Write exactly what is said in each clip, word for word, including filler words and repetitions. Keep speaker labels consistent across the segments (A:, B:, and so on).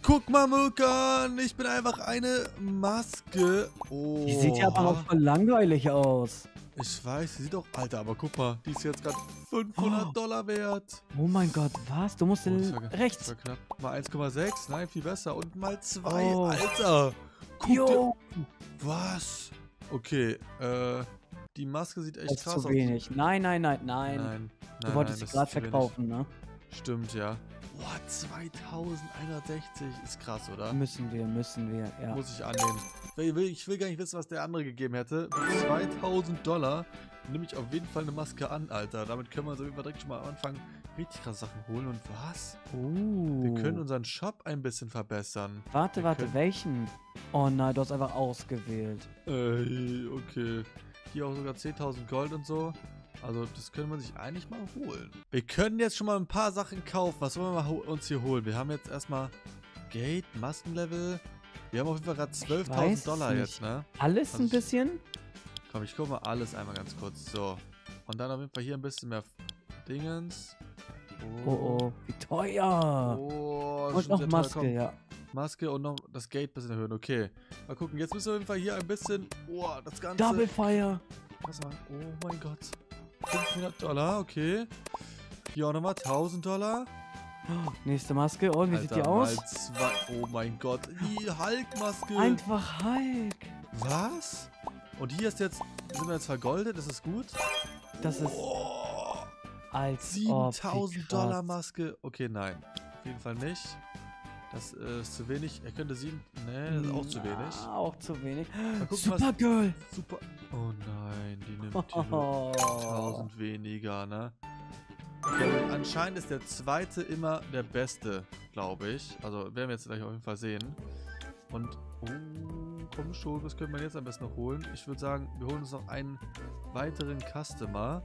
A: Guck mal, Mirkan, ich bin einfach eine Maske. Oh.
B: Die sieht ja aber auch voll langweilig aus.
A: Ich weiß, die sieht doch... Alter, aber guck mal, die ist jetzt gerade fünfhundert
B: Oh.
A: Dollar wert.
B: Oh mein Gott, was? Du musst
A: Oh,
B: in
A: das war,
B: rechts.
A: Das war knapp. Mal eins Komma sechs, nein, viel besser. Und mal zwei,
B: Oh.
A: Alter. Guck
B: Jo.
A: dir... Was? Okay, äh... die Maske sieht echt
B: Das ist
A: krass
B: zu
A: aus.
B: wenig. Nein, nein, nein, nein.
A: Nein,
B: Du
A: nein,
B: wolltest
A: nein,
B: sie
A: das
B: gerade
A: ist zu wenig.
B: verkaufen, ne?
A: Stimmt, ja. Boah, zweitausendeinhundertsechzig ist krass, oder?
B: Müssen wir, müssen wir, ja.
A: Muss ich annehmen. Ich will, ich will gar nicht wissen, was der andere gegeben hätte. Für zweitausend Dollar nehme ich auf jeden Fall eine Maske an, Alter. Damit können wir uns auf jeden Fall direkt schon mal am Anfang richtig krass Sachen holen. Und was?
B: Uh.
A: Wir können unseren Shop ein bisschen verbessern.
B: Warte,
A: wir
B: warte,
A: können...
B: welchen? Oh nein, du hast einfach ausgewählt.
A: Äh, okay. Hier auch sogar zehntausend Gold und so. Also, das können wir sich eigentlich mal holen. Wir können jetzt schon mal ein paar Sachen kaufen. Was wollen wir mal uns hier holen? Wir haben jetzt erstmal Gate, Maskenlevel. Wir haben auf jeden Fall gerade zwölftausend Dollar
B: nicht.
A: jetzt, ne?
B: Alles
A: Also
B: ein
A: ich-
B: bisschen?
A: Komm, ich guck mal alles einmal ganz kurz. So. Und dann auf jeden Fall hier ein bisschen mehr Dingens.
B: Oh oh, wie teuer.
A: Oh, das ist
B: Und
A: schon
B: noch
A: sehr teuer.
B: Maske,
A: Komm,
B: ja.
A: Maske und noch das Gate ein bisschen erhöhen. Okay. Mal gucken. Jetzt müssen wir auf jeden Fall hier ein bisschen. Oh, das Ganze.
B: Double Fire.
A: Was mal? Oh mein Gott. fünfhundert Dollar, okay. Hier auch nochmal tausend Dollar.
B: Oh, nächste Maske. Und wie sieht die
A: Alter,
B: aus?
A: mal zwei. Oh mein Gott. Die Hulk-Maske.
B: Einfach Hulk.
A: Was? Und hier ist jetzt. Sind wir jetzt vergoldet? Ist das gut?
B: Das ist
A: Oh,
B: als
A: siebentausend Dollar Maske. Okay, nein. Auf jeden Fall nicht. Das äh, ist zu wenig. Er könnte sieben. Nee, das ist auch zu wenig.
B: Na, auch zu wenig.
A: Mal gucken, was-
B: Supergirl.
A: Super. Oh nein, die nimmt hier
B: Oh.
A: tausend weniger, ne? Okay, anscheinend ist der zweite immer der beste, glaube ich. Also werden wir jetzt gleich auf jeden Fall sehen. Und, oh, komm schon, was können wir jetzt am besten noch holen? Ich würde sagen, wir holen uns noch einen weiteren Customer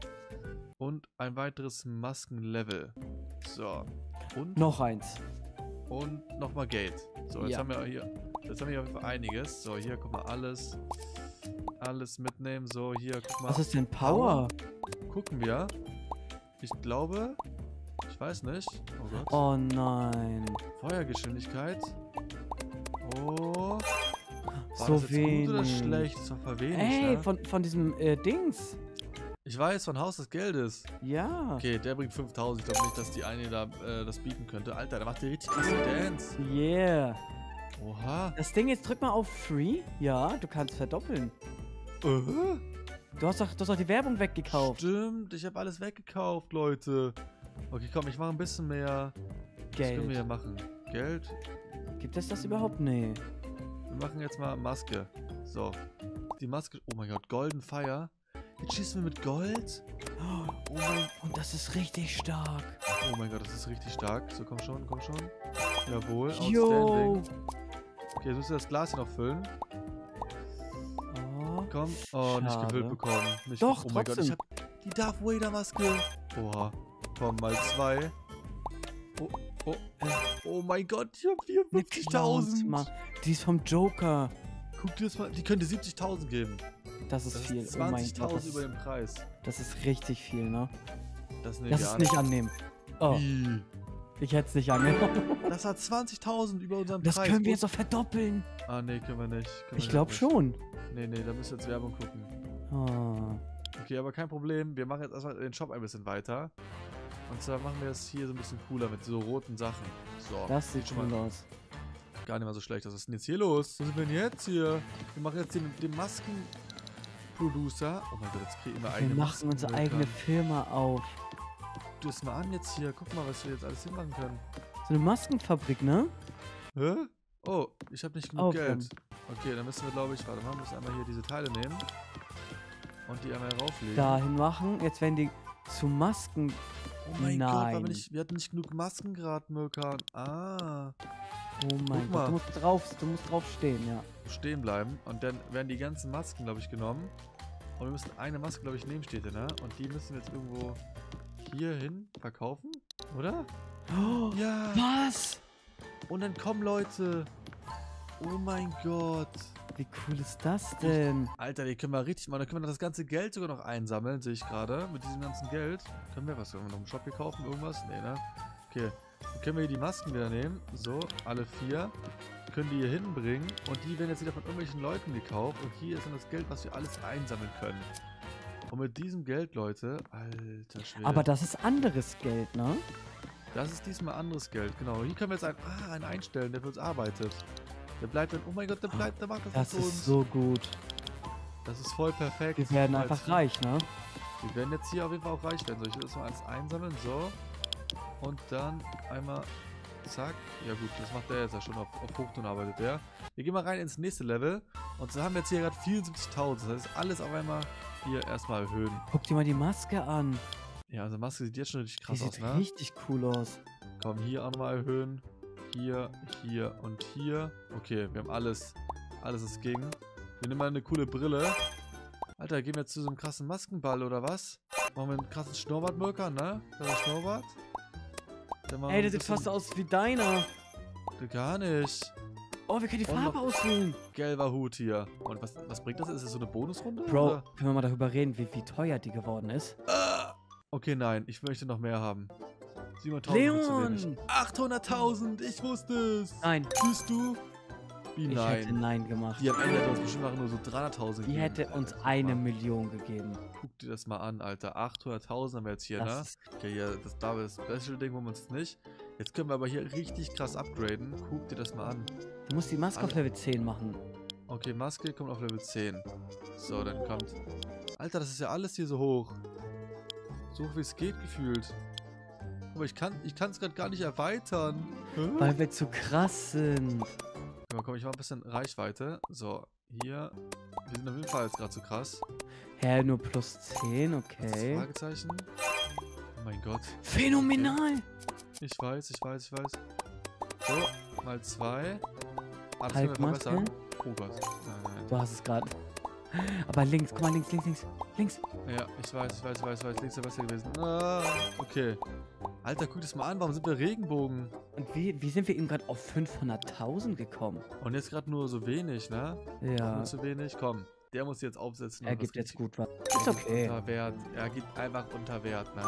A: und ein weiteres Maskenlevel. So. Und,
B: Noch eins.
A: und nochmal Gate. So, jetzt
B: Ja.
A: haben wir hier, jetzt haben wir hier auf jeden Fall einiges. So, hier, guck mal, alles, alles mitnehmen. So, hier, guck mal.
B: Was ist denn Power?
A: Gucken wir. Ich glaube, ich weiß nicht. Oh Gott.
B: Oh nein.
A: Feuergeschwindigkeit. Oh. War
B: So
A: das jetzt
B: wenig.
A: gut oder schlecht? Das war voll wenig,
B: Ey,
A: ne?
B: von, von diesem äh, Dings.
A: Ich weiß, von Haus des Geldes.
B: Ja.
A: Okay, der bringt fünftausend. Ich glaube nicht, dass die eine da äh, das bieten könnte. Alter, der macht hier richtig krasse Dance.
B: Yeah.
A: Oha.
B: Das Ding jetzt, drück mal auf Free. Ja, du kannst verdoppeln.
A: Äh?
B: Du hast doch, du hast doch die Werbung weggekauft.
A: Stimmt, ich habe alles weggekauft, Leute. Okay, komm, ich mache ein bisschen mehr. Was können wir
B: Geld.
A: hier machen? Geld?
B: Gibt es das überhaupt? Nee.
A: Wir machen jetzt mal Maske. So. Die Maske. Oh mein Gott, Golden Fire. Jetzt schießen wir mit Gold. Oh mein,
B: Und das ist richtig stark.
A: oh mein Gott, das ist richtig stark. So, komm schon, komm schon. Jawohl,
B: Yo.
A: outstanding. Okay, jetzt müsst ihr das Glas hier noch füllen.
B: Oh.
A: Komm. Oh, nicht
B: Schade.
A: gefüllt bekommen. Nicht
B: Doch,
A: oh mein Gott, ich
B: trotzdem.
A: hab die Darth Vader Maske. Oha. Komm, mal zwei. Oh, oh,
B: Äh,
A: oh mein Gott, ich hab
B: eine
A: vierundfünfzigtausend.
B: Clowns- Die ist vom Joker.
A: Guck dir das mal, die könnte siebzigtausend geben.
B: Das ist
A: Das
B: viel.
A: ist
B: Oh mein Gott. Das
A: zwanzigtausend über
B: ist,
A: den Preis.
B: das ist richtig viel, ne?
A: Das nehmen
B: Lass
A: wir
B: es
A: an.
B: nicht annehmen. Oh,
A: Wie?
B: ich hätte es nicht angenommen.
A: Das hat zwanzigtausend über unseren
B: Das
A: Preis.
B: können wir jetzt doch verdoppeln.
A: Ah, nee, können wir nicht. Können wir
B: Ich glaube
A: nicht.
B: schon.
A: Nee, nee, da müsst ihr jetzt Werbung gucken.
B: Oh.
A: Okay, aber kein Problem. Wir machen jetzt erstmal den Shop ein bisschen weiter. Und zwar machen wir es hier so ein bisschen cooler mit so roten Sachen. So.
B: Das sieht
A: schon
B: schon
A: mal
B: aus.
A: gar nicht mal so schlecht. Was ist denn jetzt hier los? Was ist denn jetzt hier? Wir machen jetzt den, den Masken-Producer. Oh mein Gott, jetzt kriegen wir
B: Wir
A: eigene
B: machen
A: Masken.
B: unsere eigene Firma auf.
A: Guck das mal an jetzt hier. Guck mal, was wir jetzt alles hinmachen können.
B: So eine Maskenfabrik, ne?
A: Hä? Oh, ich habe nicht genug
B: Aufräumen.
A: Geld. Okay, dann müssen wir, glaube ich, warte mal, müssen einmal hier diese Teile nehmen. Und die einmal rauflegen.
B: Dahin machen. Jetzt werden die zu Masken.
A: Oh mein Gott, weil wir,
B: Nein.
A: nicht, wir hatten nicht genug Masken gerade, Mirkan. Ah,
B: Oh mein
A: Guck
B: Gott.
A: mal.
B: Du musst drauf, du musst drauf stehen, ja.
A: stehen bleiben. Und dann werden die ganzen Masken, glaube ich, genommen. Und wir müssen eine Maske, glaube ich, nehmen, steht hier, ne? Und die müssen wir jetzt irgendwo hier hin verkaufen, oder?
B: Oh,
A: Ja.
B: was?
A: Und dann kommen Leute. Oh mein Gott.
B: Wie cool ist das denn?
A: Alter, die können wir richtig machen. Da können wir noch das ganze Geld sogar noch einsammeln, sehe ich gerade. Mit diesem ganzen Geld. Können wir was? Können wir noch im Shop hier kaufen? Irgendwas? Nee, ne? Okay. Dann können wir hier die Masken wieder nehmen. So, alle vier. Können die hier hinbringen. Und die werden jetzt wieder von irgendwelchen Leuten gekauft. Und hier ist dann das Geld, was wir alles einsammeln können. Und mit diesem Geld, Leute, alter Schwede.
B: Aber das ist anderes Geld, ne?
A: Das ist diesmal anderes Geld, genau. Hier können wir jetzt einen, ah, einen einstellen, der für uns arbeitet. Der bleibt dann, oh mein Gott, der bleibt, der macht das,
B: Das
A: für uns.
B: ist so gut.
A: Das ist voll perfekt.
B: Wir werden
A: Als-
B: einfach reich, ne?
A: Wir werden jetzt hier auf jeden Fall auch reich werden. Soll ich das mal alles einsammeln? So. Und dann einmal, zack. Ja gut, das macht der jetzt ja schon. Auf, auf Hochtouren arbeitet der. Wir gehen mal rein ins nächste Level. Und so haben wir jetzt hier gerade vierundsiebzigtausend. Das heißt, alles auf einmal hier erstmal erhöhen.
B: Guck dir mal die Maske an.
A: Ja, also Maske sieht jetzt schon richtig
B: Die
A: krass aus,
B: sieht
A: ne?
B: richtig cool aus.
A: Komm, hier auch nochmal erhöhen. Hier, hier und hier. Okay, wir haben alles. Alles, was ging. Wir nehmen mal eine coole Brille. Alter, gehen wir jetzt zu so einem krassen Maskenball, oder was? Machen wir einen krassen Schnurrbartmöker, ne? Da ist Schnurrbart. Dann machen
B: Ey,
A: wir
B: der
A: ein
B: sieht
A: bisschen-
B: fast aus wie deiner.
A: Gar nicht.
B: Oh, wir können die
A: Und
B: Farbe
A: noch-
B: auswählen.
A: Gelber Hut hier. Und was, was bringt das? Ist das so eine Bonusrunde?
B: Bro,
A: oder?
B: können wir mal darüber reden, wie, wie teuer die geworden ist?
A: Ah! Okay, nein. Ich möchte noch mehr haben. siebenhunderttausend wird zu wenig.
B: Leon!
A: achthunderttausend! Ich wusste es!
B: Nein,
A: Siehst du? Wie
B: ich hätte
A: nein?
B: Nein gemacht.
A: Die am Ende hätte uns bestimmt nachher nur so dreihunderttausend
B: Die
A: gegeben.
B: hätte uns
A: Alter, guck
B: eine
A: mal.
B: Million gegeben.
A: Guck dir das mal an, Alter. achthunderttausend haben wir jetzt hier, ne?
B: Das ist,
A: Okay, hier, das da das Special-Ding wollen wir uns nicht. Jetzt können wir aber hier richtig krass upgraden. Guck dir das mal an.
B: du musst die Maske auf
A: Alle-
B: Level zehn machen.
A: Okay, Maske kommt auf Level zehn. So, dann kommt... Alter, das ist ja alles hier so hoch. So hoch wie es geht gefühlt. Aber ich kann ich kann es gerade gar nicht erweitern. Hä?
B: Weil wir zu krass sind.
A: Guck mal, komm, ich mach ein bisschen Reichweite. So, hier. Wir sind auf jeden Fall jetzt gerade so krass.
B: Hä, nur plus zehn,
A: Das
B: okay.
A: Fragezeichen. Oh mein Gott.
B: Phänomenal!
A: Ich weiß, ich weiß, ich weiß. So, mal zwei. Ah, das können wir
B: Halbmaske.
A: verbessern. Oh Gott. Nein, nein,
B: Du hast es gerade. Aber links, guck mal, links, links, links. Links.
A: nein. Ja, ich weiß, ich weiß, ich weiß, ich weiß. Links wäre besser gewesen. Ah, okay. Alter, guck das mal an. Warum sind wir Regenbogen?
B: Und wie, wie sind wir eben gerade auf fünfhunderttausend gekommen?
A: Und jetzt gerade nur so wenig, ne?
B: Ja,
A: Nur zu wenig. Komm, der muss jetzt aufsetzen.
B: er
A: und das
B: gibt jetzt
A: richtig-
B: gut was.
A: er
B: Ist
A: gibt
B: okay.
A: Unter Wert. Er gibt einfach unter Wert, ne?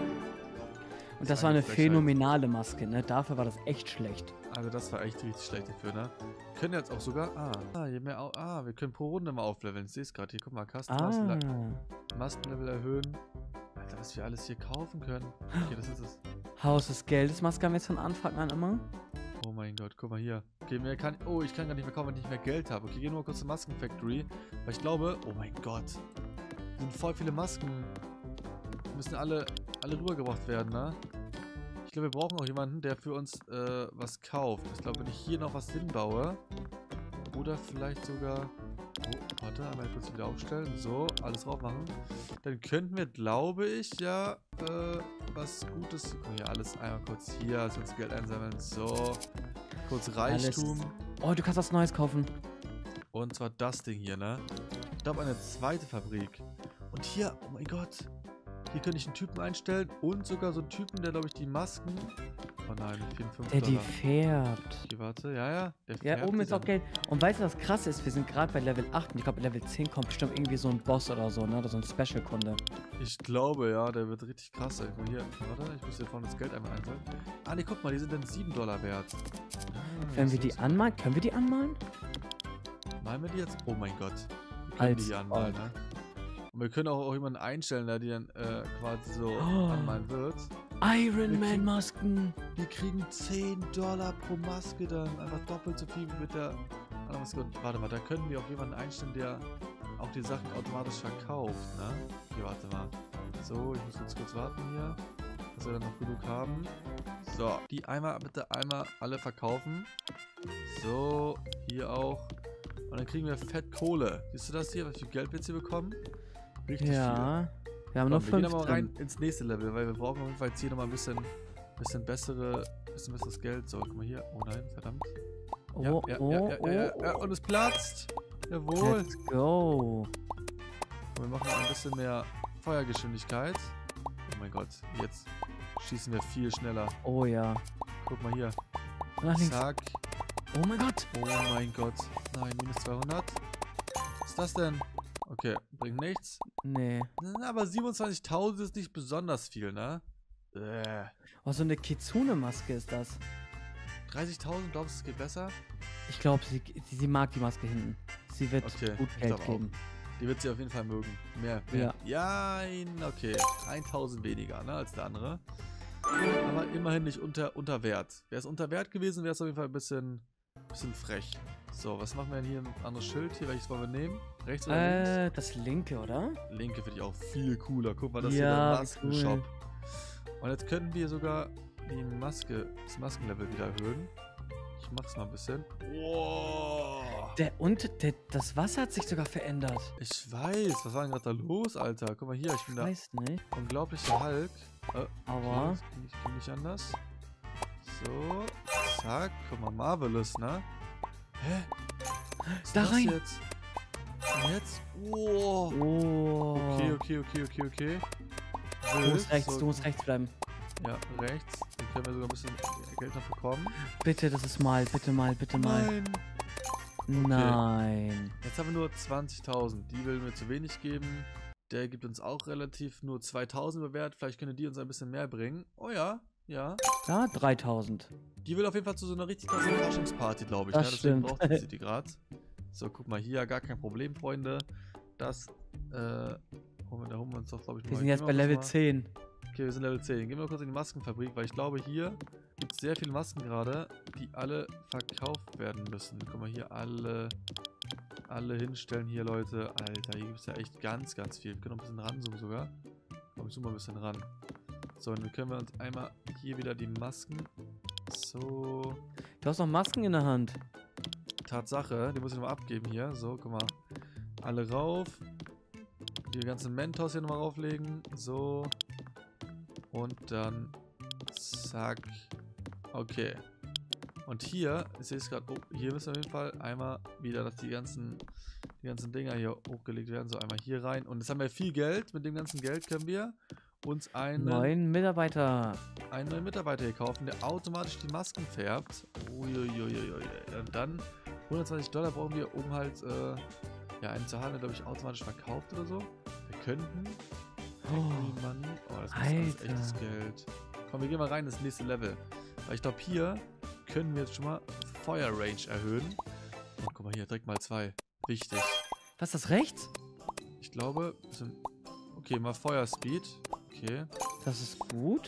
B: Und das
A: ist
B: war eine
A: eine Frechheit.
B: phänomenale Maske, ne? Dafür war das echt schlecht.
A: Also das war echt richtig schlecht dafür, ne? Wir können jetzt auch sogar... Ah, ah, je mehr... Au ah, wir können pro Runde mal aufleveln. Ich sehe es gerade. Hier, guck mal. Customized
B: Ah.
A: Mastenlevel erhöhen. Alter, was wir alles hier kaufen können. Okay, das ist es.
B: Haus des Geldes, Maske haben wir jetzt von Anfang an immer.
A: Oh mein Gott, guck mal hier. Okay, mehr kann... Oh, ich kann gar nicht mehr kaufen, wenn ich nicht mehr Geld habe. Okay, gehen wir mal kurz zur Maskenfactory. Weil ich glaube... Oh mein Gott. Hier sind voll viele Masken. Die müssen alle, alle rübergebracht werden, ne? Ich glaube, wir brauchen auch jemanden, der für uns äh, was kauft. Ich glaube, wenn ich hier noch was hinbaue... Oder vielleicht sogar... Oh, warte, einmal kurz wieder aufstellen. So, alles drauf machen. Dann könnten wir, glaube ich, ja, äh, was Gutes... Oh, ja, alles einmal kurz hier, also uns Geld einsammeln. So, kurz Reichtum.
B: Oh, du kannst was Neues kaufen.
A: Und zwar das Ding hier, ne? Ich glaube, eine zweite Fabrik. Und hier, oh mein Gott. Hier könnte ich einen Typen einstellen und sogar so einen Typen, der, glaube ich, die Masken... Oh nein, vierundfünfzig
B: Der die
A: Dollar.
B: fährbt.
A: Okay, warte, ja, ja. Der
B: Ja,
A: färbt
B: oben
A: die
B: ist auch
A: dann.
B: Geld. Und weißt du, was krass ist? Wir sind gerade bei Level acht und ich glaube, Level zehn kommt bestimmt irgendwie so ein Boss oder so, ne? Oder so ein Special-Kunde.
A: Ich glaube, ja, der wird richtig krass sein. Guck mal hier, warte, ich muss hier vorne das Geld einmal einsammeln. Ah, ne, guck mal, die sind dann sieben Dollar wert. Ah,
B: Wenn wir
A: das
B: die
A: ist-
B: anmalen, können wir die anmalen?
A: Malen wir die jetzt? Oh mein Gott. Wir können die
B: Als
A: hier anmalen,
B: ob.
A: ne? Und wir können auch, auch jemanden einstellen, der die dann äh, quasi so
B: Oh.
A: anmalen wird.
B: Iron
A: Wir
B: Man
A: kriegen-
B: Masken.
A: Wir kriegen zehn Dollar pro Maske dann. Einfach doppelt so viel wie mit der anderen Maske. Warte mal, da können wir auch jemanden einstellen, der auch die Sachen automatisch verkauft, ne? Hier, warte mal. So, ich muss jetzt kurz warten hier, dass wir dann noch genug haben. So, die einmal, bitte einmal alle verkaufen. So, hier auch. Und dann kriegen wir fett Kohle. Siehst du das hier, was viel Geld wir jetzt hier bekommen? Richtig viel.
B: Ja. Wir haben
A: Komm,
B: noch
A: wir gehen
B: fünf
A: aber rein
B: drin.
A: ins nächste Level, weil wir brauchen auf jeden Fall jetzt hier nochmal ein bisschen, bisschen bessere, bisschen besseres Geld. So, guck mal hier. Oh nein, verdammt. Ja,
B: Oh,
A: ja,
B: oh,
A: ja, ja,
B: oh,
A: ja, ja,
B: oh.
A: und es platzt. Jawohl.
B: Let's go.
A: Und wir machen ein bisschen mehr Feuergeschwindigkeit. Oh mein Gott, jetzt schießen wir viel schneller.
B: Oh ja.
A: Guck mal hier.
B: Nach links.
A: Zack.
B: Oh mein Gott.
A: Oh mein Gott. Nein, minus zweihundert. Was ist das denn? Okay, bringt nichts.
B: Nee.
A: Na, aber siebenundzwanzigtausend ist nicht besonders viel, ne? Äh.
B: Oh, so eine Kitsune-Maske ist das.
A: dreißigtausend, glaubst du, es geht besser?
B: Ich glaube, sie, sie, sie mag die Maske hinten. Sie wird
A: Okay,
B: gut
A: ich
B: Geld
A: glaub auch.
B: geben.
A: Die wird sie auf jeden Fall mögen. Mehr, mehr. Ja. Ja, okay. tausend weniger, ne, als der andere. Aber immerhin nicht unter, unter Wert. Wäre es unter Wert gewesen, wäre es auf jeden Fall ein bisschen, bisschen frech. So, was machen wir denn hier? Ein anderes Schild hier. Welches wollen wir nehmen? Rechts oder
B: Äh,
A: links?
B: das linke, oder?
A: Linke finde ich auch viel cooler. Guck mal, das
B: Ja,
A: hier der
B: wie
A: Maskenshop.
B: cool.
A: Und jetzt könnten wir sogar die Maske, das Maskenlevel wieder erhöhen. Ich mach's mal ein bisschen. Wow.
B: Der, und der, das Wasser hat sich sogar verändert.
A: Ich weiß, was war denn gerade da los, Alter? Guck mal hier, ich bin
B: Ich
A: da
B: weiß nicht.
A: unglaublicher Hulk. Äh,
B: Aber-
A: okay, das ging nicht, ging nicht anders. So, zack. Guck mal, Marvelous, ne? Hä? Was ist
B: Da
A: das
B: rein.
A: jetzt? Und jetzt? Oh.
B: Oh.
A: Okay, okay, okay, okay, okay.
B: Du
A: Wild.
B: musst rechts,
A: So,
B: du musst rechts bleiben.
A: Ja, rechts. Dann können wir sogar ein bisschen Geld noch bekommen.
B: Bitte, das ist mal, bitte mal, bitte mal.
A: Nein.
B: Nein.
A: Jetzt haben wir nur zwanzigtausend. Die will mir zu wenig geben. Der gibt uns auch relativ nur zweitausend über Wert. Vielleicht können die uns ein bisschen mehr bringen. Oh ja, ja.
B: Ja, dreitausend.
A: Die will auf jeden Fall zu so einer richtig krassen Faschingsparty, glaube ich.
B: Das
A: ne? Deswegen
B: stimmt.
A: braucht sie die gerade. So, guck mal hier. Gar kein Problem, Freunde. Das, äh... holen wir- da holen wir uns doch, glaube ich,
B: Wir
A: mal-
B: sind jetzt
A: gehen
B: bei
A: wir kurz
B: Level
A: mal-
B: zehn.
A: Okay, wir sind Level zehn. Gehen wir kurz in die Maskenfabrik, weil ich glaube, hier gibt es sehr viele Masken gerade, die alle verkauft werden müssen. Guck mal, hier alle, alle hinstellen hier, Leute. Alter, hier gibt es ja echt ganz, ganz viel. Wir können noch ein bisschen ranzoomen sogar. Komm, ich zoome mal ein bisschen ran. So, und dann können wir uns einmal hier wieder die Masken. So,
B: Du hast noch Masken in der Hand.
A: Tatsache, die muss ich nochmal abgeben hier. So, guck mal. Alle rauf. Die ganzen Mentos hier nochmal rauflegen. So. Und dann zack. Okay. Und hier, ich sehe es gerade, oh, hier müssen wir auf jeden Fall einmal wieder, dass die ganzen, die ganzen Dinger hier hochgelegt werden. So einmal hier rein. Und jetzt haben wir viel Geld. Mit dem ganzen Geld können wir uns einen,
B: Neun Mitarbeiter.
A: einen neuen Mitarbeiter hier kaufen, der automatisch die Masken färbt. Uiuiuiui. Und dann hundertzwanzig Dollar brauchen wir, um halt äh, ja, einen zu haben, der, glaube ich, automatisch verkauft oder so. Wir könnten Factory Money. Oh, das ist alles
B: Alter.
A: echtes Geld. Komm, wir gehen mal rein ins nächste Level. Weil ich glaube, hier können wir jetzt schon mal Feuer Range erhöhen. Oh, guck mal hier, direkt mal zwei. Wichtig.
B: Was ist das rechts?
A: Ich glaube, wir sind... Okay, mal Feuer Speed. Okay.
B: Das ist gut.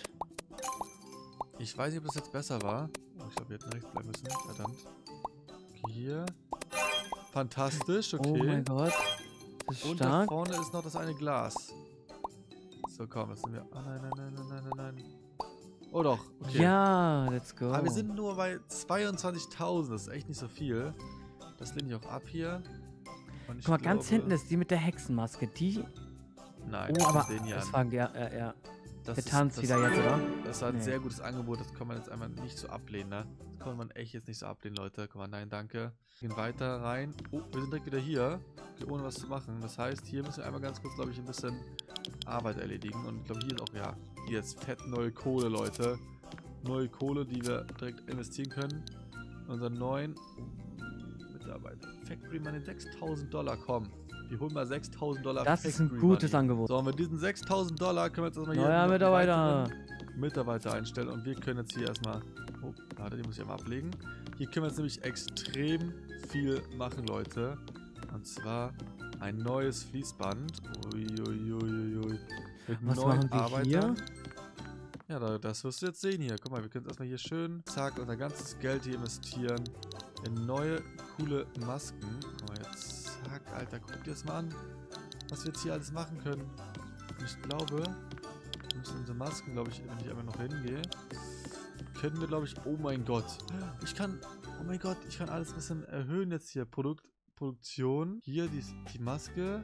A: Ich weiß nicht, ob das jetzt besser war. Oh, ich glaube, wir hätten rechts bleiben müssen. Verdammt. Okay, hier. Fantastisch, okay.
B: Oh mein Gott. Das ist
A: Und da
B: stark.
A: vorne ist noch das eine Glas. So, komm, jetzt sind wir... Ah, nein, nein, nein, nein, nein, nein, nein. Oh doch, okay.
B: Ja, let's go.
A: Aber wir sind nur bei zweiundzwanzigtausend. Das ist echt nicht so viel. Das lehne ich auch ab hier. Und ich
B: Guck mal, ganz
A: glaube-
B: hinten ist die mit der Hexenmaske. Die.
A: Nein,
B: Oh,
A: guck
B: aber
A: den hier
B: das
A: an.
B: war ja, ja, ja.
A: Das
B: Der
A: ist-
B: tanzt
A: das-
B: wieder jetzt, oder?
A: Das war ein
B: Nee.
A: sehr gutes Angebot. Das kann man jetzt einmal nicht so ablehnen, ne? Das kann man echt jetzt nicht so ablehnen, Leute. Guck mal, nein, danke. Wir gehen weiter rein. Oh, wir sind direkt wieder hier. Okay, ohne was zu machen. Das heißt, hier müssen wir einmal ganz kurz, glaube ich, ein bisschen Arbeit erledigen. Und ich glaube, hier ist auch, ja, hier ist fett neue Kohle, Leute. Neue Kohle, die wir direkt investieren können. In unseren neuen Mitarbeiter. Factory Money, sechstausend Dollar, komm. Wir holen mal sechstausend Dollar
B: Das ist ein
A: Factory
B: gutes
A: Money.
B: Angebot.
A: So, und mit diesen sechstausend Dollar können wir jetzt erstmal hier
B: Neuer
A: noch
B: Mitarbeiter.
A: weiteren Mitarbeiter einstellen. Und wir können jetzt hier erstmal... Oh, warte, die muss ich einmal ablegen. Hier können wir jetzt nämlich extrem viel machen, Leute. Und zwar ein neues Fließband. Uiuiuiui. Mit
B: Was
A: neuen
B: machen wir
A: Arbeitern.
B: hier?
A: Ja, da, das wirst du jetzt sehen hier. Guck mal, wir können jetzt erstmal hier schön, zack, unser ganzes Geld hier investieren in neue, coole Masken. Guck mal jetzt, zack, Alter, guck dir das mal an, was wir jetzt hier alles machen können. Und ich glaube, wir müssen unsere Masken, glaube ich, wenn ich einmal noch hingehe, können wir, glaube ich, oh mein Gott, ich kann, oh mein Gott, ich kann alles ein bisschen erhöhen jetzt hier. Produkt, Produktion, hier die, die Maske,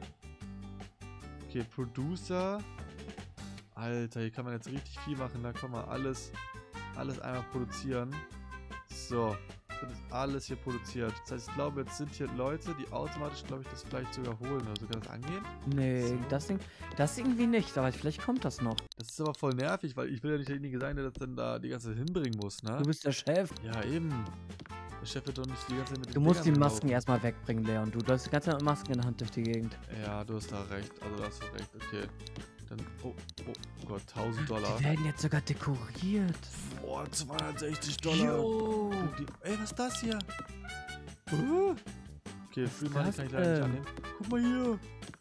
A: okay, Producer, Alter, hier kann man jetzt richtig viel machen. Da kann man alles, alles einmal produzieren. So, wird jetzt alles hier produziert. Das heißt, ich glaube, jetzt sind hier Leute, die automatisch, glaube ich, das vielleicht sogar holen oder so. Kann das angehen?
B: Nee,
A: So.
B: das, Ding, das irgendwie nicht, aber vielleicht kommt das noch.
A: Das ist aber voll nervig, weil ich will ja nicht derjenige sein, der das dann da die ganze Zeit hinbringen muss, ne?
B: Du bist der Chef.
A: Ja, eben. Der Chef wird doch nicht die ganze Zeit mit den
B: Du musst die
A: Dingern
B: Masken
A: rumlaufen.
B: erstmal wegbringen, Leon. Du läufst die ganze Zeit mit Masken in der Hand durch die Gegend.
A: Ja, du hast da recht. Also, da hast du recht. Okay. Dann, oh, oh, Oh Gott, tausend Dollar.
B: Die werden jetzt sogar dekoriert.
A: Boah, zweihundertsechzig Dollar.
B: Jo.
A: Die, ey, was ist das hier? Uh. Okay, Free Money
B: das
A: kann ich leider nicht
B: denn?
A: annehmen. Guck mal hier.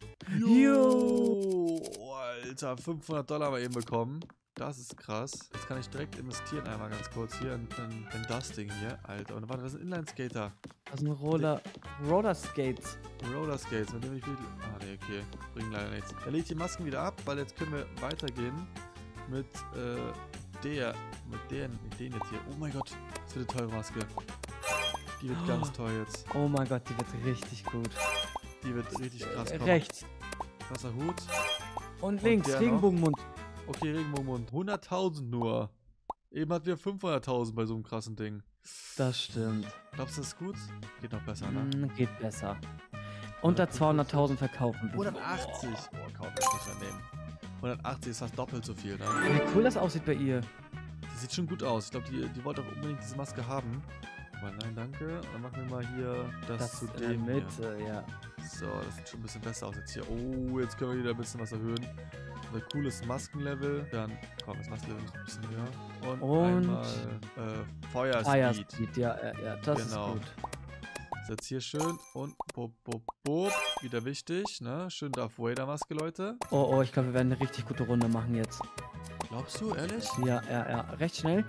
B: Jo.
A: Oh, Alter, fünfhundert Dollar haben wir eben bekommen. Das ist krass. Jetzt kann ich direkt investieren einmal ganz kurz hier in, in, in das Ding hier. Alter, und warte, das sind Inline-Skater.
B: Das sind Roller, Roller Skates.
A: Roller Skates, mit dem ich will. Ah, nee, okay. Bringen leider nichts. Er legt die Masken wieder ab, weil jetzt können wir weitergehen mit, äh, der, mit der, mit denen jetzt hier. Oh mein Gott, das wird eine teure Maske. Die wird ganz teuer jetzt.
B: Oh mein Gott, die wird richtig gut.
A: Die wird richtig krass
B: Äh,
A: kommen.
B: rechts.
A: Krasser Hut.
B: Und links,
A: der noch?
B: Regenbogenmund.
A: Okay, Regenbogenmund. hunderttausend nur. Eben hatten wir fünfhunderttausend bei so einem krassen Ding.
B: Das stimmt.
A: Glaubst du, das ist gut? Geht noch besser, ne?
B: Mm, geht besser. Unter zweihunderttausend verkaufen.
A: hundertachtzig. Boah, kaum das nicht mehr nehmen. hundertachtzig ist fast doppelt so viel, ne?
B: Wie cool das aussieht bei ihr.
A: Die sieht schon gut aus. Ich glaube, die, die wollte auch unbedingt diese Maske haben. Aber nein, danke. Und dann machen wir mal hier das,
B: Das
A: zu
B: in der
A: dem hier.
B: Mitte, ja.
A: So, das sieht schon ein bisschen besser aus jetzt hier. Oh, jetzt können wir wieder ein bisschen was erhöhen. Ein cooles Maskenlevel. Dann, komm, das Maskenlevel ist ein bisschen höher. Und,
B: Und
A: einmal äh, Feuerspeed.
B: Fire Speed, ja, ja, ja, das
A: Genau.
B: ist gut.
A: Ist jetzt hier schön. Und bop, bop, bop. Wieder wichtig, ne? Schön Darth Vader Maske, Leute.
B: Oh, oh, ich glaube, wir werden eine richtig gute Runde machen jetzt.
A: Glaubst du, ehrlich?
B: Ja, ja, ja. Recht schnell.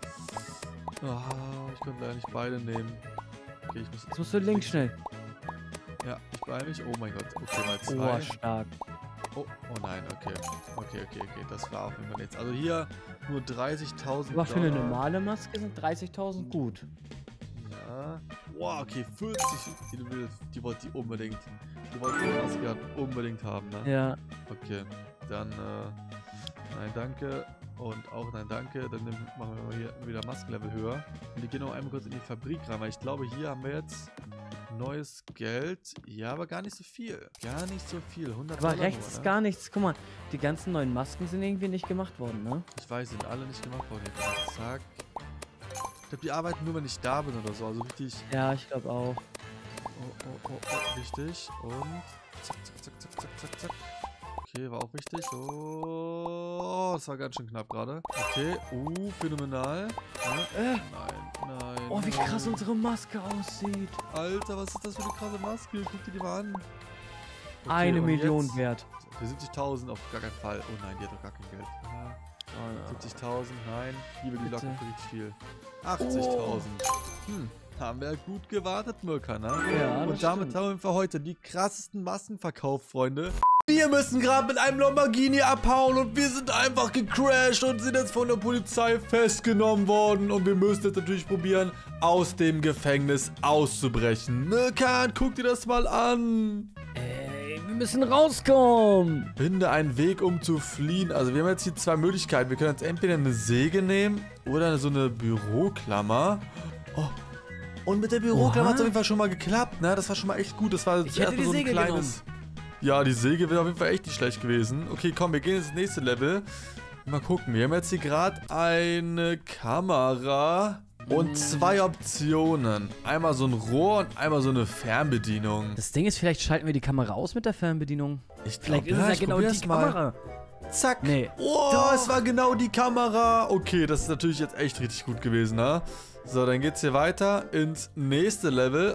A: Oh, ich konnte leider nicht beide nehmen. Okay, ich muss...
B: Jetzt musst du links schnell.
A: Ja, ich beeile mich. Oh mein Gott. Okay, mal zwei.
B: Oh, stark.
A: Oh, oh nein, okay. Okay, okay, okay. Das war auf jeden Fall nichts. Also hier nur dreißigtausend
B: Aber für eine
A: Dollar.
B: normale Maske sind dreißigtausend gut.
A: Ja. Wow, okay, vierzig. Die, will, die wollte die unbedingt. Die wollte die Maske halt unbedingt haben, ne?
B: Ja.
A: Okay, dann äh, nein, danke. Und auch nein, danke. Dann nehmen, machen wir mal hier wieder Maskenlevel höher. Und wir gehen noch einmal kurz in die Fabrik rein, weil ich glaube, hier haben wir jetzt neues Geld. Ja, aber gar nicht so viel. Gar nicht so viel. hundert
B: Aber
A: Dollar
B: rechts
A: nur,
B: ist
A: ne?
B: gar nichts. Guck mal, die ganzen neuen Masken sind irgendwie nicht gemacht worden, ne?
A: Ich weiß, sind alle nicht gemacht worden. Jetzt. Zack. Ich glaube, die arbeiten nur, wenn ich da bin oder so. Also richtig.
B: Ja, ich glaube auch.
A: Oh, oh, oh, oh, richtig. Und zack, zack, zack, zack, zack, zack, zack. Okay, war auch wichtig. Oh, das war ganz schön knapp gerade. Okay, uh, phänomenal. Ja.
B: Äh.
A: Nein, nein.
B: Oh, wie
A: nein.
B: krass unsere Maske aussieht.
A: Alter, was ist das für eine krasse Maske? Guck dir die mal an. Okay,
B: Eine
A: und
B: Million
A: jetzt
B: wert.
A: für siebzigtausend auf gar keinen Fall. Oh nein, die hat doch gar kein Geld. Ah,
B: Oh,
A: siebzigtausend, nein. Liebe die
B: Bitte.
A: Locken für richtig viel. achtzigtausend. Hm, haben wir gut gewartet, Mirka, ne?
B: Ja, das
A: Und damit
B: stimmt.
A: haben wir heute die krassesten Masken verkauft, Freunde. Wir müssen gerade mit einem Lamborghini abhauen und wir sind einfach gecrashed und sind jetzt von der Polizei festgenommen worden. Und wir müssen jetzt natürlich probieren, aus dem Gefängnis auszubrechen. Mirkan, guck dir das mal an.
B: Ey, wir müssen rauskommen.
A: Finde einen Weg, um zu fliehen. Also wir haben jetzt hier zwei Möglichkeiten. Wir können jetzt entweder eine Säge nehmen oder so eine Büroklammer. Oh. Und mit der Büroklammer hat es auf jeden Fall schon mal geklappt, ne? Das war schon mal echt gut. Das war
B: Ich hätte die
A: so ein
B: Säge
A: kleines... Ja, die Säge wäre auf jeden Fall echt nicht schlecht gewesen. Okay, komm, wir gehen ins nächste Level. Mal gucken. Wir haben jetzt hier gerade eine Kamera und zwei Optionen. Einmal so ein Rohr und einmal so eine Fernbedienung.
B: Das Ding ist, vielleicht schalten wir die Kamera aus mit der Fernbedienung.
A: Ich
B: Vielleicht
A: glaub,
B: ist es ja
A: ich
B: genau
A: probier's
B: die
A: mal.
B: Kamera.
A: Zack.
B: Nee.
A: Oh,
B: Doch.
A: es war genau die Kamera. Okay, das ist natürlich jetzt echt richtig gut gewesen, ne? So, dann geht's hier weiter ins nächste Level.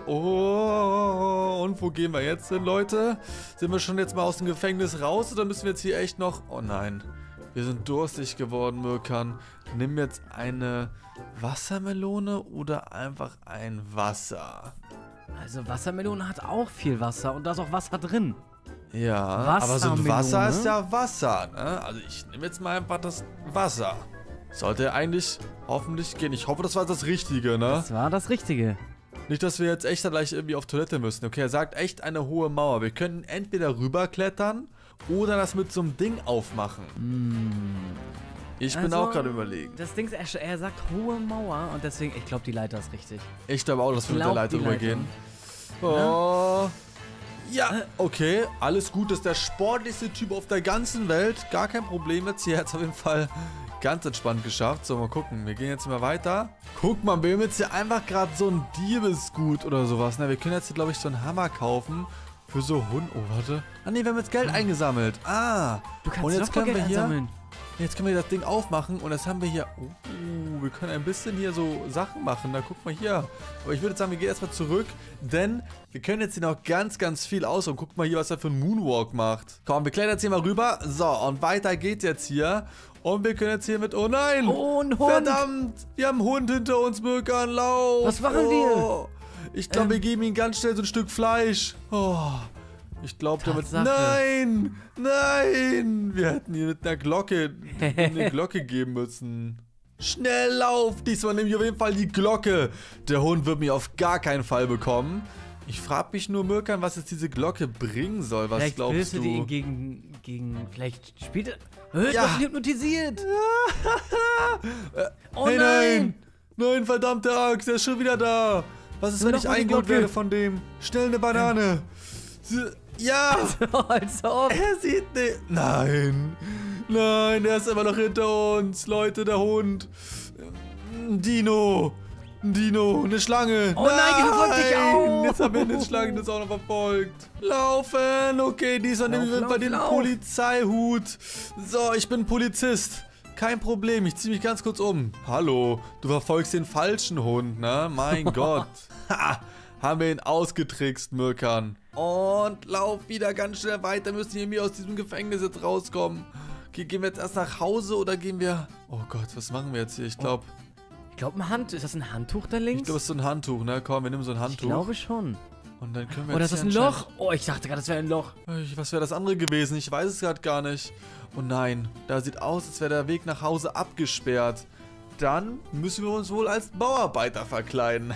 A: Oh, und wo gehen wir jetzt hin, Leute? Sind wir schon jetzt mal aus dem Gefängnis raus oder müssen wir jetzt hier echt noch... Oh nein, wir sind durstig geworden, Mirkan. Nimm jetzt eine Wassermelone oder einfach ein Wasser?
B: Also Wassermelone hat auch viel Wasser und da ist auch Wasser drin.
A: Ja, aber so ein
B: Wassermelone?
A: Wasser ist ja Wasser, ne? Also ich nehme jetzt mal einfach das Wasser. Sollte eigentlich hoffentlich gehen. Ich hoffe, das war das Richtige, ne?
B: Das war das Richtige.
A: Nicht, dass wir jetzt echt dann gleich irgendwie auf Toilette müssen. Okay, er sagt echt eine hohe Mauer. Wir können entweder rüberklettern oder das mit so einem Ding aufmachen. Ich bin
B: Also,
A: auch gerade überlegen.
B: Das Ding ist, er, er sagt hohe Mauer und deswegen, ich glaube, die Leiter ist richtig.
A: Ich glaube auch, dass wir mit der
B: glaub,
A: Leiter
B: die
A: rübergehen. Oh. Ja, okay. Alles gut. Das ist der sportlichste Typ auf der ganzen Welt. Gar kein Problem jetzt. Hier hat es auf jeden Fall ganz entspannt geschafft. So, mal gucken. Wir gehen jetzt mal weiter. Guck mal, wir haben jetzt hier einfach gerade so ein Diebesgut oder sowas. Ne? Wir können jetzt hier, glaube ich, so einen Hammer kaufen. Für so Hund. Oh, warte. Ah, ne, wir haben jetzt Geld eingesammelt. Ah.
B: Du kannst
A: und jetzt
B: noch
A: können
B: Geld
A: wir hier...
B: einsammeln.
A: Jetzt können wir das Ding aufmachen und das haben wir hier... Oh, wir können ein bisschen hier so Sachen machen. Na, guck mal hier. Aber ich würde sagen, wir gehen erstmal zurück, denn wir können jetzt hier noch ganz, ganz viel aus. Und guck mal hier, was er für einen Moonwalk macht. Komm, wir klettern jetzt hier mal rüber. So, und weiter geht's jetzt hier. Und wir können jetzt hier mit... Oh nein!
B: Oh, ein Hund!
A: Verdammt! Wir haben einen Hund hinter uns, Mirkan, lauf!
B: Was machen
A: oh. wir? Ich glaube,
B: Ähm.
A: wir geben ihm ganz schnell so ein Stück Fleisch. Oh... Ich glaube damit...
B: Tatsache.
A: Nein! Nein! Wir hätten hier mit einer Glocke eine Glocke geben müssen. Schnell lauf! Diesmal nehme ich auf jeden Fall die Glocke. Der Hund wird mich auf gar keinen Fall bekommen. Ich frage mich nur, Mirkan, was jetzt diese Glocke bringen soll. Was
B: Vielleicht
A: glaubst
B: willst du
A: du?
B: die gegen, gegen, vielleicht spielt er... Hör,
A: Ja.
B: ja. Das hypnotisiert! Oh
A: hey,
B: nein!
A: nein! Nein, verdammte Axt, er ist schon wieder da. Was ist, wenn
B: Noch
A: ich
B: mal die
A: eingeholt
B: Glocke.
A: werde von dem? Schnell eine Banane. Ja!
B: Als ob.
A: Er sieht nicht. Nein. Nein, er ist immer noch hinter uns. Leute, der Hund. Ein Dino. Ein Dino. Eine Schlange.
B: Oh nein, die verfolgt dich auch.
A: Jetzt haben wir eine Schlange, das auch noch verfolgt. Laufen. Okay, diesmal nehmen wir
B: Lauf,
A: bei den
B: lauf.
A: Polizeihut. So, ich bin Polizist. Kein Problem, ich ziehe mich ganz kurz um. Hallo, du verfolgst den falschen Hund, ne? Mein Gott. Ha, haben wir ihn ausgetrickst, Mirkan. Und lauf wieder ganz schnell weiter. Wir müssen irgendwie aus diesem Gefängnis jetzt rauskommen. Okay, gehen wir jetzt erst nach Hause oder gehen wir... Oh Gott, was machen wir jetzt hier? Ich glaube,
B: Ich glaube, ein Hand. Ist das ein Handtuch da links?
A: ich glaube, es ist so ein Handtuch, ne? Komm, wir nehmen so ein
B: Ich
A: Handtuch.
B: glaube schon.
A: Und dann können wir
B: Oder
A: jetzt
B: ist das
A: hier
B: ein
A: anscheinend-
B: Loch? Oh, ich dachte gerade, das wäre ein Loch.
A: Ich- Was wäre das andere gewesen? Ich weiß es gerade gar nicht. Oh nein, da sieht aus, als wäre der Weg nach Hause abgesperrt. Dann müssen wir uns wohl als Bauarbeiter verkleiden.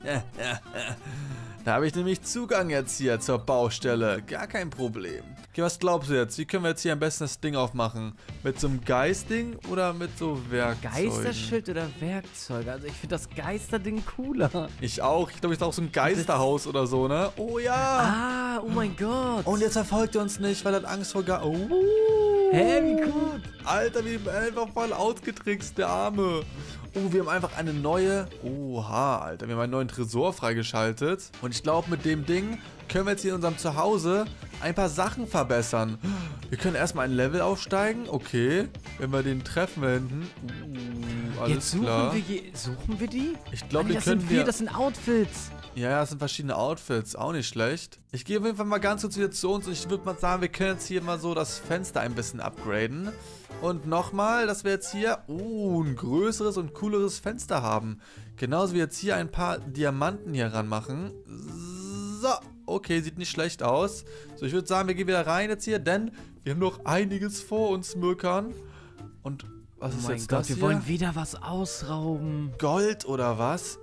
A: Da habe ich nämlich Zugang jetzt hier zur Baustelle. Gar kein Problem. Okay, was glaubst du jetzt? Wie können wir jetzt hier am besten das Ding aufmachen? Mit so einem Geistding oder mit so Werkzeugen?
B: Geisterschild oder Werkzeuge? Also ich finde das Geisterding cooler.
A: Ich auch. Ich glaube, ich ist auch so ein Geisterhaus oder so, ne? Oh ja.
B: Ah, oh mein Gott.
A: Und jetzt verfolgt er uns nicht, weil er hat Angst vor Ge Oh.
B: Hä, wie gut.
A: Alter, wir haben einfach voll ausgetrickst, der Arme. Oh, wir haben einfach eine neue... Oha, Alter, wir haben einen neuen Tresor freigeschaltet. Und ich glaube, mit dem Ding können wir jetzt hier in unserem Zuhause ein paar Sachen verbessern. Wir können erstmal ein Level aufsteigen. Okay, wenn wir den treffen wir hinten. Uh, alles
B: Jetzt suchen
A: klar.
B: wir, je, suchen wir die?
A: Ich glaube,
B: Ah,
A: die
B: das
A: können
B: sind
A: wir...
B: vier, das sind Outfits.
A: Ja, ja, das sind verschiedene Outfits, auch nicht schlecht. Ich gehe auf jeden Fall mal ganz kurz wieder zu uns und ich würde mal sagen, wir können jetzt hier mal so das Fenster ein bisschen upgraden. Und nochmal, dass wir jetzt hier, uh, ein größeres und cooleres Fenster haben. Genauso wie jetzt hier ein paar Diamanten hier ranmachen. So, okay, sieht nicht schlecht aus. So, ich würde sagen, wir gehen wieder rein jetzt hier, denn wir haben noch einiges vor uns, Mirkan. Und was
B: Oh
A: ist
B: mein
A: jetzt
B: Gott,
A: das
B: wir
A: hier?
B: wollen wieder was ausrauben.
A: Gold oder was?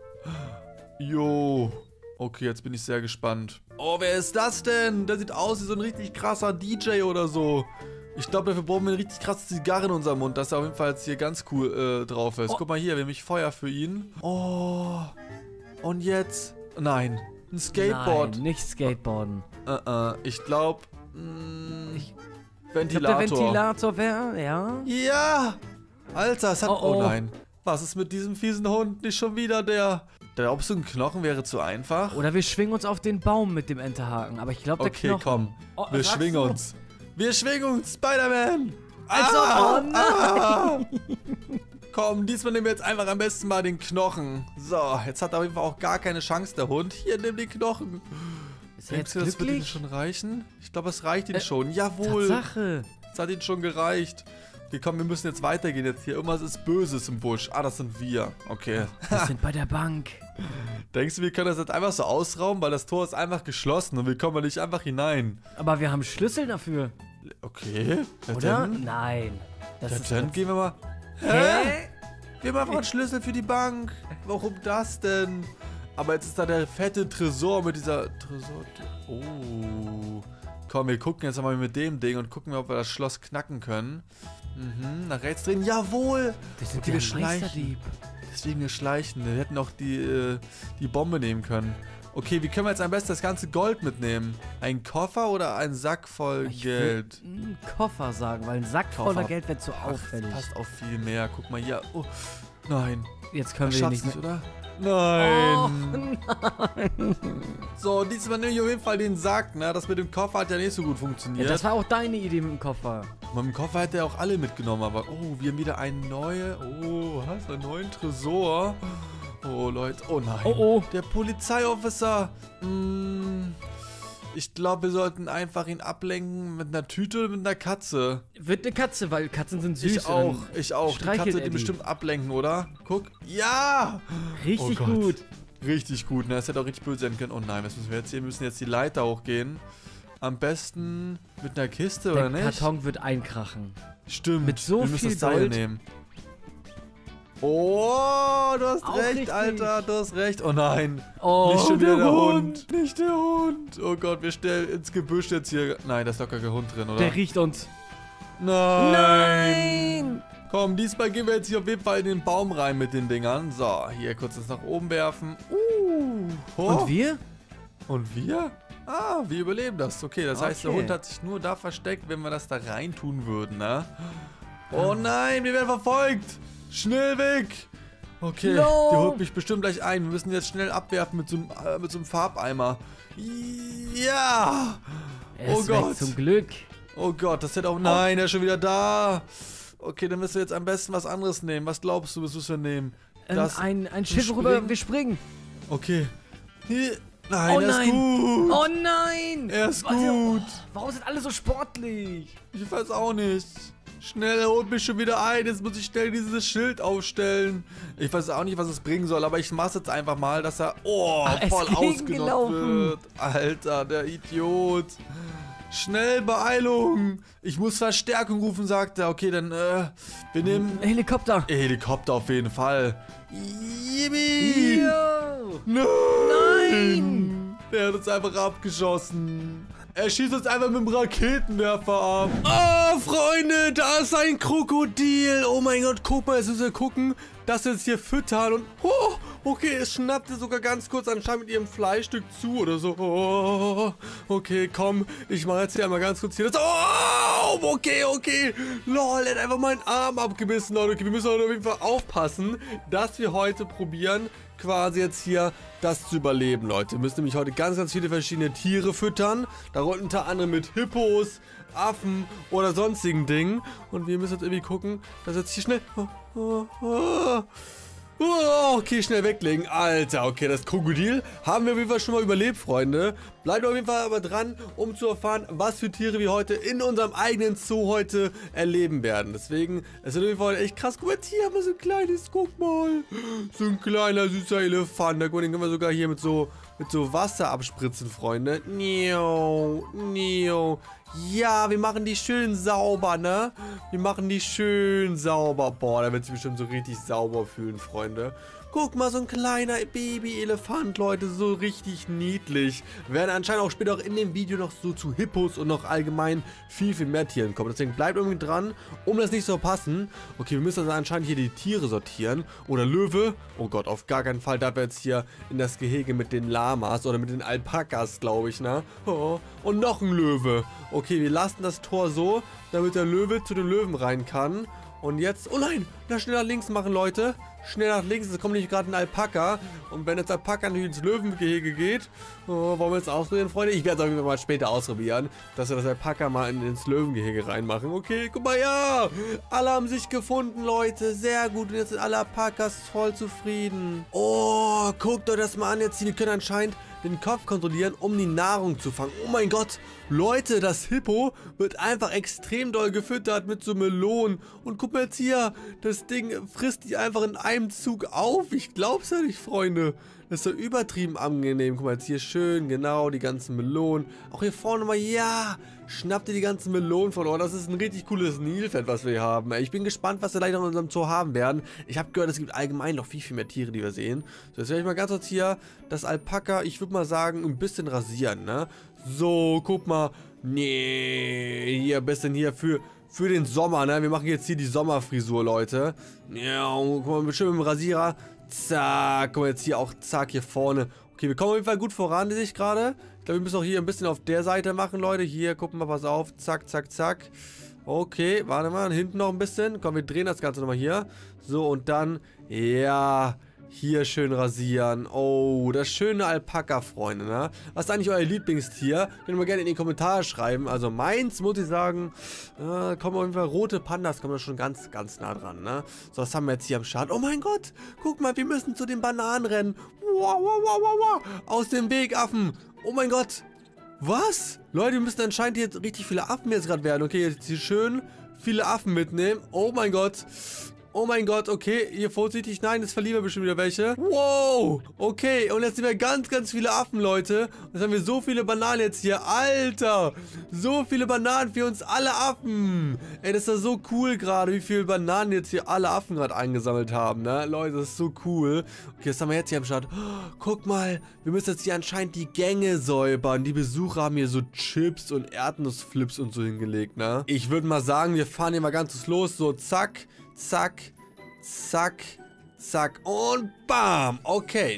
A: Jo. Okay, jetzt bin ich sehr gespannt. Oh, wer ist das denn? Der sieht aus wie so ein richtig krasser D J oder so. Ich glaube, dafür brauchen wir eine richtig krasse Zigarre in unserem Mund, dass er auf jeden Fall jetzt hier ganz cool äh, drauf ist.
B: Oh.
A: Guck mal hier, wir haben mich Feuer für ihn. Oh. Und jetzt? Nein. Ein Skateboard.
B: Nein, nicht Skateboarden.
A: Äh, äh, ich glaube...
B: Ich-
A: Ventilator.
B: Ich glaub, der Ventilator wäre, ja.
A: Ja! Alter, es hat...
B: Oh,
A: Oh,
B: oh.
A: nein. Was ist mit diesem fiesen Hund? Nicht schon wieder der... Glaubst du, ein Knochen wäre zu einfach?
B: Oder wir schwingen uns auf den Baum mit dem Enterhaken. Aber ich glaube, der
A: Okay,
B: Knochen...
A: komm.
B: Oh,
A: Wir
B: was sagst
A: schwingen
B: du?
A: uns. Wir schwingen uns, Spider-Man!
B: Also, oh nein!
A: ah. Komm, diesmal nehmen wir jetzt einfach am besten mal den Knochen. So, jetzt hat er auf jeden Fall auch gar keine Chance, der Hund. Hier, nimm den Knochen.
B: Ist er
A: Denkst
B: jetzt
A: du, das wird ihm
B: glücklich?
A: schon reichen? Ich glaube, es reicht ihm
B: Äh,
A: schon. Jawohl.
B: Tatsache.
A: Es hat ihn schon gereicht. Okay, komm, wir müssen jetzt weitergehen jetzt hier. Irgendwas ist Böses im Busch. Ah, das sind wir. Okay.
B: Wir sind bei der Bank.
A: Denkst du, wir können das jetzt einfach so ausrauben? Weil das Tor ist einfach geschlossen und wir kommen nicht einfach hinein.
B: Aber wir haben Schlüssel dafür,
A: Okay. Ja,
B: oder?
A: Dann,
B: Nein. Das
A: ja,
B: ist
A: dann gehen wir mal...
B: Hä?
A: Wir haben einfach einen Schlüssel für die Bank. Warum das denn? Aber jetzt ist da der fette Tresor mit dieser... Tresor... Oh. Komm, wir gucken jetzt mal mit dem Ding und gucken, ob wir das Schloss knacken können. Mhm, nach rechts drehen. Jawohl!
B: Wir sind
A: Okay,
B: der
A: wir schleichen.
B: Meisterdieb.
A: Deswegen wir schleichen. Wir hätten auch die, äh, die Bombe nehmen können. Okay, wie können wir jetzt am besten das ganze Gold mitnehmen? Ein Koffer oder ein Sack voll
B: Ich
A: Geld?
B: würd einen Koffer sagen, weil ein Sack
A: Koffer.
B: voller Geld wäre zu
A: Ach,
B: auffällig.
A: passt auf viel mehr. Guck mal hier. Oh, nein.
B: Jetzt können
A: Das
B: wir hier
A: schaffst
B: nicht
A: du,
B: mehr.
A: oder?
B: Oh,
A: Nein.
B: nein.
A: So, diesmal nehme ich auf jeden Fall den Sack, ne? Das mit dem Koffer hat ja nicht so gut
B: Ja,
A: funktioniert.
B: das war auch deine Idee mit dem Koffer.
A: Mit dem Koffer hätte er auch alle mitgenommen, aber oh, wir haben wieder einen neuen, oh, was, einen neuen Tresor. Oh, Leute, oh nein.
B: Oh, oh.
A: Der Polizeiofficer. Hm, ich glaube, wir sollten einfach ihn ablenken mit einer Tüte oder mit einer Katze.
B: Wird eine Katze, weil Katzen sind süß.
A: Ich auch,
B: und
A: ich auch. Die
B: streichelt
A: Katze
B: er
A: die
B: die.
A: bestimmt ablenken, oder? Guck. Ja!
B: Richtig
A: Oh Gott.
B: gut.
A: Richtig gut, ne? Das hätte auch richtig böse sein können. Oh nein, was müssen wir jetzt hier? Wir müssen jetzt die Leiter hochgehen. Am besten mit einer Kiste,
B: Der
A: oder nicht?
B: Karton wird einkrachen.
A: Stimmt.
B: mit so
A: wir müssen
B: viel
A: das Seil
B: Gold.
A: nehmen. Oh, du hast
B: Auch
A: recht,
B: richtig.
A: Alter, du hast recht. Oh nein.
B: Oh,
A: Nicht schon wieder der Hund. Nicht der Hund. Oh Gott, wir stellen ins Gebüsch jetzt hier. Nein, da ist doch gar kein Hund drin, oder?
B: Der riecht uns.
A: Nein.
B: Nein!
A: Komm, diesmal gehen wir jetzt hier auf jeden Fall in den Baum rein mit den Dingern. So, hier kurz das nach oben werfen. Uh. Oh.
B: Und wir?
A: Und wir? Ah, wir überleben das. Okay, das heißt, der
B: Okay.
A: Hund hat sich nur da versteckt, wenn wir das da rein tun würden, ne? Oh nein, wir werden verfolgt. Schnell weg. Okay,
B: No.
A: der holt mich bestimmt gleich ein. Wir müssen jetzt schnell abwerfen mit so einem, äh, mit so einem Farbeimer. Ja.
B: Er
A: Oh
B: ist weg,
A: Gott.
B: zum Glück.
A: Oh Gott, das hätte auch... Nein, er ist schon wieder da. Okay, dann müssen wir jetzt am besten was anderes nehmen. Was glaubst du, was müssen wir nehmen?
B: Ähm,
A: Das
B: ein, ein
A: zum
B: Schiff, worüber
A: Springen?
B: wir springen.
A: Okay. Hier. Nein,
B: Oh
A: er ist
B: nein.
A: gut.
B: Oh nein!
A: Er ist
B: Was-
A: gut.
B: Warum sind alle so sportlich?
A: Ich weiß auch nicht. Schnell, er holt mich schon wieder ein. Jetzt muss ich schnell dieses Schild aufstellen. Ich weiß auch nicht, was es bringen soll, aber ich mach's jetzt einfach mal, dass er oh,
B: Ach, er ist
A: voll ausgenockt
B: gegengelaufen.
A: wird. Alter, der Idiot. Schnell, Beeilung. Ich muss Verstärkung rufen, sagt er. Okay, dann, äh, wir nehmen
B: Ein Helikopter.
A: Helikopter auf jeden Fall. Yippie.
B: Yo.
A: Nein.
B: Nein.
A: Der hat uns einfach abgeschossen. Er schießt uns einfach mit dem Raketenwerfer ab. Oh, Freunde, da ist ein Krokodil. Oh mein Gott, guck mal, jetzt müssen wir gucken, dass wir jetzt hier füttern. Und, oh, okay, es schnappte sogar ganz kurz anscheinend mit ihrem Fleischstück zu oder so. Oh, okay, komm, ich mache jetzt hier einmal ganz kurz hier das. Oh, okay, okay. Lol, er hat einfach meinen Arm abgebissen, Leute. Okay, wir müssen auf jeden Fall aufpassen, dass wir heute probieren, quasi jetzt hier das zu überleben, Leute. Wir müssen nämlich heute ganz, ganz viele verschiedene Tiere füttern. Darunter unter anderem mit Hippos, Affen oder sonstigen Dingen. Und wir müssen jetzt irgendwie gucken, dass jetzt hier schnell... Oh, oh, oh. Oh, okay, schnell weglegen. Alter, okay, das Krokodil haben wir auf jeden Fall schon mal überlebt, Freunde. Bleibt auf jeden Fall aber dran, um zu erfahren, was für Tiere wir heute in unserem eigenen Zoo heute erleben werden. Deswegen, es wird auf jeden Fall echt krass. Guck mal, hier haben wir so ein kleines, guck mal. So ein kleiner, süßer Elefant. Guck mal, den können wir sogar hier mit so, mit so Wasser abspritzen, Freunde. Nio, nio. Ja, wir machen die schön sauber, ne? Wir machen die schön sauber. Boah, da wird sich bestimmt so richtig sauber fühlen, Freunde. Guck mal, so ein kleiner Baby-Elefant, Leute, so richtig niedlich. Wir werden anscheinend auch später auch in dem Video noch so zu Hippos und noch allgemein viel, viel mehr Tieren kommen. Deswegen bleibt irgendwie dran, um das nicht zu verpassen. Okay, wir müssen also anscheinend hier die Tiere sortieren. Oder Löwe. Oh Gott, auf gar keinen Fall darf er jetzt hier in das Gehege mit den Lamas oder mit den Alpakas, glaube ich, ne? Oh, und noch ein Löwe. Okay, wir lassen das Tor so, damit der Löwe zu den Löwen rein kann. Und jetzt, oh nein, na schnell nach links machen, Leute. Schnell nach links, es kommt nämlich gerade ein Alpaka. Und wenn jetzt Alpaka natürlich ins Löwengehege geht, oh, wollen wir jetzt ausprobieren, Freunde? Ich werde es auf jeden Fall mal später ausprobieren, dass wir das Alpaka mal in, ins Löwengehege reinmachen. Okay, guck mal, ja. Alle haben sich gefunden, Leute. Sehr gut. Und jetzt sind alle Alpakas voll zufrieden. Oh, guckt euch das mal an jetzt. Wir können anscheinend den Kopf kontrollieren, um die Nahrung zu fangen. Oh mein Gott, Leute, das Hippo wird einfach extrem doll gefüttert mit so Melonen. Und guck mal jetzt hier, das Ding frisst die einfach in einem Zug auf. Ich glaub's ja nicht, Freunde. Das ist so übertrieben angenehm. Guck mal jetzt hier schön, genau, die ganzen Melonen. Auch hier vorne mal, ja, schnappt ihr die ganzen Melonen von. Oh, das ist ein richtig cooles Nilpferd, was wir hier haben. Ich bin gespannt, was wir gleich noch in unserem Zoo haben werden. Ich habe gehört, es gibt allgemein noch viel, viel mehr Tiere, die wir sehen. So, jetzt werde ich mal ganz kurz hier das Alpaka, ich würde mal sagen, ein bisschen rasieren, ne? So, guck mal. Nee, hier ein bisschen hier für... Für den Sommer, ne? Wir machen jetzt hier die Sommerfrisur, Leute. Ja, guck mal, schön mit dem Rasierer. Zack, guck mal jetzt hier auch, zack, hier vorne. Okay, wir kommen auf jeden Fall gut voran, sehe ich gerade. Ich glaube, wir müssen auch hier ein bisschen auf der Seite machen, Leute. Hier, gucken wir, pass auf. Zack, zack, zack.
C: Okay, warte mal, hinten noch ein bisschen. Komm, wir drehen das Ganze nochmal hier. So, und dann, ja, hier schön rasieren. Oh, das schöne Alpaka, Freunde, ne? Was ist eigentlich euer Lieblingstier? Könnt ihr mal gerne in die Kommentare schreiben. Also meins, muss ich sagen, äh, kommen auf jeden Fall rote Pandas, kommen da schon ganz, ganz nah dran, ne? So, was haben wir jetzt hier am Start? Oh mein Gott, guck mal, wir müssen zu den Bananen rennen. Wow, wow, wow, wow, wow. Aus dem Weg, Affen. Oh mein Gott. Was? Leute, wir müssen anscheinend jetzt richtig viele Affen jetzt gerade werden. Okay, jetzt hier schön viele Affen mitnehmen. Oh mein Gott. Oh mein Gott, okay, hier vorsichtig. Nein, jetzt verlieren wir bestimmt wieder welche. Wow, okay, und jetzt sind wir ganz, ganz viele Affen, Leute. Jetzt haben wir so viele Bananen jetzt hier. Alter, so viele Bananen für uns alle Affen. Ey, das ist ja so cool gerade, wie viele Bananen jetzt hier alle Affen gerade eingesammelt haben, ne? Leute, das ist so cool. Okay, was haben wir jetzt hier am Start? Oh, guck mal, wir müssen jetzt hier anscheinend die Gänge säubern. Die Besucher haben hier so Chips und Erdnussflips und so hingelegt, ne? Ich würde mal sagen, wir fahren hier mal ganz los. So, zack. Zack, zack, zack und bam. Okay.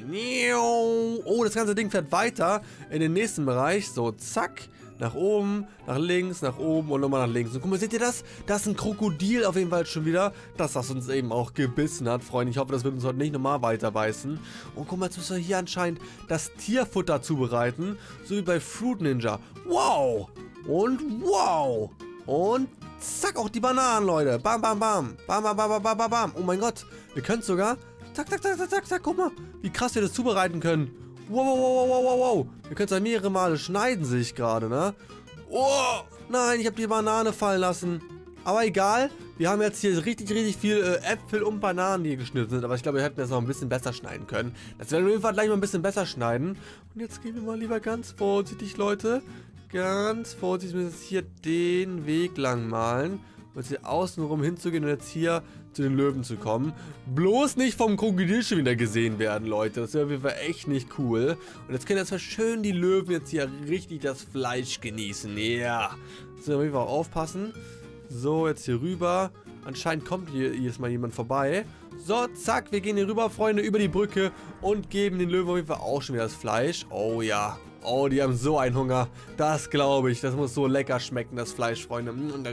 C: Oh, das ganze Ding fährt weiter in den nächsten Bereich. So, zack, nach oben, nach links, nach oben und nochmal nach links. Und guck mal, seht ihr das? Das ist ein Krokodil auf jeden Fall schon wieder, das das uns eben auch gebissen hat, Freunde. Ich hoffe, das wird uns heute nicht nochmal weiter beißen. Und guck mal, jetzt müssen wir hier anscheinend das Tierfutter zubereiten, so wie bei Fruit Ninja. Wow. Und wow. Und zack, auch die Bananen, Leute. Bam, bam, bam. Bam, bam, bam, bam, bam, bam. Oh mein Gott. Wir können es sogar. Zack, zack, zack, zack, zack, zack. Guck mal, wie krass wir das zubereiten können. Wow, wow, wow, wow, wow, wow. Wir können es ja mehrere Male schneiden, sehe ich gerade, ne? Oh, nein, ich habe die Banane fallen lassen. Aber egal. Wir haben jetzt hier richtig, richtig viel äh, Äpfel und Bananen, die geschnitten sind. Aber ich glaube, wir hätten das noch ein bisschen besser schneiden können. Das werden wir auf jeden Fall gleich mal ein bisschen besser schneiden. Und jetzt gehen wir mal lieber ganz vorsichtig, Leute. Ganz vorsichtig, müssen wir jetzt hier den Weg lang malen, um jetzt hier außenrum hinzugehen und jetzt hier zu den Löwen zu kommen. Bloß nicht vom Krokodil schon wieder gesehen werden, Leute. Das wäre auf jeden Fall echt nicht cool. Und jetzt können jetzt mal schön die Löwen jetzt hier richtig das Fleisch genießen. Ja. So, auf jeden Fall aufpassen. So, jetzt hier rüber. Anscheinend kommt hier jedes Mal jemand vorbei. So, zack, wir gehen hier rüber, Freunde, über die Brücke und geben den Löwen auf jeden Fall auch schon wieder das Fleisch. Oh ja. Oh, die haben so einen Hunger. Das glaube ich. Das muss so lecker schmecken, das Fleisch, Freunde.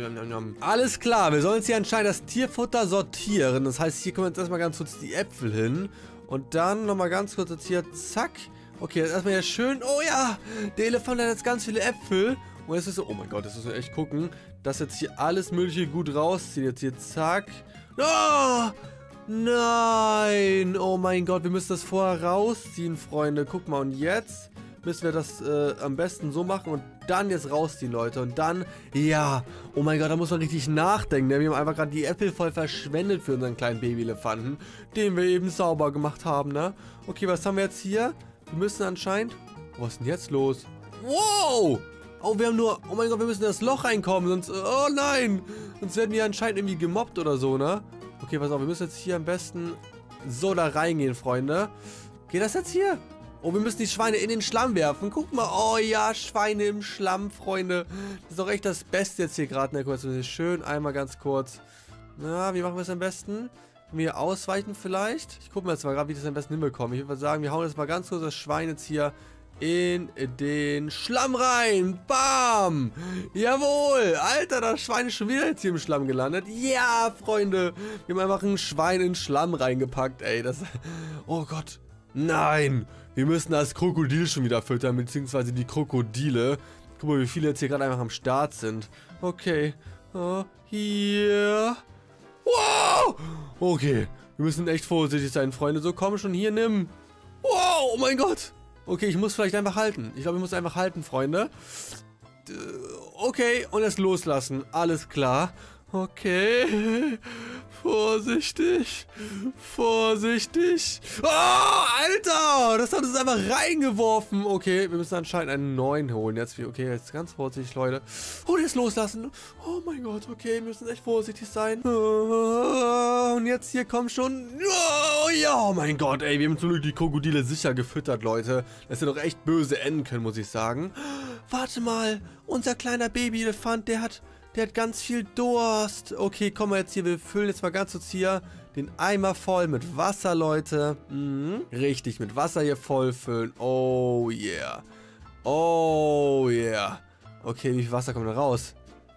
C: Alles klar, wir sollen jetzt hier anscheinend das Tierfutter sortieren. Das heißt, hier kommen jetzt erstmal ganz kurz die Äpfel hin. Und dann nochmal ganz kurz jetzt hier, zack. Okay, jetzt erstmal hier schön. Oh ja, der Elefant hat jetzt ganz viele Äpfel. Und jetzt ist so, oh mein Gott, das müssen wir echt gucken, dass jetzt hier alles Mögliche gut rauszieht. Jetzt hier, zack. Oh, nein. Oh mein Gott, wir müssen das vorher rausziehen, Freunde. Guck mal, und jetzt müssen wir das äh, am besten so machen und dann jetzt rausziehen, Leute. Und dann, ja, oh mein Gott, da muss man richtig nachdenken. Wir haben einfach gerade die Äpfel voll verschwendet für unseren kleinen Baby-Elefanten, den wir eben sauber gemacht haben, ne? Okay, was haben wir jetzt hier? Wir müssen anscheinend, was ist denn jetzt los? Wow! Oh, wir haben nur, oh mein Gott, wir müssen in das Loch reinkommen, sonst, oh nein! Sonst werden wir anscheinend irgendwie gemobbt oder so, ne? Okay, pass auf, wir müssen jetzt hier am besten so da reingehen, Freunde. Geht das jetzt hier? Oh, wir müssen die Schweine in den Schlamm werfen. Guck mal. Oh ja, Schweine im Schlamm, Freunde. Das ist doch echt das Beste jetzt hier gerade. Na, kurz, schön einmal ganz kurz. Na, wie machen wir es am besten? Können wir ausweichen vielleicht? Ich gucke mir jetzt mal gerade, wie ich das am besten hinbekomme. Ich würde sagen, wir hauen jetzt mal ganz kurz das Schwein jetzt hier in den Schlamm rein. Bam! Jawohl! Alter, das Schwein ist schon wieder jetzt hier im Schlamm gelandet. Ja, Freunde. Wir haben einfach ein Schwein in den Schlamm reingepackt, ey. Das... Oh Gott. Nein! Wir müssen das Krokodil schon wieder füttern, beziehungsweise die Krokodile. Guck mal, wie viele jetzt hier gerade einfach am Start sind. Okay. Oh, hier. Wow! Okay. Wir müssen echt vorsichtig sein, Freunde. So, komm schon, hier, nimm. Wow, oh mein Gott. Okay, ich muss vielleicht einfach halten. Ich glaube, ich muss einfach halten, Freunde. Okay, und jetzt loslassen. Alles klar. Okay. Vorsichtig. Vorsichtig. Oh, Alter! Das hat uns einfach reingeworfen. Okay, wir müssen anscheinend einen neuen holen. Jetzt, okay, jetzt ganz vorsichtig, Leute. Und jetzt loslassen. Oh mein Gott, okay, wir müssen echt vorsichtig sein. Und jetzt hier, komm schon. Oh, ja, oh mein Gott, ey, wir haben zum Glück die Krokodile sicher gefüttert, Leute. Das hätte doch echt böse enden können, muss ich sagen. Warte mal, unser kleiner Babyelefant, der hat... Der hat ganz viel Durst. Okay, komm mal jetzt hier. Wir füllen jetzt mal ganz kurz hier den Eimer voll mit Wasser, Leute. Mhm. Richtig, mit Wasser hier voll füllen. Oh yeah. Oh yeah. Okay, wie viel Wasser kommt da raus?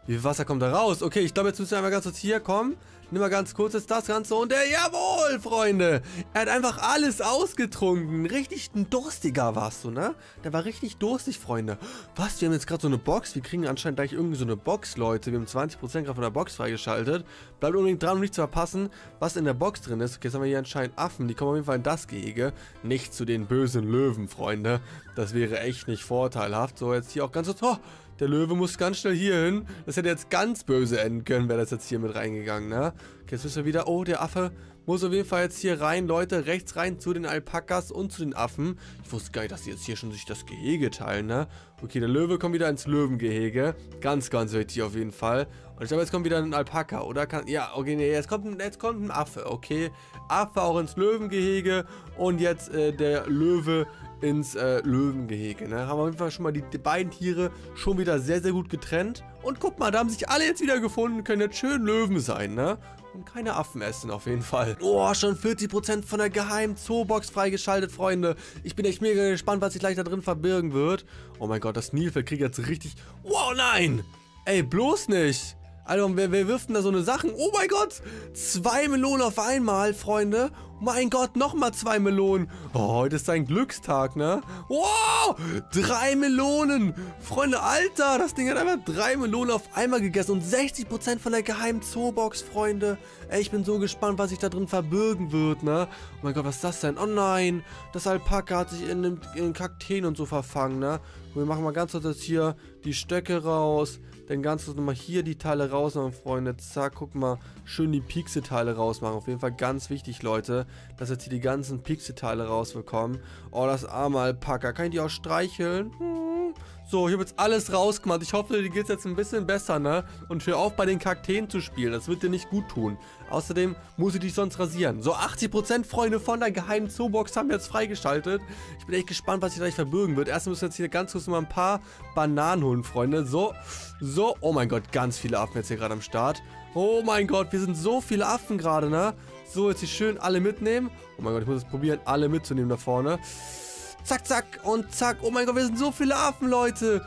C: Wie viel Wasser kommt da raus? Okay, ich glaube, jetzt müssen wir einmal ganz kurz hier kommen. Nimm mal ganz kurz jetzt das Ganze und der, jawohl, Freunde. Er hat einfach alles ausgetrunken. Richtig ein Durstiger warst du, ne? Der war richtig durstig, Freunde. Was, wir haben jetzt gerade so eine Box. Wir kriegen anscheinend gleich irgendwie so eine Box, Leute. Wir haben zwanzig Prozent gerade von der Box freigeschaltet. Bleibt unbedingt dran, um nicht zu verpassen, was in der Box drin ist. Okay, jetzt haben wir hier anscheinend Affen. Die kommen auf jeden Fall in das Gehege. Nicht zu den bösen Löwen, Freunde. Das wäre echt nicht vorteilhaft. So, jetzt hier auch ganz so... Oh, der Löwe muss ganz schnell hier hin. Das hätte jetzt ganz böse enden können, wäre das jetzt hier mit reingegangen, ne? Okay, jetzt müssen wir wieder... Oh, der Affe muss auf jeden Fall jetzt hier rein, Leute. Rechts rein zu den Alpakas und zu den Affen. Ich wusste gar nicht, dass die jetzt hier schon sich das Gehege teilen, ne? Okay, der Löwe kommt wieder ins Löwengehege. Ganz, ganz wichtig auf jeden Fall. Und ich glaube, jetzt kommt wieder ein Alpaka, oder? Kann, ja, okay, nee, jetzt kommt, ein, jetzt kommt ein Affe, okay? Affe auch ins Löwengehege und jetzt äh, der Löwe ins äh, Löwengehege, ne? Haben wir auf jeden Fall schon mal die, die beiden Tiere schon wieder sehr, sehr gut getrennt. Und guck mal, da haben sich alle jetzt wieder gefunden, können jetzt schön Löwen sein, ne? Und keine Affen essen auf jeden Fall. Oh, schon vierzig Prozent von der geheimen Zoobox freigeschaltet, Freunde. Ich bin echt mega gespannt, was sich gleich da drin verbirgen wird. Oh mein Gott, das Nilpferd kriegt jetzt richtig... Wow, nein! Ey, bloß nicht! Also, wer, wer wirft denn da so eine Sachen? Oh mein Gott! Zwei Melonen auf einmal, Freunde. Mein Gott, nochmal zwei Melonen. Oh, heute ist ein Glückstag, ne? Wow! Drei Melonen! Freunde, Alter, das Ding hat einfach drei Melonen auf einmal gegessen. Und sechzig Prozent von der geheimen Zoobox, Freunde. Ey, ich bin so gespannt, was sich da drin verbirgen wird, ne? Oh mein Gott, was ist das denn? Oh nein! Das Alpaka hat sich in den, in den Kakteen und so verfangen, ne? Und wir machen mal ganz kurz jetzt hier die Stöcke raus. Dann ganz kurz nochmal hier die Teile rausmachen, Freunde. Zack, guck mal. Schön die Pixel-Teile rausmachen. Auf jeden Fall ganz wichtig, Leute, dass jetzt hier die ganzen Pixel-Teile rausbekommen. Oh, das arme Alpaka. Kann ich die auch streicheln? Hm. So, ich habe jetzt alles rausgemacht. Ich hoffe, dir geht es jetzt ein bisschen besser, ne? Und hör auf, bei den Kakteen zu spielen. Das wird dir nicht gut tun. Außerdem muss ich dich sonst rasieren. So, achtzig Prozent, Freunde, von der geheimen Zoobox haben wir jetzt freigeschaltet. Ich bin echt gespannt, was sich gleich verbirgen wird. Erstmal müssen wir jetzt hier ganz kurz mal ein paar Bananen holen, Freunde. So, so. Oh mein Gott, ganz viele Affen jetzt hier gerade am Start. Oh mein Gott, wir sind so viele Affen gerade, ne? So, jetzt hier schön alle mitnehmen. Oh mein Gott, ich muss jetzt probieren, alle mitzunehmen da vorne. Zack, zack und zack. Oh mein Gott, wir sind so viele Affen, Leute.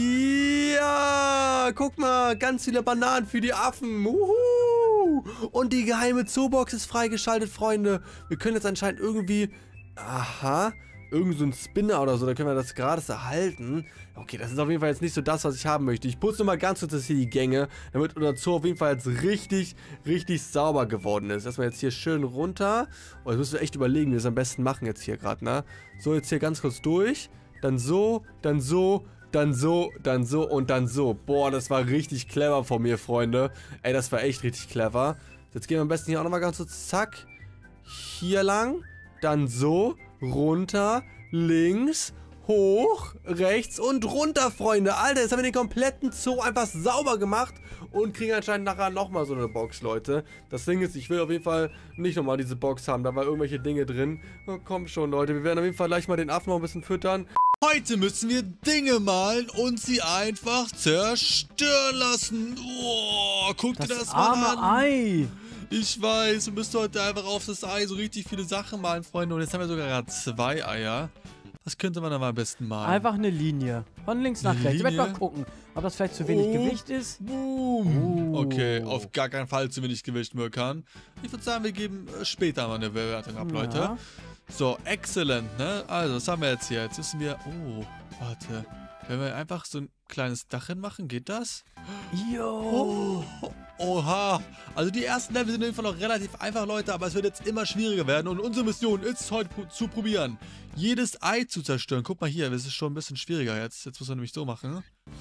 C: Ja, guck mal, ganz viele Bananen für die Affen. Uhu. Und die geheime Zoobox ist freigeschaltet, Freunde. Wir können jetzt anscheinend irgendwie... Aha... Irgend so ein Spinner oder so, da können wir das gerade erhalten. Okay, das ist auf jeden Fall jetzt nicht so das, was ich haben möchte. Ich putze nochmal ganz kurz hier die Gänge, damit unser Zoo auf jeden Fall jetzt richtig, richtig sauber geworden ist. Erstmal jetzt hier schön runter. Oh, jetzt müssen wir echt überlegen, wie wir es am besten machen jetzt hier gerade, ne? So, jetzt hier ganz kurz durch. Dann so, dann so, dann so, dann so und dann so. Boah, das war richtig clever von mir, Freunde. Ey, das war echt richtig clever. Jetzt gehen wir am besten hier auch nochmal ganz kurz, zack. Hier lang, dann so. Runter, links, hoch, rechts und runter, Freunde. Alter, jetzt haben wir den kompletten Zoo einfach sauber gemacht und kriegen anscheinend nachher nochmal so eine Box, Leute. Das Ding ist, ich will auf jeden Fall nicht nochmal diese Box haben. Da war irgendwelche Dinge drin. Oh, komm schon, Leute. Wir werden auf jeden Fall gleich mal den Affen noch ein bisschen füttern.
A: Heute müssen wir Dinge malen und sie einfach zerstören lassen. Oh, guck dir das mal an.
B: Das arme Ei.
A: Ich weiß, wir müssen heute einfach auf das Ei so richtig viele Sachen malen, Freunde. Und jetzt haben wir sogar gerade zwei Eier. Was könnte man da mal am besten malen?
B: Einfach eine Linie. Von links nach rechts. Ich werde mal gucken, ob das vielleicht zu wenig
A: oh,
B: Gewicht ist.
A: Boom. Oh. Okay, auf gar keinen Fall zu wenig Gewicht, Mirkan. Ich würde sagen, wir geben später mal eine Bewertung ab, ja. Leute. So, excellent, ne? Also, was haben wir jetzt hier? Jetzt müssen wir... Oh, warte. Wenn wir einfach so ein kleines Dach hinmachen, geht das?
B: Jo.
A: Oh, oha. Also die ersten Level sind auf jeden Fall noch relativ einfach, Leute, aber es wird jetzt immer schwieriger werden. Und unsere Mission ist es heute zu probieren, jedes Ei zu zerstören. Guck mal hier, das ist schon ein bisschen schwieriger jetzt. Jetzt muss man nämlich so machen.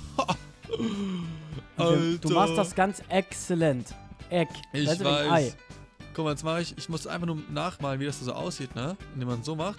B: Alter. Du machst das ganz exzellent. Eck.
A: Ich
B: also
A: weiß.
B: Ei.
A: Guck mal, jetzt mache ich, ich muss einfach nur nachmalen, wie das so aussieht, ne? Indem man so macht.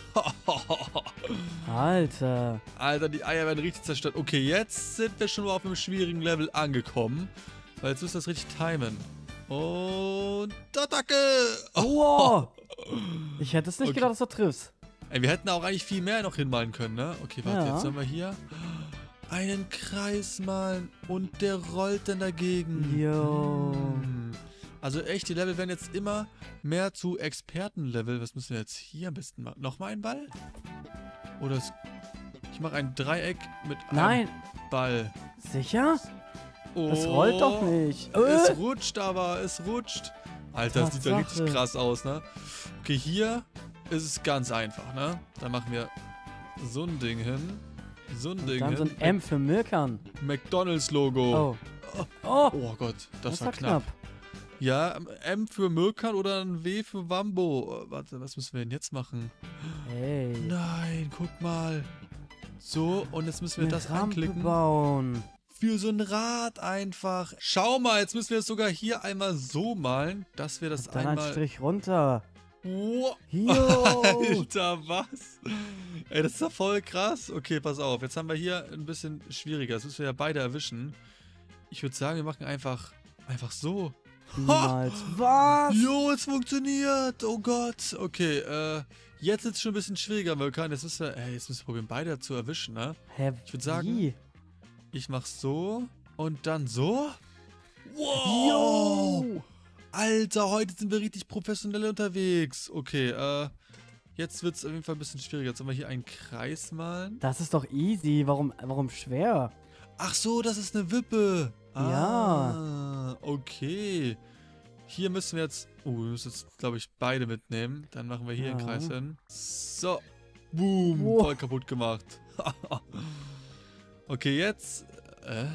B: Alter.
A: Alter, die Eier werden richtig zerstört. Okay, jetzt sind wir schon mal auf einem schwierigen Level angekommen. Weil jetzt müssen wir das richtig timen. Und Attacke!
B: Oh. Ich hätte es nicht
A: okay.
B: gedacht, dass du triffst.
A: Ey, wir hätten auch eigentlich viel mehr noch hinmalen können, ne? Okay, warte,
B: Ja.
A: jetzt sollen wir hier einen Kreis malen und der rollt dann dagegen.
B: Jo.
A: Hm. Also echt, die Level werden jetzt immer mehr zu Expertenlevel. Was müssen wir jetzt hier am besten machen? Nochmal einen Ball? Oder es, ich mache ein Dreieck mit
B: Nein.
A: einem Ball.
B: Sicher?
A: Oh,
B: Das rollt doch nicht.
A: Es
B: Äh.
A: rutscht aber, es rutscht. Alter, das sieht ja richtig
B: Tatsache.
A: krass aus, ne? Okay, hier ist es ganz einfach, ne? Dann machen wir so ein Ding hin. So ein Ding
B: Dann
A: hin.
B: so ein M für Milkern.
A: McDonalds-Logo.
B: Oh. Oh,
A: Oh Gott, das,
B: das
A: war
B: war
A: knapp.
B: knapp.
A: Ja, M für Mirkan oder ein W für Wambo. Warte, was müssen wir denn jetzt machen?
B: Hey.
A: Nein, guck mal. So, und jetzt müssen wir
B: Eine
A: das
B: Rampe
A: anklicken.
B: bauen.
A: Für so ein Rad einfach. Schau mal, jetzt müssen wir es sogar hier einmal so malen, dass wir das
B: Dann ein
A: einmal...
B: Strich runter.
A: Wow.
B: Jo.
A: Alter, was? Ey, das ist ja voll krass. Okay, pass auf. Jetzt haben wir hier ein bisschen schwieriger. Das müssen wir ja beide erwischen. Ich würde sagen, wir machen einfach, einfach so.
B: Niemals. Was?
A: Jo, es funktioniert. Oh Gott. Okay, äh, jetzt ist es schon ein bisschen schwieriger, Vulkan. Jetzt müssen wir, ey, jetzt müssen wir probieren, beide zu erwischen, ne?
B: Hä,
A: Ich würde sagen,
B: wie?
A: ich mach so und dann so. Wow.
B: Jo.
A: Alter, heute sind wir richtig professionell unterwegs. Okay, äh, jetzt wird es auf jeden Fall ein bisschen schwieriger. Jetzt sollen wir hier einen Kreis malen.
B: Das ist doch easy. Warum, warum schwer?
A: Ach so, das ist eine Wippe.
B: Ja.
A: Ah, okay. Hier müssen wir jetzt, oh, wir müssen jetzt, glaube ich, beide mitnehmen. Dann machen wir hier einen
B: Ja.
A: Kreis hin. So. Boom,
B: Wow.
A: voll kaputt gemacht. Okay, jetzt, äh,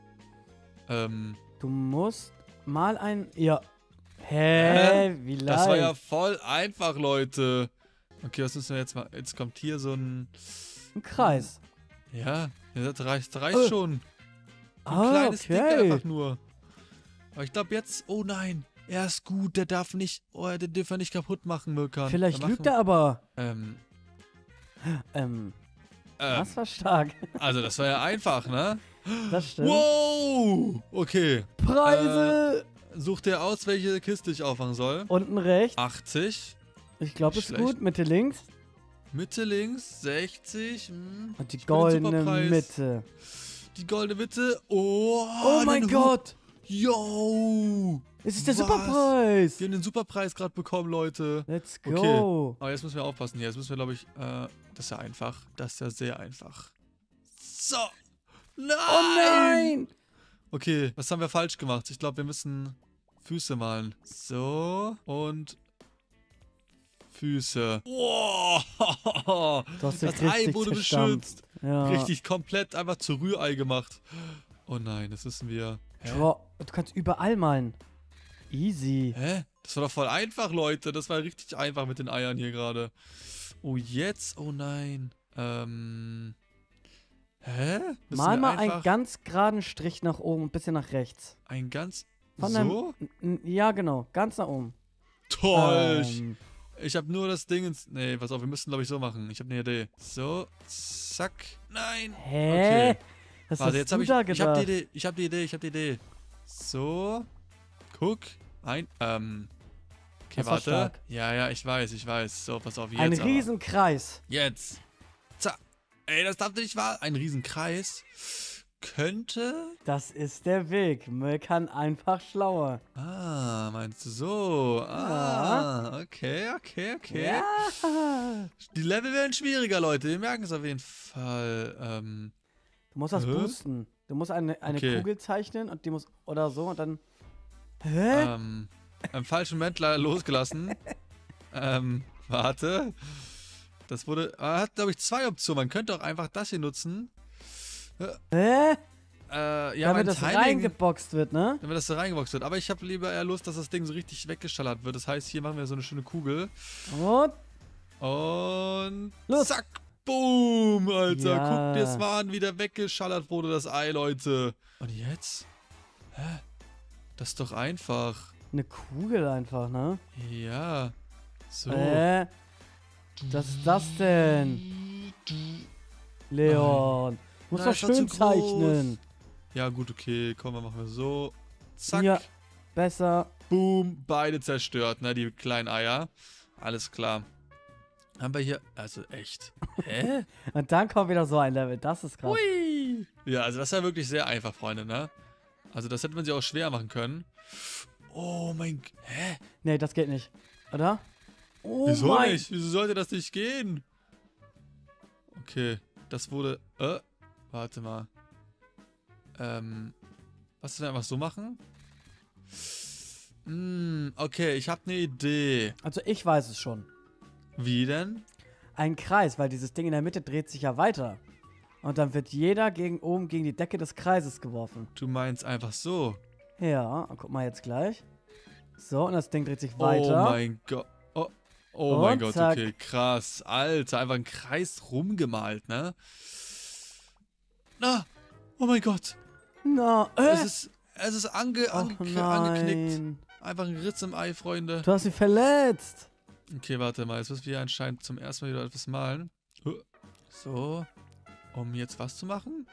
A: ähm,
B: Du musst mal ein... Ja. Hä?
A: Hä?
B: Wie leicht.
A: das war ja voll einfach, Leute. Okay, was müssen wir jetzt mal, jetzt kommt hier so ein,
B: ein Kreis.
A: ja, das reicht, das reicht
B: Äh.
A: schon. Ein
B: Ah,
A: kleines Ding
B: okay.
A: einfach nur. Aber ich glaube jetzt, oh nein, er ist gut, der darf nicht, oh, den dürfen wir nicht kaputt machen, Mirkan.
B: Vielleicht
A: Wir
B: lügt
A: machen-
B: er aber.
A: Ähm,
B: Ähm,
A: ähm,
B: das war stark.
A: also das war ja einfach, ne?
B: Das stimmt.
A: Wow! Okay,
B: Preise!
A: such dir aus, welche Kiste ich aufmachen soll.
B: Unten rechts.
A: achtzig,
B: Ich glaube, ist
A: schlecht.
B: gut. Mitte links.
A: Mitte links, sechzig. Hm.
B: Und die
A: Ich will den
B: goldene
A: Superpreis.
B: Mitte.
A: Die goldene Mitte. Oh,
B: Oh mein
A: den Hu-
B: Gott!
A: Yo!
B: Es ist der
A: Was?
B: Superpreis!
A: Wir haben den Superpreis gerade bekommen, Leute.
B: Let's
A: Okay.
B: go!
A: Aber jetzt müssen wir aufpassen hier. Jetzt müssen wir, glaube ich, äh, das ist ja einfach. Das ist ja sehr einfach. So. Nein!
B: Oh nein!
A: Okay, was haben wir falsch gemacht? Ich glaube, wir müssen Füße malen. So. Und Füße. Wow!
B: Du hast dich
A: Das Ei
B: richtig
A: wurde
B: zerstampft.
A: beschützt.
B: Ja.
A: Richtig komplett einfach zu Rührei gemacht. Oh nein, das müssen wir. Hä?
B: Boah, du kannst überall malen. Easy.
A: Hä? Das war doch voll einfach, Leute. Das war richtig einfach mit den Eiern hier gerade. Oh, jetzt? Oh nein. Ähm. Hä? Müssen
B: Mal
A: wir
B: mal einen
A: einfach
B: ganz geraden Strich nach oben, ein bisschen nach rechts.
A: ein ganz.
B: Von
A: so?
B: N- Ja, genau. Ganz nach oben.
A: Toll. Ich-
B: Ähm,
A: Ich habe nur das Ding ins. Nee, pass auf, wir müssen, glaube ich, so machen. Ich habe eine Idee. So, zack. Nein.
B: hä?
A: Okay.
B: Was
A: Warte,
B: hast
A: jetzt
B: du
A: habe ich.
B: da
A: Ich habe die
B: gedacht?
A: Idee. Ich habe die Idee. Ich habe die Idee. So. Guck. Ein. Ähm. Okay,
B: Das war
A: warte.
B: stark.
A: Ja, ja, ich weiß, ich weiß. So, pass auf. Jetzt
B: Ein
A: aber.
B: Riesenkreis.
A: Jetzt. Zack. Ey, das darf nicht wahr. Ein Riesenkreis. Könnte.
B: Das ist der Weg. Müll kann einfach schlauer.
A: Ah, meinst du so? Ah, okay, okay, okay.
B: Ja.
A: Die Level werden schwieriger, Leute. Wir merken es auf jeden Fall. Ähm,
B: Du musst das
A: Hä?
B: boosten. Du musst eine, eine
A: Okay.
B: Kugel zeichnen und die muss. Oder so und dann. Hä?
A: ähm, im falschen Moment leider losgelassen. ähm, warte. Das wurde. Er hat, glaube ich, zwei Optionen. Man könnte auch einfach das hier nutzen.
B: Hä?
A: Äh, ja,
B: Damit
A: mein
B: das
A: Timing.
B: reingeboxt wird, ne?
A: Damit das so reingeboxt wird. Aber ich habe lieber eher Lust, dass das Ding so richtig weggeschallert wird. Das heißt, hier machen wir so eine schöne Kugel.
B: Und.
A: Und.
B: Los.
A: Zack! Boom! Alter,
B: Ja.
A: guck dir das mal an, wie der weggeschallert wurde, das Ei, Leute. Und jetzt? Hä? Das ist doch einfach.
B: Eine Kugel einfach, ne?
A: Ja. So.
B: Äh. Was ist das denn? Leon. Muss
A: Nein,
B: doch
A: das war
B: schön
A: zu groß.
B: zeichnen.
A: Ja, gut, okay. Komm, dann machen wir so. Zack.
B: Ja. Besser.
A: Boom. Beide zerstört, ne? Die kleinen Eier. Alles klar. Haben wir hier. Also echt. Hä?
B: Und dann kommt wieder so ein Level. Das ist krass.
A: Hui. Ja, also das ist ja wirklich sehr einfach, Freunde, ne? Also das hätte man sich auch schwer machen können. Oh mein... G- Hä?
B: Nee, das geht nicht. Oder? Oh
A: Wieso
B: mein.
A: nicht? Wieso sollte das nicht gehen? Okay, das wurde... Äh, warte mal. Ähm, Was wir einfach so machen? Hm, okay, ich habe eine Idee.
B: Also ich weiß es schon.
A: Wie denn?
B: Ein Kreis, weil dieses Ding in der Mitte dreht sich ja weiter. Und dann wird jeder gegen oben gegen die Decke des Kreises geworfen.
A: Du meinst einfach so.
B: Ja, guck mal jetzt gleich. So, und das Ding dreht sich weiter.
A: Oh mein Gott. Oh, oh mein
B: Und
A: Gott,
B: zack.
A: okay, krass. Alter, einfach ein Kreis rumgemalt, ne? Na, oh mein Gott.
B: Na, äh?
A: Es ist, es ist ange, ange,
B: Och,
A: angeknickt.
B: nein.
A: Einfach ein Ritz im Ei, Freunde.
B: Du hast sie verletzt.
A: Okay, warte mal. Jetzt müssen wir hier anscheinend zum ersten Mal wieder etwas malen. So. Um jetzt was zu machen?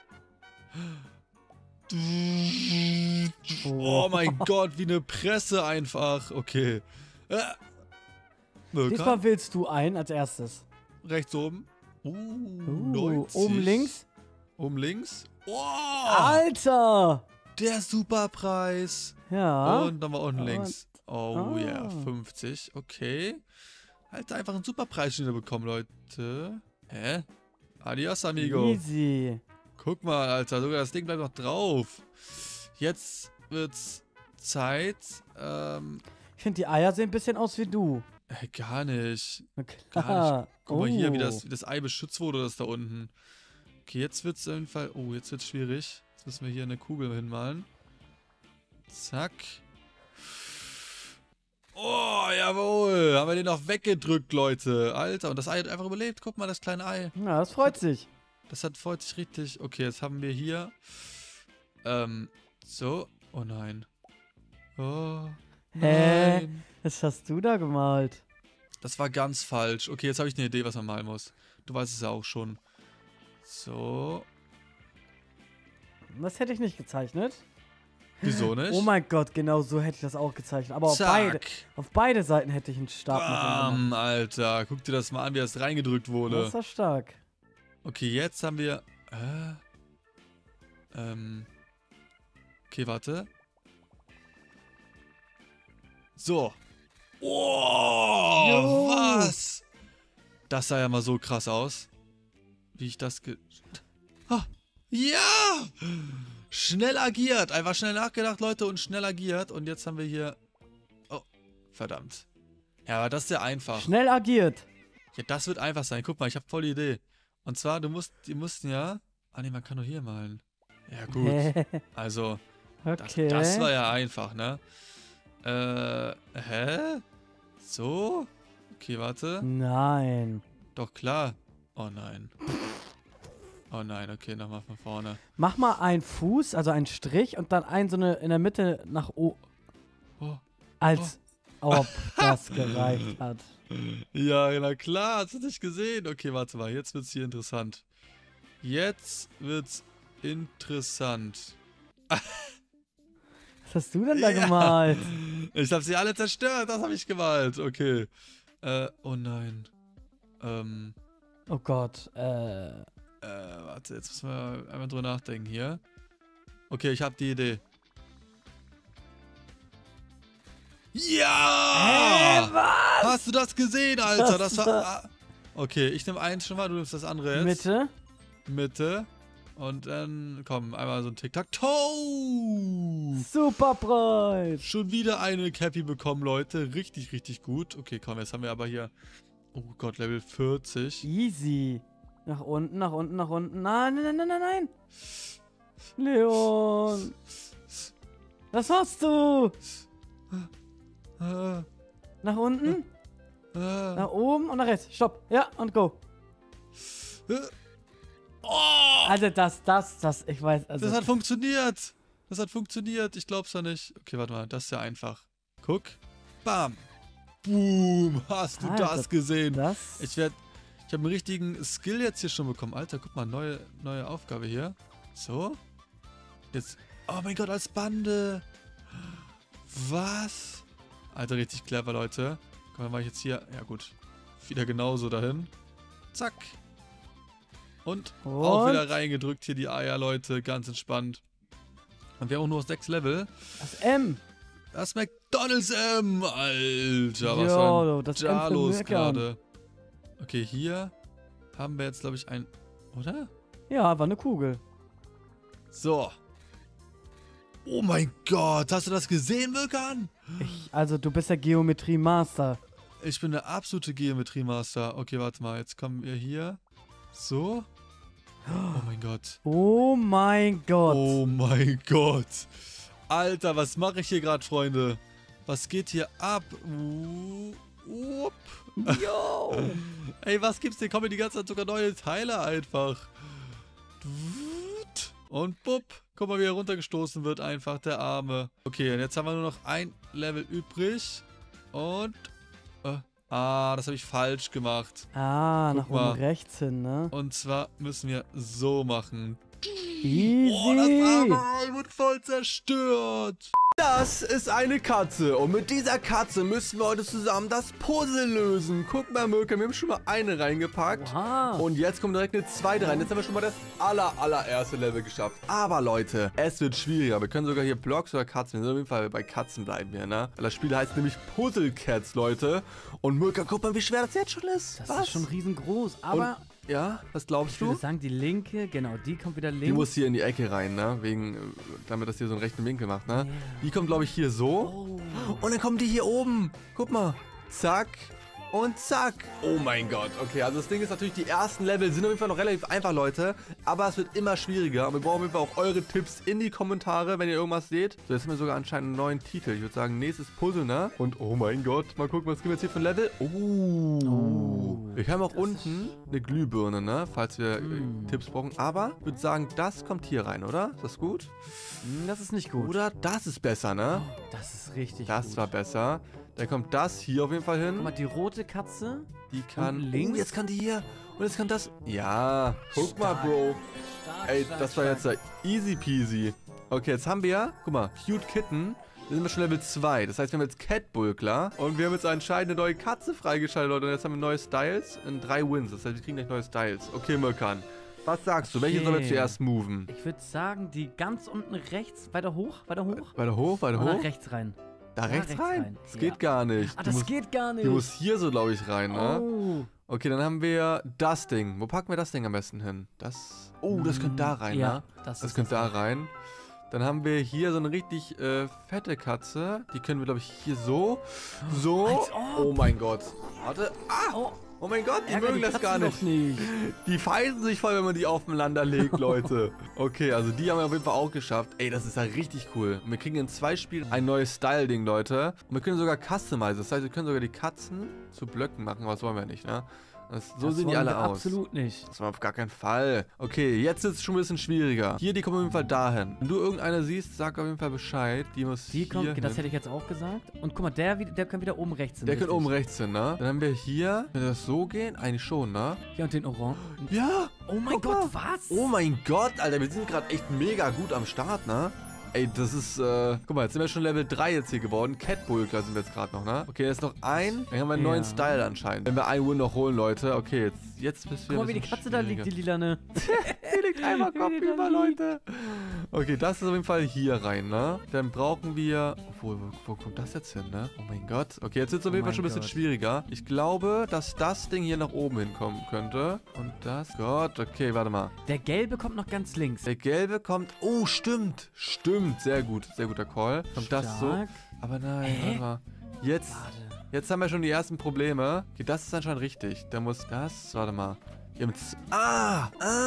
A: Oh mein Gott, wie eine Presse einfach. Okay. Äh.
B: Diesmal wählst du ein als erstes.
A: Rechts oben. Uh,
B: Uh,
A: neunzig.
B: oben links.
A: Oben links. Oh,
B: Alter!
A: der Superpreis.
B: Ja.
A: Und dann war unten
B: Und-
A: links. Oh
B: Ah.
A: ja, yeah, fünfzig. Okay. Alter, einfach einen Superpreis schon wieder bekommen, Leute. Hä? Adios, amigo.
B: Easy.
A: Guck mal, Alter, sogar das Ding bleibt noch drauf. Jetzt wird's Zeit. Ähm,
B: Ich finde, die Eier sehen ein bisschen aus wie du.
A: äh, gar nicht.
B: Okay.
A: Gar nicht. Guck mal hier, wie
B: Oh.
A: das, wie das Ei beschützt wurde, das da unten. Okay, jetzt wird's auf jeden Fall. Oh, jetzt wird's schwierig. Jetzt müssen wir hier eine Kugel hinmalen. Zack. Oh, jawohl. Haben wir den noch weggedrückt, Leute. Alter, und das Ei hat einfach überlebt. Guck mal, das kleine Ei.
B: Ja, das freut sich.
A: Das hat freut sich richtig. Okay, jetzt haben wir hier. Ähm, so. Oh nein. Oh.
B: Hä?
A: Nein.
B: Was hast du da gemalt?
A: Das war ganz falsch. Okay, jetzt habe ich eine Idee, was man malen muss. Du weißt es ja auch schon. So.
B: Das hätte ich nicht gezeichnet.
A: Wieso nicht?
B: Oh mein Gott, genau so hätte ich das auch gezeichnet. Aber auf
A: Zack.
B: beide, auf beide Seiten hätte ich einen Stab noch gemacht.
A: Bam, Alter. Guck dir das mal an, wie das reingedrückt
B: Das
A: wurde.
B: ist doch stark.
A: Okay, jetzt haben wir... Äh, ähm... Okay, warte. So. Oh,
B: Jo.
A: was? Das sah ja mal so krass aus. Wie ich das ge... Ah, ja! Schnell agiert. Einfach schnell nachgedacht, Leute, und schnell agiert. Und jetzt haben wir hier... Oh, verdammt. Ja, aber das ist ja einfach.
B: Schnell agiert.
A: Ja, das wird einfach sein. Guck mal, ich habe voll die Idee. Und zwar, du musst, die mussten ja... Ah, ne, man kann nur hier malen. Ja, gut. Also, das,
B: Okay.
A: das war ja einfach, ne? Äh, hä? So? Okay, warte.
B: Nein.
A: Doch, klar. Oh nein. Oh nein, okay, nochmal von vorne.
B: Mach mal einen Fuß, also einen Strich und dann einen so eine in der Mitte nach oben.
A: Oh.
B: Als ob das gereicht hat.
A: Ja, na klar, hast du nicht gesehen? Okay, warte mal, jetzt wird's hier interessant. Jetzt wird's interessant.
B: Was hast du denn da
A: Ja.
B: gemalt?
A: Ich habe sie alle zerstört, das habe ich gemalt. Okay. Äh, oh nein. Ähm,
B: Oh Gott, äh.
A: äh, warte, jetzt müssen wir einmal drüber nachdenken hier. Okay, ich habe die Idee. Ja!
B: Hä, was?
A: Hast du das gesehen, Alter?
B: Das
A: Das
B: war-
A: war... Ah. Okay, ich nehme eins schon mal, du nimmst das andere jetzt.
B: Mitte?
A: Mitte. Und dann, komm, einmal so ein Tic-Tac-Toe.
B: Superpreis!
A: Schon wieder eine Cappy bekommen, Leute. Richtig, richtig gut. Okay, komm, jetzt haben wir aber hier... Oh Gott, Level vierzig.
B: Easy. Nach unten, nach unten, nach unten. Nein, nein, nein, nein, nein. Leon. Was machst du?
A: Ah,
B: Nach unten,
A: ah,
B: nach oben und nach rechts. Stopp. Ja, und go.
A: äh. Oh!
B: Also das, das, das, ich weiß, also.
A: Das hat funktioniert. Das hat funktioniert. Ich glaub's ja nicht. Okay, warte mal. Das ist ja einfach. Guck. Bam. Boom. Hast du
B: Alter,
A: das gesehen?
B: das.
A: Ich werde... Ich habe einen richtigen Skill jetzt hier schon bekommen. Alter, guck mal. Neue, neue Aufgabe hier. So. Jetzt... Oh mein Gott, als Bande. Was? Alter, richtig clever, Leute. Komm, dann mache ich jetzt hier... Ja, gut. Wieder genauso dahin. Zack. Und, auch
B: Und?
A: wieder reingedrückt hier die Eier, Leute. Ganz entspannt. Und wir haben auch nur sechs Level.
B: Das M.
A: Das McDonald's M, Alter. Was
B: Jo,
A: war denn
B: das
A: da
B: M für
A: los
B: Meckern.
A: gerade? Okay, hier haben wir jetzt, glaube ich, ein... Oder?
B: Ja, war eine Kugel.
A: So. Oh mein Gott, hast du das gesehen, Mirkan?
B: Ich, also, du bist der Geometrie-Master.
A: Ich bin der absolute Geometrie-Master. Okay, warte mal, jetzt kommen wir hier. So. Oh mein Gott.
B: Oh mein Gott.
A: Oh mein Gott. Alter, was mache ich hier gerade, Freunde? Was geht hier ab? Uh, up.
B: Yo.
A: Ey, was gibt's hier? Kommen die ganze Zeit sogar neue Teile einfach. Und bupp. Guck mal, wie er runtergestoßen wird einfach, der Arme. Okay, und jetzt haben wir nur noch ein Level übrig. Und... Äh, ah, das habe ich falsch gemacht.
B: Ah,
A: Guck
B: nach oben
A: mal.
B: rechts hin, ne?
A: Und zwar müssen wir so machen.
B: Easy.
A: Oh, das arme Ei wird voll zerstört.
C: Das ist eine Katze und mit dieser Katze müssen wir heute zusammen das Puzzle lösen. Guck mal, Mirkan, wir haben schon mal eine reingepackt.
B: Wow.
C: Und jetzt kommt direkt eine zweite rein. Jetzt haben wir schon mal das aller, allererste Level geschafft. Aber Leute, es wird schwieriger. Wir können sogar hier Blocks oder Katzen. Wir sind auf jeden Fall bei Katzen bleiben wir, ne? Weil das Spiel heißt nämlich Puzzle Cats, Leute. Und Mirkan, guck mal, wie schwer das jetzt schon ist.
B: Das
C: Was?
B: ist schon riesengroß, aber...
C: Und, ja, was glaubst
B: Ich
C: du?
B: würde sagen, die linke, genau, die kommt wieder links.
C: Die muss hier in die Ecke rein, ne? Wegen, äh, damit das hier so einen rechten Winkel macht, ne? Die kommt, glaube ich, hier so.
B: Oh.
C: Und dann kommen die hier oben. Guck mal. Zack. Und zack. Oh mein Gott. Okay, also das Ding ist natürlich, die ersten Level sind auf jeden Fall noch relativ einfach, Leute. Aber es wird immer schwieriger. Und wir brauchen auf jeden Fall auch eure Tipps in die Kommentare, wenn ihr irgendwas seht. So, jetzt haben wir sogar anscheinend einen neuen Titel. Ich würde sagen, nächstes Puzzle, ne? Und oh mein Gott. Mal gucken, was gibt wir jetzt hier für ein Level? Oh.
B: Oh.
C: Wir haben auch unten eine Glühbirne, ne? Falls wir
B: Mm.
C: äh, Tipps brauchen. Aber ich würde sagen, das kommt hier rein, oder? Ist das gut?
B: Hm, das ist nicht gut.
C: Oder das ist besser, ne?
B: Das ist richtig
C: Das
B: gut.
C: war besser. Dann kommt das hier auf jeden Fall hin.
B: Guck mal, die rote Katze.
C: Die kann
B: unten links.
C: Oh, jetzt kann die hier. Und jetzt kann das. Ja. Guck mal,
B: Stark.
C: Bro.
B: Stark,
C: Ey,
B: stark,
C: das war jetzt
B: stark.
C: ja easy peasy. Okay, jetzt haben wir, guck mal, Cute Kitten. Da sind wir schon Level zwei. Das heißt, wir haben jetzt Catbull, klar. Und wir haben jetzt anscheinend eine neue Katze freigeschaltet, Leute. Und jetzt haben wir neue Styles in drei Wins. Das heißt, wir kriegen gleich neue Styles. Okay, Mirkan. Was sagst du? Welche sollen wir
B: Okay.
C: zuerst moven?
B: Ich würde sagen, die ganz unten rechts, weiter hoch, weiter hoch.
C: Weiter hoch, weiter
B: Oder
C: hoch?
B: rechts rein.
C: Da
B: Ja,
C: rechts,
B: rechts
C: rein?
B: rein.
C: Das
B: Ja.
C: geht gar nicht.
B: Ah,
C: Die
B: das
C: muss,
B: geht gar nicht.
C: die muss hier so, glaube ich, rein, ne?
B: Oh.
C: Okay, dann haben wir das Ding. Wo packen wir das Ding am besten hin? Das. Oh, das könnte da rein,
B: ja,
C: ne?
B: das,
C: Das
B: ist
C: könnte da
B: das.
C: rein. Dann haben wir hier so eine richtig äh, fette Katze. Die können wir, glaube ich, hier so. So.
B: Als ob.
C: Oh mein Gott. Warte. Ah!
B: Oh,
C: Oh mein Gott, die
B: ärger
C: mögen
B: die
C: das gar
B: Katzen
C: nicht.
B: doch nicht.
C: Die feinden sich voll, wenn man die aufeinander legt, Leute. Okay, also die haben wir auf jeden Fall auch geschafft. Ey, das ist ja richtig cool. Und wir kriegen in zwei Spielen ein neues Style-Ding, Leute. Und wir können sogar customizen. Das heißt, wir können sogar die Katzen zu Blöcken machen. Was wollen wir nicht, ne? Das, so
B: Das
C: sehen die
B: wollen
C: alle
B: wir
C: aus.
B: Absolut nicht.
C: Das war auf gar keinen Fall. Okay, jetzt ist es schon ein bisschen schwieriger. Hier, die kommen auf jeden Fall dahin. Wenn du irgendeine siehst, sag auf jeden Fall Bescheid. Die muss
B: Die
C: hier
B: kommt,
C: hin.
B: das hätte ich jetzt auch gesagt. Und guck mal, der, wieder- der kann wieder oben rechts hin.
C: Der kann
B: richtig.
C: oben rechts hin, ne? Dann haben wir hier, wenn das so gehen, eigentlich schon, ne?
B: Ja, und den Orange.
C: Ja!
B: Oh mein
C: Guck
B: Gott,
C: mal.
B: was?
C: Oh mein Gott, Alter, wir sind gerade echt mega gut am Start, ne? Ey, das ist, äh, guck mal, jetzt sind wir schon Level drei jetzt hier geworden. Catbull, klar sind wir jetzt gerade noch, ne? Okay, jetzt noch ein. Dann haben wir einen
B: Ja.
C: neuen Style anscheinend. Wenn wir einen Win noch holen, Leute. Okay, jetzt, jetzt bist du
B: Guck mal, wie die Katze da liegt, die lilane.
C: Die liegt einmal
B: Wie die
C: kopfüber,
B: da liegt.
C: Leute. Okay, das ist auf jeden Fall hier rein, ne? Dann brauchen wir... Obwohl, wo, wo kommt das jetzt hin, ne? Oh mein Gott. Okay, jetzt wird es auf
B: Oh
C: jeden Fall
B: mein
C: schon ein bisschen
B: Gott.
C: schwieriger. Ich glaube, dass das Ding hier nach oben hinkommen könnte. Und das... Gott, okay, warte mal.
B: Der gelbe kommt noch ganz links.
C: Der gelbe kommt... Oh, stimmt. Stimmt. Sehr gut. Sehr guter Call. Kommt das so?
B: Stark.
C: Aber nein,
B: Hä?
C: warte mal. Jetzt...
B: Warte.
C: Jetzt haben wir schon die ersten Probleme. Okay, das ist anscheinend richtig. Da muss das... Warte mal. Wir haben z- ah!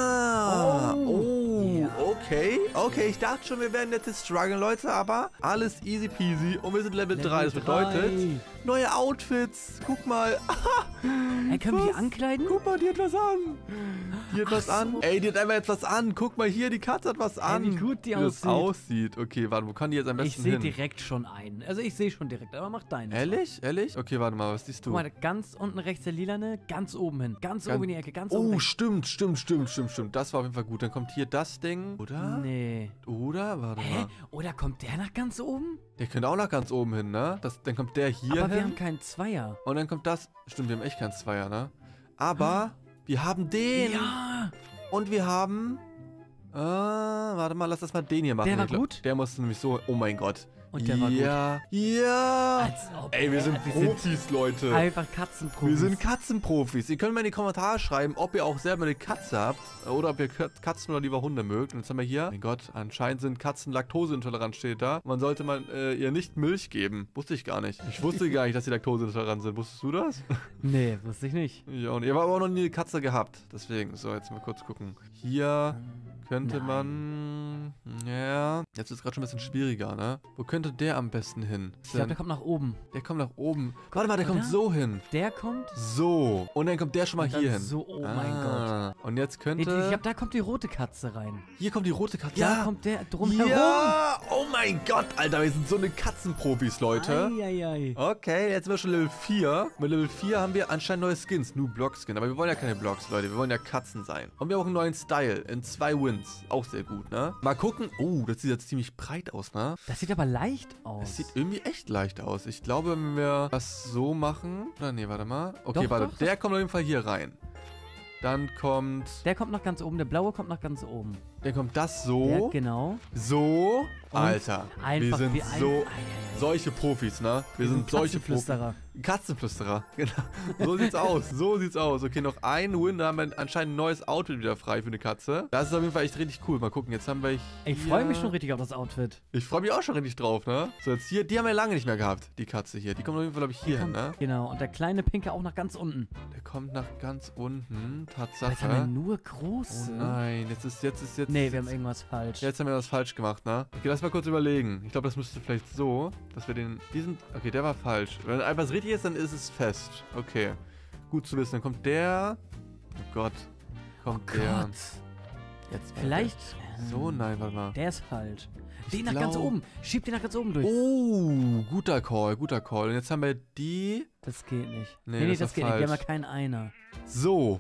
C: Ah!
B: Oh.
C: Oh!
B: Ja.
C: Okay. Okay, ich dachte schon, wir werden jetzt strugglen, Leute, aber alles easy peasy. Und wir sind Level,
B: Level
C: drei. Das bedeutet,
B: drei.
C: neue Outfits. Guck mal.
B: Ey, können wir die
C: Was?
B: ankleiden?
C: Guck mal, die hat was an. Die hat
B: Ach
C: was an.
B: so.
C: Ey, die hat einfach jetzt was an. Guck mal hier, die Katze hat was an.
B: wie gut die
C: Wie das
B: aussieht.
C: aussieht. Okay, warte, wo kann die jetzt am
B: Ich
C: besten
B: sehe
C: hin?
B: direkt schon einen. Also ich sehe schon direkt, aber mach deinen.
C: Ehrlich? Ehrlich? Okay, warte mal, was siehst du?
B: Guck mal, ganz unten rechts der lilane, ganz oben hin. Ganz,
C: Ganz-
B: oben in die Ecke, ganz oben
C: Oh,
B: rechts.
C: stimmt, stimmt, stimmt, stimmt, stimmt. Das war auf jeden Fall gut. Dann kommt hier das Ding. Oder?
B: Nee.
C: Oder? Warte
B: Hä?
C: mal.
B: Oder kommt der nach ganz oben?
C: Der könnte auch nach ganz oben hin, ne? Das, dann kommt der hier
B: aber wir
C: hin.
B: haben keinen Zweier.
C: Und dann kommt das. Stimmt, wir haben echt keinen Zweier, ne? Aber wir haben den.
B: Ja.
C: Und wir haben... Ah, warte mal, lass das mal den hier machen.
B: Der war
C: Ich glaub,
B: gut?
C: Der muss nämlich so... Oh mein Gott.
B: Und der war gut.
C: Ja, ja.
B: Als ob,
C: Ey, wir sind
B: wir
C: Profis, Leute.
B: Einfach Katzenprofis.
C: Wir sind Katzenprofis. Ihr könnt mal in die Kommentare schreiben, ob ihr auch selber eine Katze habt oder ob ihr Katzen oder lieber Hunde mögt. Und jetzt haben wir hier, mein Gott, anscheinend sind Katzen laktoseintolerant, steht da. Man sollte man äh, ihr nicht Milch geben. Wusste ich gar nicht. Ich wusste gar nicht, dass sie laktoseintolerant sind. Wusstest du das?
B: Nee, wusste ich nicht.
C: Ja, und ihr habt aber auch noch nie eine Katze gehabt. Deswegen, so, jetzt mal kurz gucken. Hier könnte
B: Nein.
C: man... Ja, jetzt ist es gerade schon ein bisschen schwieriger, ne? Wo könnte der am besten hin?
B: Ich glaube, der kommt nach oben.
C: Der kommt nach oben. Warte mal, der
B: Oder?
C: kommt so hin.
B: Der kommt...
C: So. Und dann kommt der schon mal
B: und dann
C: hier hin.
B: So, oh mein Gott.
C: Ah, und jetzt
B: Nee,
C: könnte...
B: die- ich glaube, da kommt die rote Katze rein.
C: hier kommt die rote Katze.
B: Da kommt der drumherum.
C: Ja! Oh mein Gott, Alter, wir sind so eine Katzenprofis, Leute.
B: Eieiei.
C: Okay, jetzt sind wir schon Level vier. Mit Level vier haben wir anscheinend neue Skins. Nur Block-Skin. Aber wir wollen ja keine Blocks, Leute. Wir wollen ja Katzen sein. Und wir haben auch einen neuen Style. In zwei Wins. Auch sehr gut, ne? Mal gucken. Oh, das sieht jetzt ziemlich breit aus, ne?
B: Das sieht aber leicht aus.
C: Es sieht irgendwie echt leicht aus. Ich glaube, wenn wir das so machen... Oder nee, warte mal. Okay,
B: Doch,
C: warte.
B: doch,
C: Der kommt auf jeden Fall hier rein. Dann kommt...
B: Der kommt nach ganz oben, der blaue kommt nach ganz oben.
C: Dann kommt das
B: Der,
C: so.
B: genau.
C: So.
B: Und
C: Alter. Wir
B: einfach
C: sind
B: wie ein-
C: so...
B: Eieiei.
C: Solche Profis, ne? Wir sind solche Profis.
B: Katzenflüsterer.
C: Katzenflüsterer, genau. So sieht's aus, so sieht's aus. Okay, noch ein Win, da haben wir anscheinend ein neues Outfit wieder frei für eine Katze. Das ist auf jeden Fall echt richtig cool. Mal gucken, jetzt haben wir hier...
B: Ich freue mich schon richtig auf das Outfit.
C: Ich freue mich auch schon richtig drauf, ne? So, jetzt hier, die haben wir lange nicht mehr gehabt, die Katze hier. Die kommt auf jeden Fall, glaube ich, hier hin, ne?
B: Genau, und der kleine Pinke auch nach ganz unten.
C: Der kommt nach ganz unten,
B: Jetzt haben wir
C: Tatsache.
B: nur
C: Oh
B: große.
C: nein, jetzt ist, jetzt ist, jetzt...
B: Nee, wir haben irgendwas falsch.
C: Jetzt haben wir was falsch gemacht, ne? Okay, lass mal kurz überlegen. Ich glaube, das müsste vielleicht so, dass wir den... Diesen... Okay, der war falsch. Wenn etwas richtig ist, dann ist es fest. Okay. Gut zu wissen. Dann kommt der... Oh Gott. Kommt
B: Oh
C: der...
B: Gott.
C: Jetzt
B: Vielleicht...
C: So, nein, warte mal.
B: Der ist falsch.
C: Ich
B: Den nach ganz
C: glaub-
B: oben. Schieb den nach ganz oben durch.
C: Oh, guter Call, guter Call. Und jetzt haben wir die...
B: Das geht nicht.
C: Nee,
B: Nee, nee,
C: das
B: das,
C: ist
B: geht nicht. Wir haben ja
C: falsch.
B: keinen Einer.
C: So.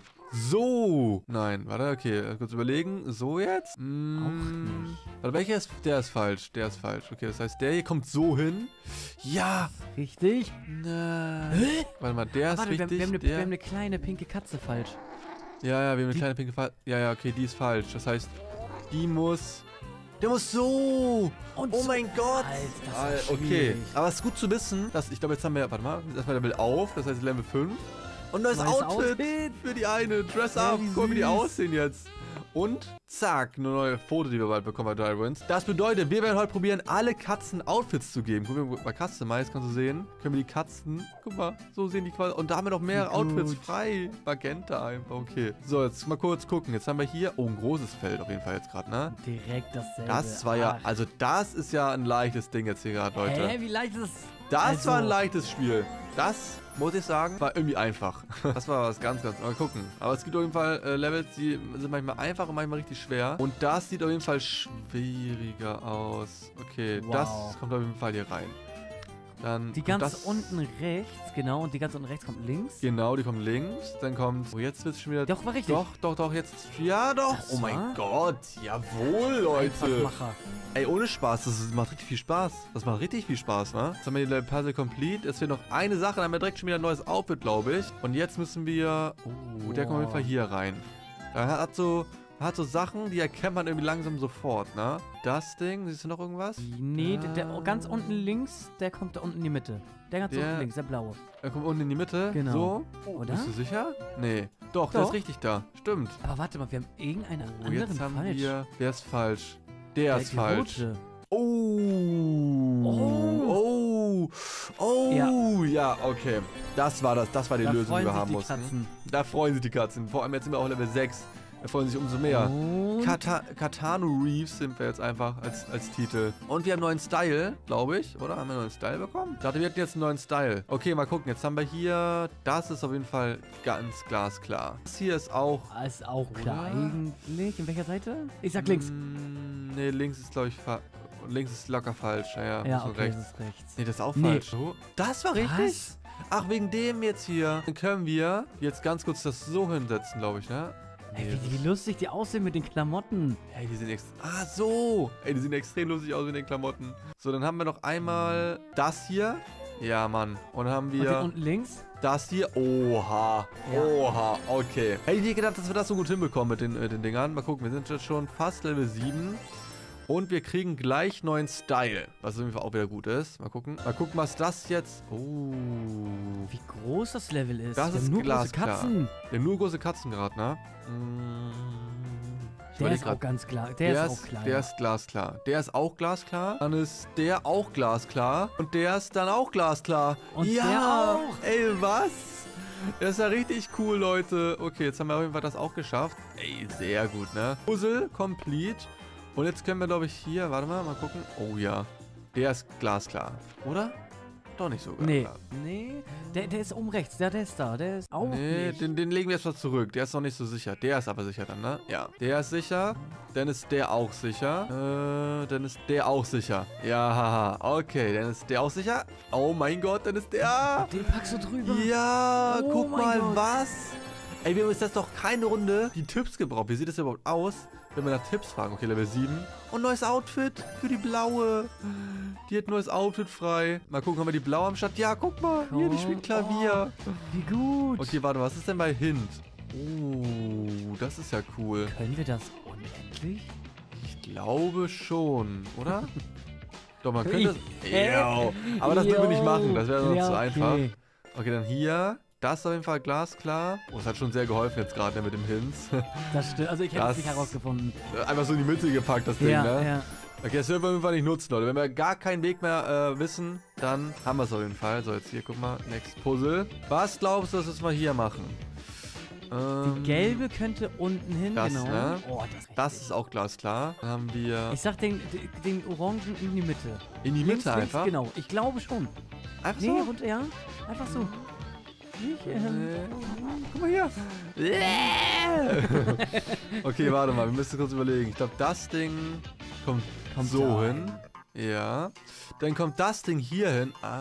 C: So. Nein, warte, okay. Kurz überlegen. So jetzt? Mm,
B: Auch nicht.
C: Warte, welcher ist... Der ist falsch. Der ist falsch. Okay, das heißt, der hier kommt so hin. Ja.
B: Richtig?
C: Nein.
B: Hä?
C: Warte mal, der ist
B: Warte, wir, haben-
C: richtig.
B: wir, haben eine,
C: der...
B: wir haben eine kleine pinke Katze falsch.
C: Ja, ja, wir haben eine
B: Die-
C: kleine pinke Fall. Ja, ja, okay, die ist falsch. Das heißt, die muss... Der muss so.
B: Und
C: Oh
B: so-
C: mein Gott.
B: Alter, das ist
C: Al- okay,
B: schwierig.
C: aber es ist gut zu wissen, dass ich glaube, jetzt haben wir, warte mal, erstmal Level auf, das heißt Level fünf. Und neues
B: Neues
C: Outfit,
B: Outfit.
C: für die eine. Dress
B: Ja,
C: up,
B: wie
C: guck mal, wie die
B: süß.
C: aussehen jetzt. Und zack, eine neue Foto, die wir bald bekommen bei Drywins. Das bedeutet, wir werden heute probieren, alle Katzen Outfits zu geben. Guck mal, bei Customize kannst du sehen, können wir die Katzen, guck mal, so sehen die quasi. Und da haben wir noch mehr
B: Wie
C: Outfits
B: gut.
C: frei. Magenta einfach, okay. So, jetzt mal kurz gucken. Jetzt haben wir hier, oh, ein großes Feld auf jeden Fall jetzt gerade, ne?
B: Direkt dasselbe.
C: Das war ja,
B: Ach.
C: also das ist ja ein leichtes Ding jetzt hier gerade, Leute.
B: Hä, wie leicht ist das?
C: Das
B: Also-
C: war ein leichtes Spiel. Das, muss ich sagen, war irgendwie einfach. Das war was ganz, ganz... Mal gucken. Aber es gibt auf jeden Fall äh, Levels, die sind manchmal einfach und manchmal richtig schwer. Und das sieht auf jeden Fall schwieriger aus. Okay,
B: Wow.
C: das kommt auf jeden Fall hier rein. Dann
B: Die
C: kommt
B: ganz
C: das,
B: unten rechts, genau, und die ganz unten rechts kommt links.
C: Genau, die kommt links. Dann kommt... Oh, jetzt wird es schon wieder...
B: Doch, war richtig.
C: Doch, doch, doch, jetzt... Ja, doch.
B: Das
C: Oh mein
B: war-
C: Gott. Jawohl, Leute.
B: Einfachmacher.
C: Ey, ohne Spaß, das ist- macht richtig viel Spaß. Das macht richtig viel Spaß, ne? Jetzt haben wir die Puzzle complete. Es fehlt noch eine Sache, dann haben wir direkt schon wieder ein neues Outfit, glaube ich. Und jetzt müssen wir... Oh, der kommt auf jeden Fall hier rein. Er hat so... er hat so Sachen, die erkennt man irgendwie langsam sofort, ne? Das Ding, siehst du noch irgendwas?
B: Nee, der, der
C: Da.
B: ganz unten links, der kommt da unten in die Mitte. Der ganz
C: Der-
B: unten links, der blaue.
C: Er kommt unten in die Mitte.
B: Genau.
C: So.
B: Oder?
C: Bist du sicher? Nee. Doch, der
B: Doch.
C: ist richtig da. Stimmt.
B: Aber warte mal, wir haben irgendeinen
C: Oh,
B: anderen
C: jetzt haben
B: falsch.
C: wir... Der ist falsch. Der,
B: Der
C: ist falsch.
B: rote.
C: Oh. Oh. Oh.
B: Ja.
C: Ja, okay. Das war das. Das war die
B: Da
C: Lösung, die
B: freuen
C: wir
B: sich
C: haben
B: die
C: mussten.
B: Katzen.
C: Da freuen sich die Katzen. Vor allem jetzt sind wir auch Level sechs. Da freuen sich umso mehr.
B: Und
C: Kata Katanu Reeves sind wir jetzt einfach als, als Titel. Und wir haben einen neuen Style, glaube ich. Oder? Haben wir einen neuen Style bekommen? Ich dachte, wir hätten jetzt einen neuen Style. Okay, mal gucken. Jetzt haben wir hier... Das ist auf jeden Fall ganz glasklar. Das hier ist auch...
B: ist auch klar
C: Oder?
B: eigentlich. In welcher Seite? Ich sag links.
C: Mm, nee, links ist, glaube ich, fa links ist locker falsch. Ja, ja,
B: Ja,
C: muss man
B: okay,
C: rechts.
B: das ist rechts.
C: Nee, das ist auch
B: Nee.
C: falsch. So. Das war richtig?
B: Was?
C: Ach, wegen dem jetzt hier. Dann können wir jetzt ganz kurz das so hinsetzen, glaube ich, ne?
B: Ey,
C: Nee,
B: wie, wie lustig die aussehen mit den Klamotten.
C: Ey, die sehen extrem... Ah, so! Ey, die sehen extrem lustig aus mit den Klamotten. So, dann haben wir noch einmal das hier.
A: Ja, Mann. Und dann haben
B: Und den
A: wir
B: unten links?
A: das hier. Oha.
B: Ja.
A: Oha. Okay. Hätte ich nicht gedacht, dass wir das so gut hinbekommen mit den, mit den Dingern. Mal gucken, wir sind jetzt schon fast Level sieben. Und wir kriegen gleich neuen Style, was auf jeden Fall auch wieder gut ist. Mal gucken. Mal gucken, was das jetzt... Oh.
B: Wie groß das Level ist.
A: Das
B: Wir
A: ist
B: haben nur große
A: glasklar.
B: Katzen.
A: Ja, nur große Katzen gerade, ne? Mm, ich
B: Der
A: überleg
B: ist
A: grad.
B: auch ganz klar. Der,
A: Der
B: ist auch klein.
A: Der ist glasklar. Der ist auch glasklar. Dann ist der auch glasklar. Und der ist dann auch glasklar.
B: Und
A: ja,
B: der auch.
A: Ey, was? Das ist ja richtig cool, Leute. Okay, jetzt haben wir auf jeden Fall das auch geschafft. Ey, sehr gut, ne? Puzzle complete. Und jetzt können wir, glaube ich, hier... Warte mal, mal gucken. Oh ja. Der ist glasklar. Oder? Doch nicht so
B: Nee,
A: glasklar.
B: nee. Der, der ist oben rechts. Der, der ist da. Der ist auch
A: Nee,
B: nicht.
A: den, den legen wir erstmal zurück. Der ist noch nicht so sicher. Der ist aber sicher dann, ne? Ja. Der ist sicher. Dann ist der auch sicher. Äh, dann ist der auch sicher. Ja, haha. Okay, dann ist der auch sicher. Oh mein Gott, dann ist der...
B: Den packst du drüber.
A: Ja,
B: Oh
A: guck
B: mein
A: mal,
B: Gott.
A: was? Ey, wir haben uns das doch keine Runde die Tipps gebraucht. Wie sieht das überhaupt aus, wenn wir nach Tipps fragen? Okay, Level sieben. Und neues Outfit für die Blaue. Die hat ein neues Outfit frei. Mal gucken, haben wir die Blaue am Start? Ja, guck mal. Hier, die spielt Klavier.
B: Wie gut.
A: Okay, warte, was ist denn bei Hint? Oh, das ist ja cool.
B: Können wir das unendlich?
A: Ich glaube schon, oder? Doch, man könnte...
B: Ich-
A: Ja, aber das würden wir nicht machen. Das wäre sonst
B: Ja,
A: zu
B: okay.
A: einfach. Okay, dann hier. Das ist auf jeden Fall glasklar. Oh, das hat schon sehr geholfen jetzt gerade, ne, mit dem Hints.
B: Das stimmt. Also ich hätte
A: Das-
B: es nicht herausgefunden.
A: Einfach so in die Mitte gepackt, das Ding,
B: Ja,
A: ne?
B: ja.
A: Okay, das werden wir auf jeden Fall nicht nutzen, Leute. Wenn wir gar keinen Weg mehr äh, wissen, dann haben wir es auf jeden Fall. So, jetzt hier, guck mal. Next Puzzle. Was glaubst du, dass wir hier machen? Ähm,
B: Die gelbe könnte unten hin,
A: das,
B: genau.
A: ne?
B: Oh, das ist
A: Das
B: richtig.
A: ist auch glasklar. Dann haben wir
B: Ich sag den, den, den Orangen in die Mitte.
A: in die
B: Links,
A: Mitte
B: links,
A: einfach.
B: Genau, ich glaube schon.
A: Einfach
B: Nee,
A: so.
B: runter, ja. Einfach so. Nicht, ähm,
A: Äh, guck mal hier. Okay, warte mal, wir müssen kurz überlegen. Ich glaube, das Ding kommt,
B: Kommt
A: so
B: da
A: hin. Ja. Dann kommt das Ding hier hin. Ah.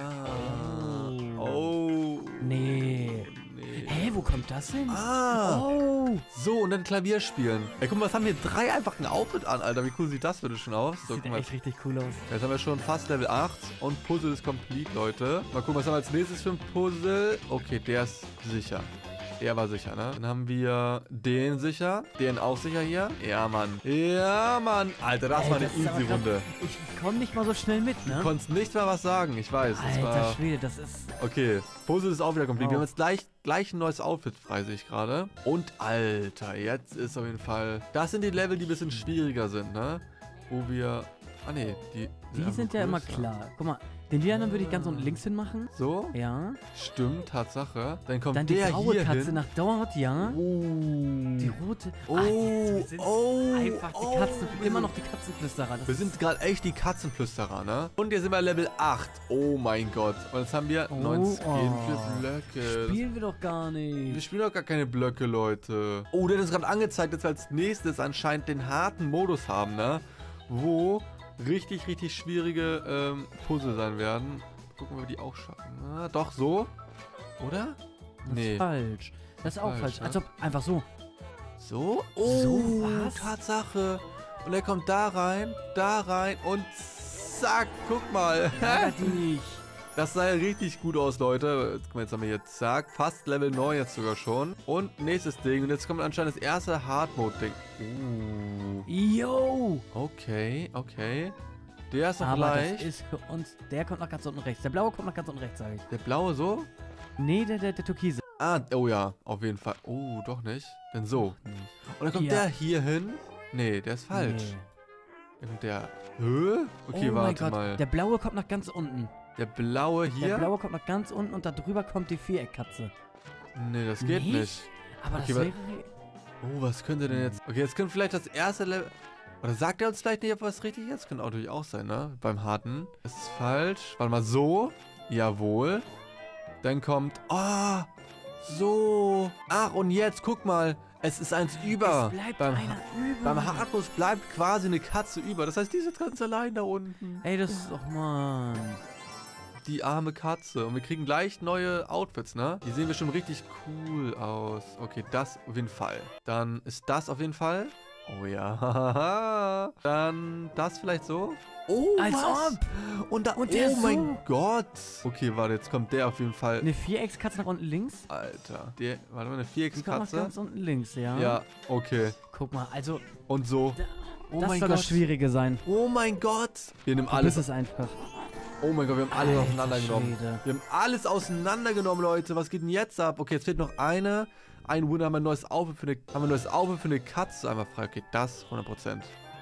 A: Oh.
B: Nee.
A: Nee.
B: Hä, wo kommt das hin?
A: Ah.
B: Oh.
A: So, und dann Klavier spielen. Ey, guck mal, was haben wir? Drei einfach ein Outfit an, Alter. Wie cool sieht das bitte schon aus? So,
B: Sieht
A: guck mal.
B: echt richtig cool aus.
A: Jetzt haben wir schon fast Level acht und Puzzle ist complete, Leute. Mal gucken, was haben wir als nächstes für ein Puzzle. Okay, der ist sicher. Der war sicher, ne? Dann haben wir den sicher. Den auch sicher hier. Ja, Mann. Ja, Mann. Alter, das
B: Ey,
A: war eine
B: das ist aber
A: easy
B: krass.
A: Runde.
B: Ich komme nicht mal so schnell mit,
A: Du
B: ne?
A: konntest nicht mal was sagen, ich weiß. Das
B: Alter
A: war...
B: Schwede, das ist...
A: Okay, Puzzle ist auch wieder complete. Wir
B: Wow.
A: haben jetzt gleich, gleich ein neues Outfit frei, sehe ich gerade. Und Alter, jetzt ist auf jeden Fall... Das sind die Level, die ein bisschen schwieriger sind, ne? Wo wir... Ah, ne, die...
B: Die
A: einfach
B: sind ja immer
A: größer.
B: klar. Guck mal, den Lianen würde ich ganz unten links hin machen.
A: So?
B: Ja.
A: Stimmt, Tatsache. Dann kommt
B: Dann die
A: der
B: graue
A: hier
B: Katze
A: hin.
B: nach dort, ja.
A: Oh.
B: Die rote.
A: Oh,
B: Ach, wir sind
A: oh,
B: einfach die
A: oh.
B: Katzen, immer noch die Katzenflüsterer. Das
A: Wir
B: ist-
A: sind gerade echt die Katzenflüsterer, ne? Und jetzt sind wir Level acht. Oh mein Gott. Und jetzt haben wir
B: Oh,
A: neun Skin
B: oh.
A: für Blöcke.
B: Spielen wir doch gar
A: Wir
B: nicht.
A: spielen doch gar keine Blöcke, Leute. Oh, der hat uns gerade angezeigt, dass wir als nächstes anscheinend den harten Modus haben, ne? Wo richtig, richtig schwierige ähm, Puzzle sein werden. Gucken, ob wir die auch schaffen. Na, doch, so? Oder?
B: Das
A: Nee.
B: ist falsch. Das ist auch
A: Falsch,
B: falsch.
A: ne?
B: Als ob einfach so.
A: So? Oh,
B: So was?
A: Tatsache. Und er kommt da rein, da rein und zack, guck mal.
B: Ärger dich.
A: Das sah ja richtig gut aus, Leute. Jetzt, guck mal, jetzt haben wir hier, zack, fast Level neun jetzt sogar schon. Und nächstes Ding. Und jetzt kommt anscheinend das erste Hard-Mode-Ding. Uh,
B: Yo.
A: okay, okay. Der ist noch
B: Aber
A: leicht.
B: das ist für uns. Der kommt nach ganz unten rechts. Der blaue kommt nach ganz unten rechts, sage ich.
A: Der blaue so?
B: Nee, der, der, der türkise.
A: Ah, oh ja, auf jeden Fall. Oh, doch nicht. Denn so. Und dann kommt
B: Ja.
A: der hier hin. Nee, der ist falsch.
B: Nee.
A: Dann kommt der... Hä? Okay,
B: oh mein
A: warte
B: Gott.
A: mal.
B: Der blaue kommt nach ganz unten.
A: Der blaue hier?
B: Der blaue kommt nach ganz unten und da drüber kommt die Viereckkatze.
A: Nee, das geht
B: Nicht?
A: nicht.
B: Aber
A: Okay,
B: das
A: wa-
B: wäre.
A: Oh, was könnte denn jetzt... Okay, jetzt könnte vielleicht das erste Level... Oder sagt er uns vielleicht nicht, ob was richtig ist? Könnte auch natürlich auch sein, ne? Beim Harten. Das ist falsch. Warte mal, so. Jawohl. Dann kommt... Oh, so. Ach, und jetzt, guck mal. Es ist eins über.
B: Es bleibt
A: beim,
B: einer über.
A: beim Hardmodus bleibt quasi eine Katze über. Das heißt, die sitzt ganz allein da unten.
B: Ey, das ist doch, Mann.
A: Die arme Katze. Und wir kriegen gleich neue Outfits, ne? Die sehen bestimmt richtig cool aus. Okay, das auf jeden Fall. Dann ist das auf jeden Fall.
C: Oh ja. Dann das vielleicht so. Oh,
B: Als
C: was?
B: ob.
C: Und da,
B: Und der
C: oh mein
B: so.
C: Gott. Okay, warte, jetzt kommt der auf jeden Fall.
B: Eine Viereckskatze nach unten links?
C: Alter, der, warte mal, eine
B: Die kommt nach
C: Viereckskatze.
B: ganz unten links, ja.
C: Ja, okay.
B: Guck mal, also,
C: Und so.
B: da,
C: Oh
B: das
C: mein
B: soll
C: Gott.
B: das Schwierige sein.
C: Oh mein Gott. Wir nehmen
B: Das
C: alles.
B: ist einfach.
C: Oh mein Gott, wir haben alles
B: Alter
C: auseinandergenommen.
B: Schwede.
C: Wir haben alles auseinandergenommen, Leute. Was geht denn jetzt ab? Okay, jetzt fehlt noch eine. Ein Wunder, haben wir ein neues Outfit für eine, haben wir ein neues Outfit für eine Katze. Einmal frei. Okay, das hundert Prozent.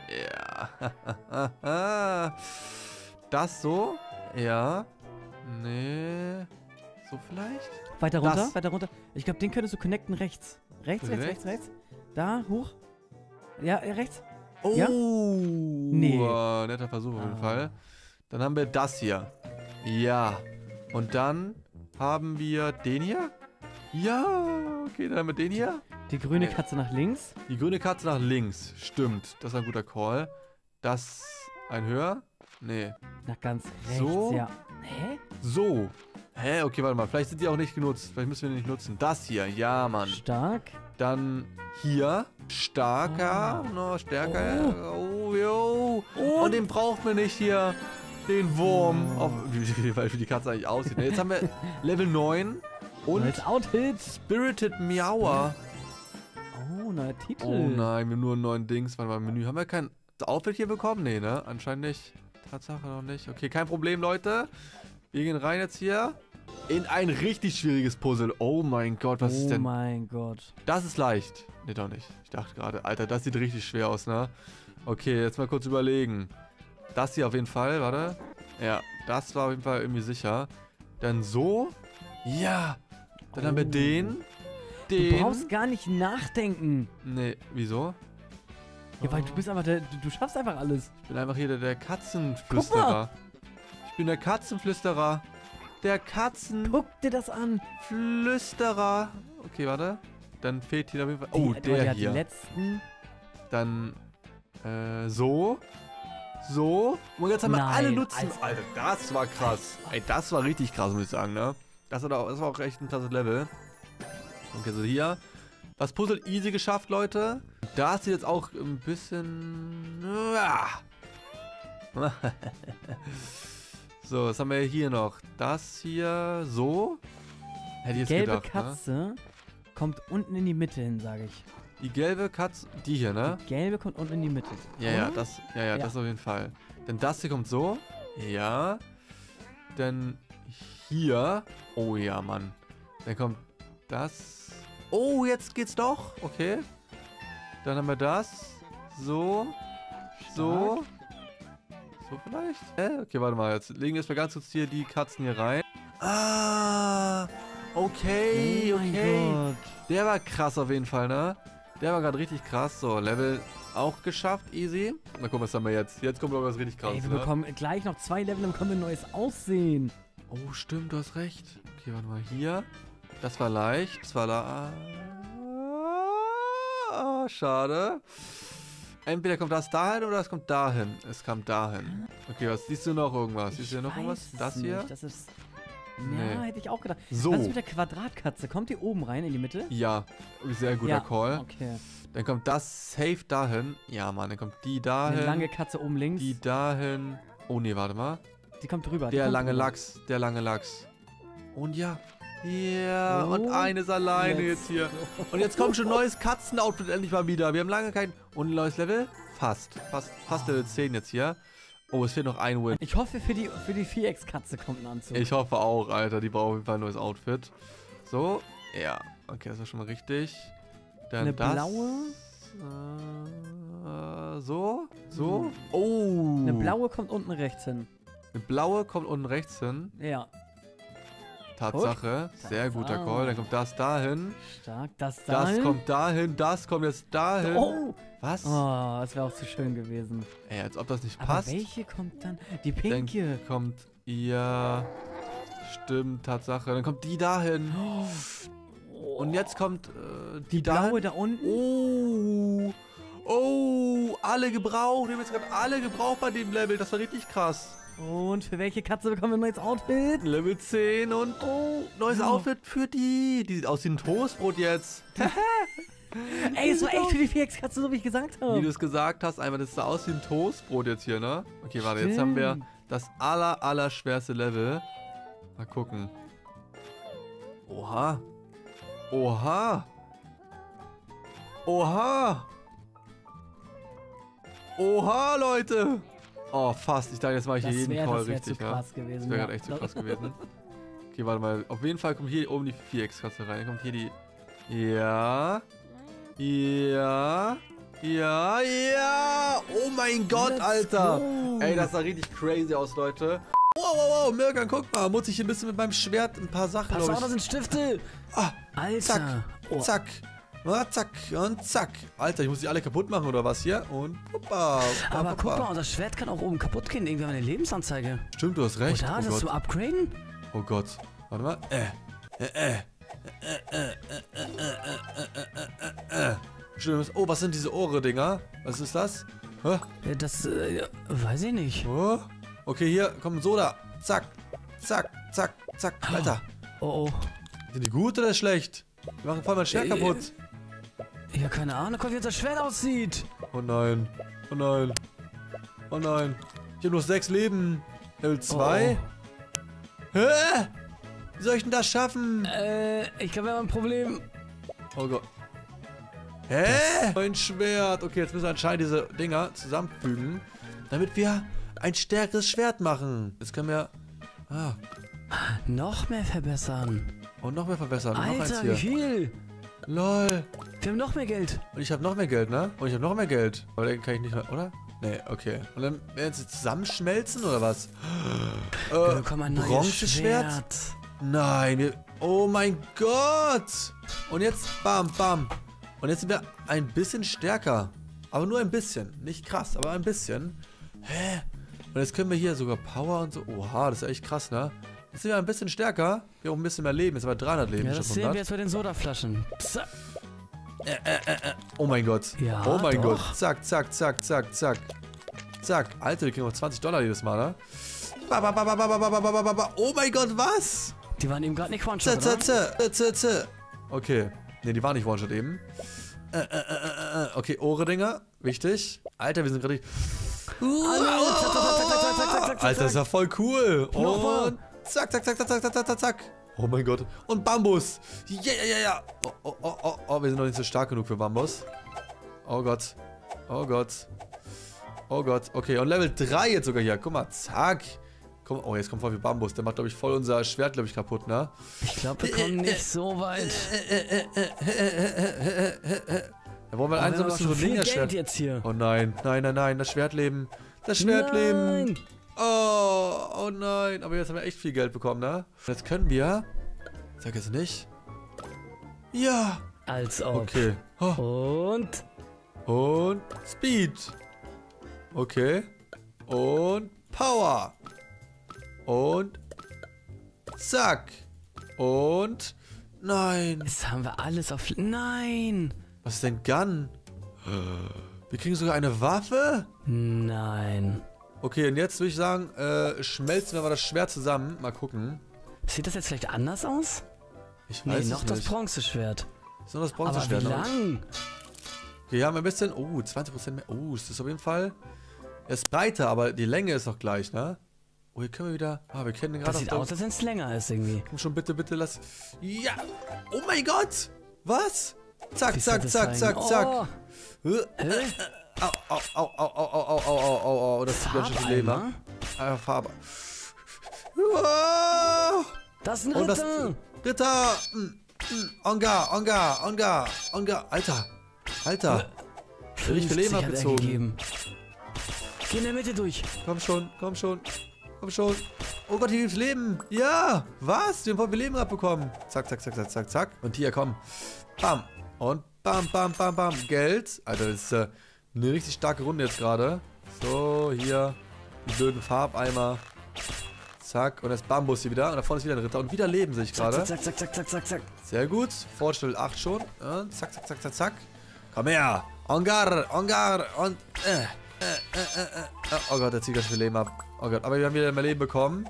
C: Ja. Das so? Ja. Nee. So vielleicht?
B: Weiter runter,
C: Das.
B: weiter runter. Ich glaube, den könntest du connecten rechts. Rechts, rechts, rechts,
C: Rechts?
B: rechts. Da, hoch. Ja, äh, rechts.
C: Oh.
B: Ja?
C: Nee. Netter Versuch auf jeden
B: Ah.
C: Fall. Dann haben wir das hier. Ja. Und dann haben wir den hier. Ja. Okay, dann haben wir den hier.
B: Die grüne
C: Nee.
B: Katze nach links.
C: Die grüne Katze nach links. Stimmt. Das ist ein guter Call. Das ein höher? Nee.
B: Nach ganz rechts,
C: So?
B: ja. Hä?
C: So. Hä? Okay, warte mal. Vielleicht sind die auch nicht genutzt. Vielleicht müssen wir die nicht nutzen. Das hier. Ja, Mann.
B: Stark.
C: Dann hier. Starker. No, stärker. Oh, yo.
B: Und-
C: Und den braucht man nicht hier. Den Wurm. Auf, wie, wie, wie die Katze eigentlich aussieht. Jetzt haben wir Level neun. Und
B: Als Outfit.
C: Spirited Meower.
B: Oh, neuer Titel.
C: Oh nein, wir haben nur einen neuen Dings. Warte mal, Menü. Haben wir kein Outfit hier bekommen? Nee, ne? Anscheinend nicht. Tatsache noch nicht. Okay, kein Problem, Leute. Wir gehen rein jetzt hier in ein richtig schwieriges Puzzle. Oh mein Gott, was
B: oh
C: ist denn?
B: mein Gott.
C: Das ist leicht. Nee, doch nicht. Ich dachte gerade, Alter, das sieht richtig schwer aus, ne? Okay, jetzt mal kurz überlegen. Das hier auf jeden Fall, warte. Ja, das war auf jeden Fall irgendwie sicher. Dann so. Ja. Dann haben wir
B: Oh.
C: den.
B: Du
C: Den.
B: brauchst gar nicht nachdenken.
C: Nee, wieso?
B: Ja, weil du bist einfach der, du, du schaffst einfach alles.
C: Ich bin einfach hier der, der Katzenflüsterer. Ich bin der Katzenflüsterer. Der
B: Guck dir das an.
C: Katzenflüsterer. Okay, warte. Dann fehlt hier auf jeden Fall. Oh,
B: die,
C: der
B: hat
C: hier.
B: Die letzten.
C: Dann äh, so. So. Und jetzt haben wir
B: Nein,
C: alle Nutzen.
B: Alter.
C: Alter, das war krass. Ey, das war richtig krass, muss ich sagen, ne? Das, hat auch, das war auch echt ein krasses Level. Okay, so hier. Das Puzzle easy geschafft, Leute. Da sieht jetzt auch ein bisschen... So, was haben wir hier noch? Das hier so. Hätte ich jetzt
B: Gelbe
C: gedacht, ne?
B: Katze kommt unten in die Mitte hin, sage ich.
C: Die gelbe Katze, die hier, ne?
B: Die gelbe kommt unten in die Mitte.
C: Ja, ja,
B: Oder?
C: das, ja, ja,
B: Ja.
C: das auf jeden Fall. Denn das hier kommt so. Ja. Dann hier. Oh ja, Mann. Dann kommt das. Oh, jetzt geht's doch. Okay. Dann haben wir das. So. So. So vielleicht? Äh, okay, warte mal. Jetzt legen wir erstmal ganz kurz hier die Katzen hier rein. Ah. Okay,
B: Oh mein
C: okay.
B: Gott.
C: Der war krass auf jeden Fall, ne? Der war gerade richtig krass. So, Level auch geschafft, easy. Mal gucken, was haben wir jetzt. Jetzt kommt aber was richtig krasses,
B: Ey, wir
C: ne?
B: bekommen gleich noch zwei Level, dann bekommen wir ein neues Aussehen.
C: Oh, stimmt, du hast recht. Okay, warte mal, hier. Das war leicht. Das war da... Ah, schade. Entweder kommt das dahin oder es kommt dahin. Es kam dahin. Okay, was siehst du noch irgendwas? Siehst du hier noch irgendwas?
B: weiß
C: Das
B: es
C: hier?
B: Nicht. Das ist...
C: Nee.
B: Ja, hätte ich auch gedacht.
C: So.
B: Was ist mit der Quadratkatze? Kommt die oben rein in die Mitte?
C: Ja, sehr guter
B: Ja,
C: Call.
B: Okay.
C: Dann kommt das safe dahin. Ja, Mann, dann kommt die dahin.
B: Eine lange Katze oben links.
C: Die dahin. Oh, nee, warte mal.
B: Die kommt drüber. die
C: Der
B: kommt
C: lange
B: drüber.
C: Lachs, der lange Lachs. Und ja. Ja,
B: Oh,
C: und eines alleine
B: let's
C: jetzt hier. Und jetzt kommt schon ein neues Katzen-Outfit endlich mal wieder. Wir haben lange kein... Und ein neues Level? Fast. Fast, fast Level zehn jetzt hier. Oh, es fehlt noch ein Win.
B: Ich hoffe, für die, für die Viereckskatze kommt ein Anzug.
C: Ich hoffe auch, Alter. Die braucht auf jeden Fall ein neues Outfit. So. Ja. Okay, das war schon mal richtig. Dann
B: Eine
C: das.
B: blaue?
C: Äh, so. So.
B: Hm.
C: Oh.
B: Eine blaue kommt unten rechts hin.
C: Eine blaue kommt unten rechts hin.
B: Ja.
C: Tatsache. Sehr guter
B: Tatsache.
C: Call. Dann kommt das dahin.
B: Stark. Das da.
C: Das kommt dahin. Das kommt jetzt dahin.
B: Oh!
C: Was?
B: Oh, das wäre auch zu schön gewesen.
C: Ey, als ob das nicht
B: Aber
C: passt.
B: welche kommt dann? Die
C: Dann
B: pinke.
C: kommt ihr. Stimmt, Tatsache. Dann kommt die dahin.
B: Oh.
C: Und jetzt kommt äh, die,
B: die
C: dahin.
B: blaue da unten.
C: Oh. Oh. Alle gebraucht. Wir haben jetzt gerade alle gebraucht bei dem Level. Das war richtig krass.
B: Und für welche Katze bekommen wir ein neues Outfit?
C: Level zehn und oh, neues
B: Oh.
C: Outfit für die. Die sieht aus wie ein Toastbrot jetzt.
B: Ey, es war echt für die vier X-Katze, so wie ich gesagt
A: Wie
B: habe.
A: du es gesagt hast, einfach, das sah aus wie ein Toastbrot jetzt hier, ne? Okay, warte, jetzt haben wir das aller, aller schwerste Level. Mal gucken. Oha. Oha. Oha. Oha, Leute. Oh, fast. Ich dachte, jetzt mache ich
B: Das
A: hier jeden
B: wäre
A: Call
B: das wär
A: richtig,
B: zu
A: ja.
B: krass gewesen.
A: Das wäre
B: ja.
A: gerade echt zu krass gewesen. Okay, warte mal. Auf jeden Fall kommt hier oben die vier X-Katze rein. Dann kommt hier die... Ja. Ja. Ja, ja. Oh mein Gott,
B: Let's
A: Alter.
B: go.
A: Ey, das sah richtig crazy aus, Leute. Wow, wow, wow. Mirkan, guck mal. Muss ich hier ein bisschen mit meinem Schwert ein paar Sachen,
B: Pass
A: glaube
B: auf,
A: ich...
B: das sind Stifte.
A: Ah,
B: Alter.
A: zack,
B: Oh.
A: zack. Ah, zack und zack. Alter, ich muss die alle kaputt machen oder was hier? Und hoppa, hoppa,
B: Aber
A: hoppa.
B: guck mal, unser Schwert kann auch oben kaputt gehen. Irgendwie haben wir eine Lebensanzeige.
A: Stimmt, du hast recht.
B: Oder?
A: Oh
B: Das
A: Gott.
B: zum Upgraden?
A: Oh Gott. Warte mal. Äh. Äh, äh. Äh, äh, äh, äh, äh, äh, äh. Stimmt. Oh, was sind diese Ohre-Dinger? Was ist das? Hä?
B: Ja, Das, äh, ja, weiß ich nicht.
A: Oh. Okay, hier, komm, Soda. Zack. Zack, zack, zack. Alter.
B: Oh, oh.
A: Sind die gut oder schlecht? Die machen voll mein Schwert
B: Äh,
A: kaputt.
B: Ja, keine Ahnung. Guck, wie unser Schwert aussieht.
A: Oh nein. Oh nein. Oh nein. Ich habe nur sechs Leben. Level zwei.
B: Oh,
A: Hä? Wie soll ich denn das schaffen?
B: Äh, ich glaube, wir haben ein Problem.
A: Oh Gott. Hä? Mein Schwert. Okay, jetzt müssen wir anscheinend diese Dinger zusammenfügen, damit wir ein stärkeres Schwert machen. Jetzt können wir... Ah.
B: Noch mehr verbessern.
A: Und noch mehr verbessern. noch eins
B: Alter,
A: hier.
B: wie viel?
A: Lol.
B: Wir haben noch mehr Geld.
A: Und ich habe noch mehr Geld, ne? Und ich habe noch mehr Geld. Aber den kann ich nicht mehr, oder? Nee, okay. Und dann werden sie zusammenschmelzen, oder was?
B: Wir
A: Äh,
B: bekommen ein neues
A: Bronzeschwert?
B: Schwert.
A: Nein, wir... Oh mein Gott! Und jetzt, bam, bam. Und jetzt sind wir ein bisschen stärker. Aber nur ein bisschen. Nicht krass, aber ein bisschen. Hä? Und jetzt können wir hier sogar Power und so... Oha, das ist ja echt krass, ne? Jetzt sind wir ein bisschen stärker. Wir haben auch ein bisschen mehr Leben. Jetzt haben wir dreihundert Leben.
B: Ja,
A: statt
B: das sehen wir
A: hundert.
B: jetzt bei den Sodaflaschen. Zack.
A: Oh mein Gott.
B: Ja,
A: oh mein
B: doch.
A: Gott. Zack, zack, zack, zack, zack. Zack. Alter, wir kriegen auch zwanzig Dollar jedes Mal, ne? Ba, ba, ba, ba, ba, ba, ba, ba, ba, ba. Oh mein Gott, was?
B: Die waren eben gerade nicht
A: Z,
B: One-Shot,
A: z,
B: oder?
A: z, z, z. Okay. Ne, die waren nicht One-Shot eben. Äh, äh, äh, äh, okay, Ohre-Dinger. Wichtig. Alter, wir sind gerade...
B: Alle, zack, zack, zack, zack, zack, zack, zack, zack,
A: Alter, das ist ja voll cool.
B: Nochmal.
A: Und zack, zack, zack, zack, zack, zack, zack, zack. Oh mein Gott. Und Bambus. Ja, ja, ja, ja. Oh, oh, oh, oh, oh, wir sind noch nicht so stark genug für Bambus. Oh Gott. Oh Gott. Oh Gott. Okay, und Level drei jetzt sogar hier. Guck mal, zack. Komm, oh, jetzt kommt voll viel Bambus. Der macht, glaube ich, voll unser Schwert, glaube ich, kaputt, ne?
B: Ich glaube, wir kommen nicht so weit.
A: Da wollen wir
B: Aber
A: eins so ein
B: wir haben
A: bisschen so
B: schon viel
A: Ninja-Schwert.
B: Geld jetzt hier.
A: Oh nein, nein, nein, nein, das Schwertleben. Das Schwertleben.
B: Nein.
A: Oh, oh nein. Aber jetzt haben wir echt viel Geld bekommen, ne? Und jetzt können wir... Sag jetzt nicht. Ja.
B: Als ob.
A: Okay. Oh.
B: Und...
A: Und Speed. Okay. Und Power. Und zack. Und nein.
B: Jetzt haben wir alles auf... Nein.
A: Was ist denn Gun? Wir kriegen sogar eine Waffe?
B: Nein.
A: Okay, und jetzt würde ich sagen, äh, schmelzen wir mal das Schwert zusammen. Mal gucken.
B: Sieht das jetzt vielleicht anders aus?
A: Ich
B: Nee,
A: weiß
B: noch
A: es
B: das
A: nicht.
B: Bronzeschwert.
A: Ist nur das
B: Aber wie
A: Bronzeschwert. ne?
B: lang?
A: Okay, hier haben wir ein bisschen... Oh, zwanzig Prozent mehr. Oh, ist das auf jeden Fall... Er ist breiter, aber die Länge ist noch gleich, ne? Oh, hier können wir wieder... Ah, wir kennen den gerade
B: Das sieht aus, als wenn es länger ist irgendwie.
A: Komm schon, bitte, bitte, lass... Ja! Oh mein Gott! Was? Zack,
B: Wie soll
A: zack,
B: das
A: zack,
B: sein?
A: zack,
B: Oh.
A: zack. Äh,
B: Hä?
A: Au, au, au, au, au, au, au, au, au, au, das ist ganz schön viel Leben,
B: Farbeimer?
A: ne? Ah, Farbe. Wow.
B: Das ist ein
A: Und das...
B: Ritter.
A: Ritter! Mm, mm, Ongar, Ongar, Ongar, Ongar. Alter! Alter! Richtig viel Leben
B: fünfzig hat er
A: abgezogen.
B: gegeben. Geh in der Mitte durch.
A: Komm schon, komm schon. Komm schon. Oh Gott, hier gibt's Leben. Ja. Was? Wir haben voll viel Leben abbekommen. Zack, zack, zack, zack, zack, zack. Und hier, komm. Bam. Und bam, bam, bam, bam. Geld. Alter, das ist äh, eine richtig starke Runde jetzt gerade. So, hier. Die blöden Farbeimer. Zack. Und das Bambus hier wieder. Und da vorne ist wieder ein Ritter. Und wieder Leben sehe ich
B: Zack,
A: gerade.
B: zack, zack, zack, zack, zack, zack.
A: Sehr gut. Fortschritt acht schon. Und zack, zack, zack, zack, zack. Komm her. Ongar, Ongar. Und äh. Äh, äh, äh, äh. Oh Gott, der zieht ganz viel Leben ab. Oh Gott, aber wir haben wieder mehr Leben bekommen.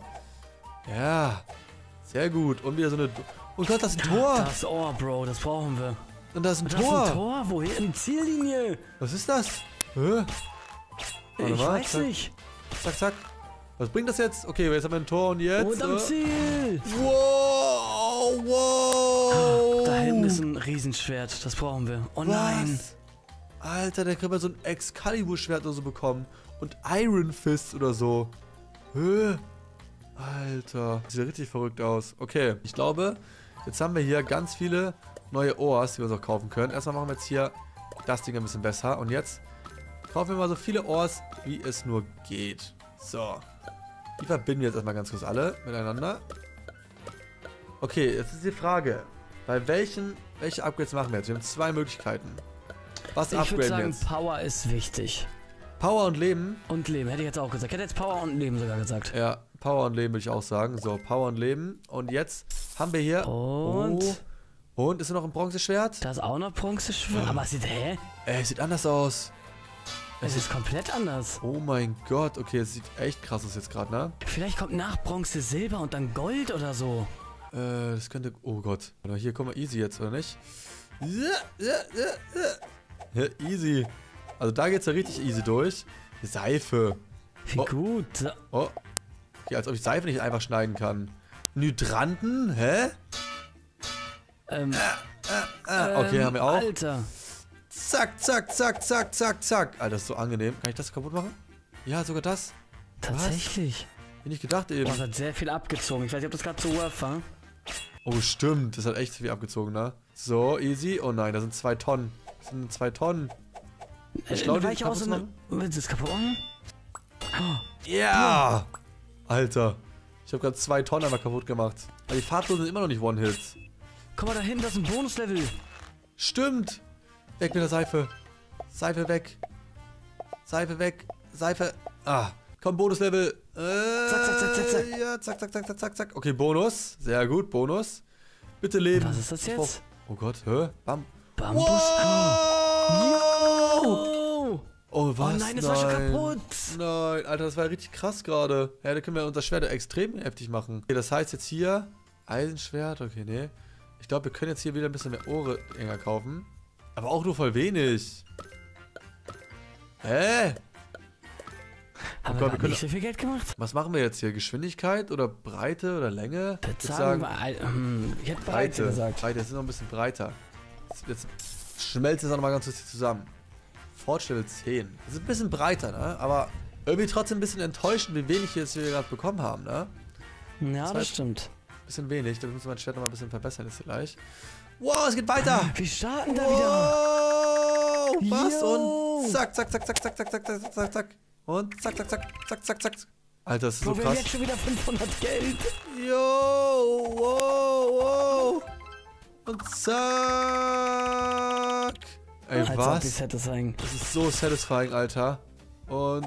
A: Ja. Sehr gut. Und wieder so eine... Oh Gott, das ist ein Tor.
B: Das Ohr, Bro, das brauchen wir.
C: Und da ist ein
D: Da ist
C: Tor.
D: ein Tor, wohin? Ziellinie.
C: Was ist das? Hä? Warte
D: Ich
C: mal,
D: weiß
C: zack.
D: nicht.
C: Zack, zack. Was bringt das jetzt? Okay, jetzt haben wir ein Tor und jetzt...
D: Und am
C: äh,
D: Ziel.
C: wow, wow.
D: Da hinten ist ein Riesenschwert. Das brauchen wir. Oh nein.
C: Was? Alter, der könnte mal so ein Excalibur-Schwert oder so bekommen. Und Iron Fist oder so. Hä? Alter. Sieht ja richtig verrückt aus. Okay, ich glaube, jetzt haben wir hier ganz viele neue Ores, die wir uns auch kaufen können. Erstmal machen wir jetzt hier das Ding ein bisschen besser. Und jetzt kaufen wir mal so viele Ores, wie es nur geht. So. Die verbinden wir jetzt erstmal ganz kurz alle miteinander. Okay, jetzt ist die Frage. Bei welchen, welche Upgrades machen wir jetzt? Wir haben zwei Möglichkeiten. Was
D: Ich würde
C: upgraden wir
D: sagen,
C: jetzt?
D: Power ist wichtig.
C: Power und Leben?
D: Und Leben, hätte ich jetzt auch gesagt. Ich hätte jetzt Power und Leben sogar gesagt.
C: Ja, Power und Leben würde ich auch sagen. So, Power und Leben. Und jetzt haben wir hier...
D: Und?
C: Oh. Und, ist da noch ein Bronzeschwert?
D: Da ist auch noch Bronzeschwert. Aber es sieht, hä?
C: Ey, sieht anders aus.
D: Es ist komplett anders.
C: Oh mein Gott. Okay, es sieht echt krass aus jetzt gerade, ne?
D: Vielleicht kommt nach Bronze Silber und dann Gold oder so.
C: Äh, das könnte... Oh Gott. Oder hier, guck mal, easy jetzt, oder nicht? Ja, ja, ja, ja. Ja, easy. Also da geht's ja richtig easy durch. Seife.
D: Wie
C: Oh.
D: gut.
C: Oh. Okay, als ob ich Seife nicht einfach schneiden kann. Hydranten? Hä?
D: Ähm,
C: Ah, okay,
D: ähm,
C: haben wir auch.
D: Alter.
C: Zack, zack, zack, zack, zack, zack. Alter, das ist so angenehm. Kann ich das kaputt machen? Ja, sogar das.
D: Tatsächlich.
C: Bin ich gedacht eben.
D: Boah, das hat sehr viel abgezogen. Ich weiß nicht, ob das gerade so war.
C: Oh, stimmt. Das hat echt viel abgezogen, ne? So, easy. Oh nein, da sind zwei Tonnen. Das sind zwei Tonnen.
D: Äh,
C: schlau, die
D: weich aus
C: kaputt
D: und willst du es kaputt machen?
C: Ja! Alter. Ich habe gerade zwei Tonnen einmal kaputt gemacht. Aber die Farblosen sind immer noch nicht One-Hits.
D: Guck mal da hinten, das ist ein Bonuslevel.
C: Stimmt. Weg mit der Seife. Seife weg. Seife weg. Seife. Ah. Komm, Bonuslevel. Äh,
D: Zack, zack, zack, zack, zack.
C: Ja, zack, zack, zack, zack, zack, zack. Okay, Bonus. Sehr gut, Bonus. Bitte leben.
D: Was ist das
C: Ich
D: jetzt?
C: brauch- Oh Gott, hä? Bam.
D: Bambus.
C: Wow!
D: Oh.
C: Oh, was?
D: Oh nein, das war schon kaputt.
C: Nein, Alter, das war richtig krass gerade. Ja, da können wir unser Schwert extrem heftig machen. Okay, das heißt jetzt hier Eisenschwert. Okay, nee. Ich glaube, wir können jetzt hier wieder ein bisschen mehr Ohrringe kaufen. Aber auch nur voll wenig. Hä?
D: Haben
C: Gott,
D: wir
C: wir
D: grad
C: können-
D: nicht so viel Geld gemacht?
C: Was machen wir jetzt hier? Geschwindigkeit oder Breite oder Länge?
D: Ich würde
C: Ich würd
D: sagen, wir- hm, ich hätte Breite gesagt.
C: Breite, das ist noch ein bisschen breiter. Jetzt schmelzt es auch noch mal ganz kurz bisschen zusammen. Fortschritt zehn. Das ist ein bisschen breiter, ne? Aber irgendwie trotzdem ein bisschen enttäuschend, wie wenig jetzt wir gerade bekommen haben, ne?
D: Ja,
C: Das
D: das stimmt.
C: Bisschen wenig, da müssen wir mein Schwert noch mal ein bisschen verbessern jetzt gleich. Wow, es geht weiter!
D: Wir starten da wieder.
C: Wow! Was?
D: Yo!
C: Und zack, zack, zack, zack, zack, zack, zack, zack, zack, zack. Und zack, zack, zack, zack, zack, zack. Alter, das ist
D: Bro,
C: so
D: wir haben
C: krass.
D: jetzt schon wieder fünfhundert Geld.
C: Yo, wow, wow. Und zack. Ey,
D: Als ob die
C: was?
D: satisfying.
C: Das ist so satisfying, Alter. Und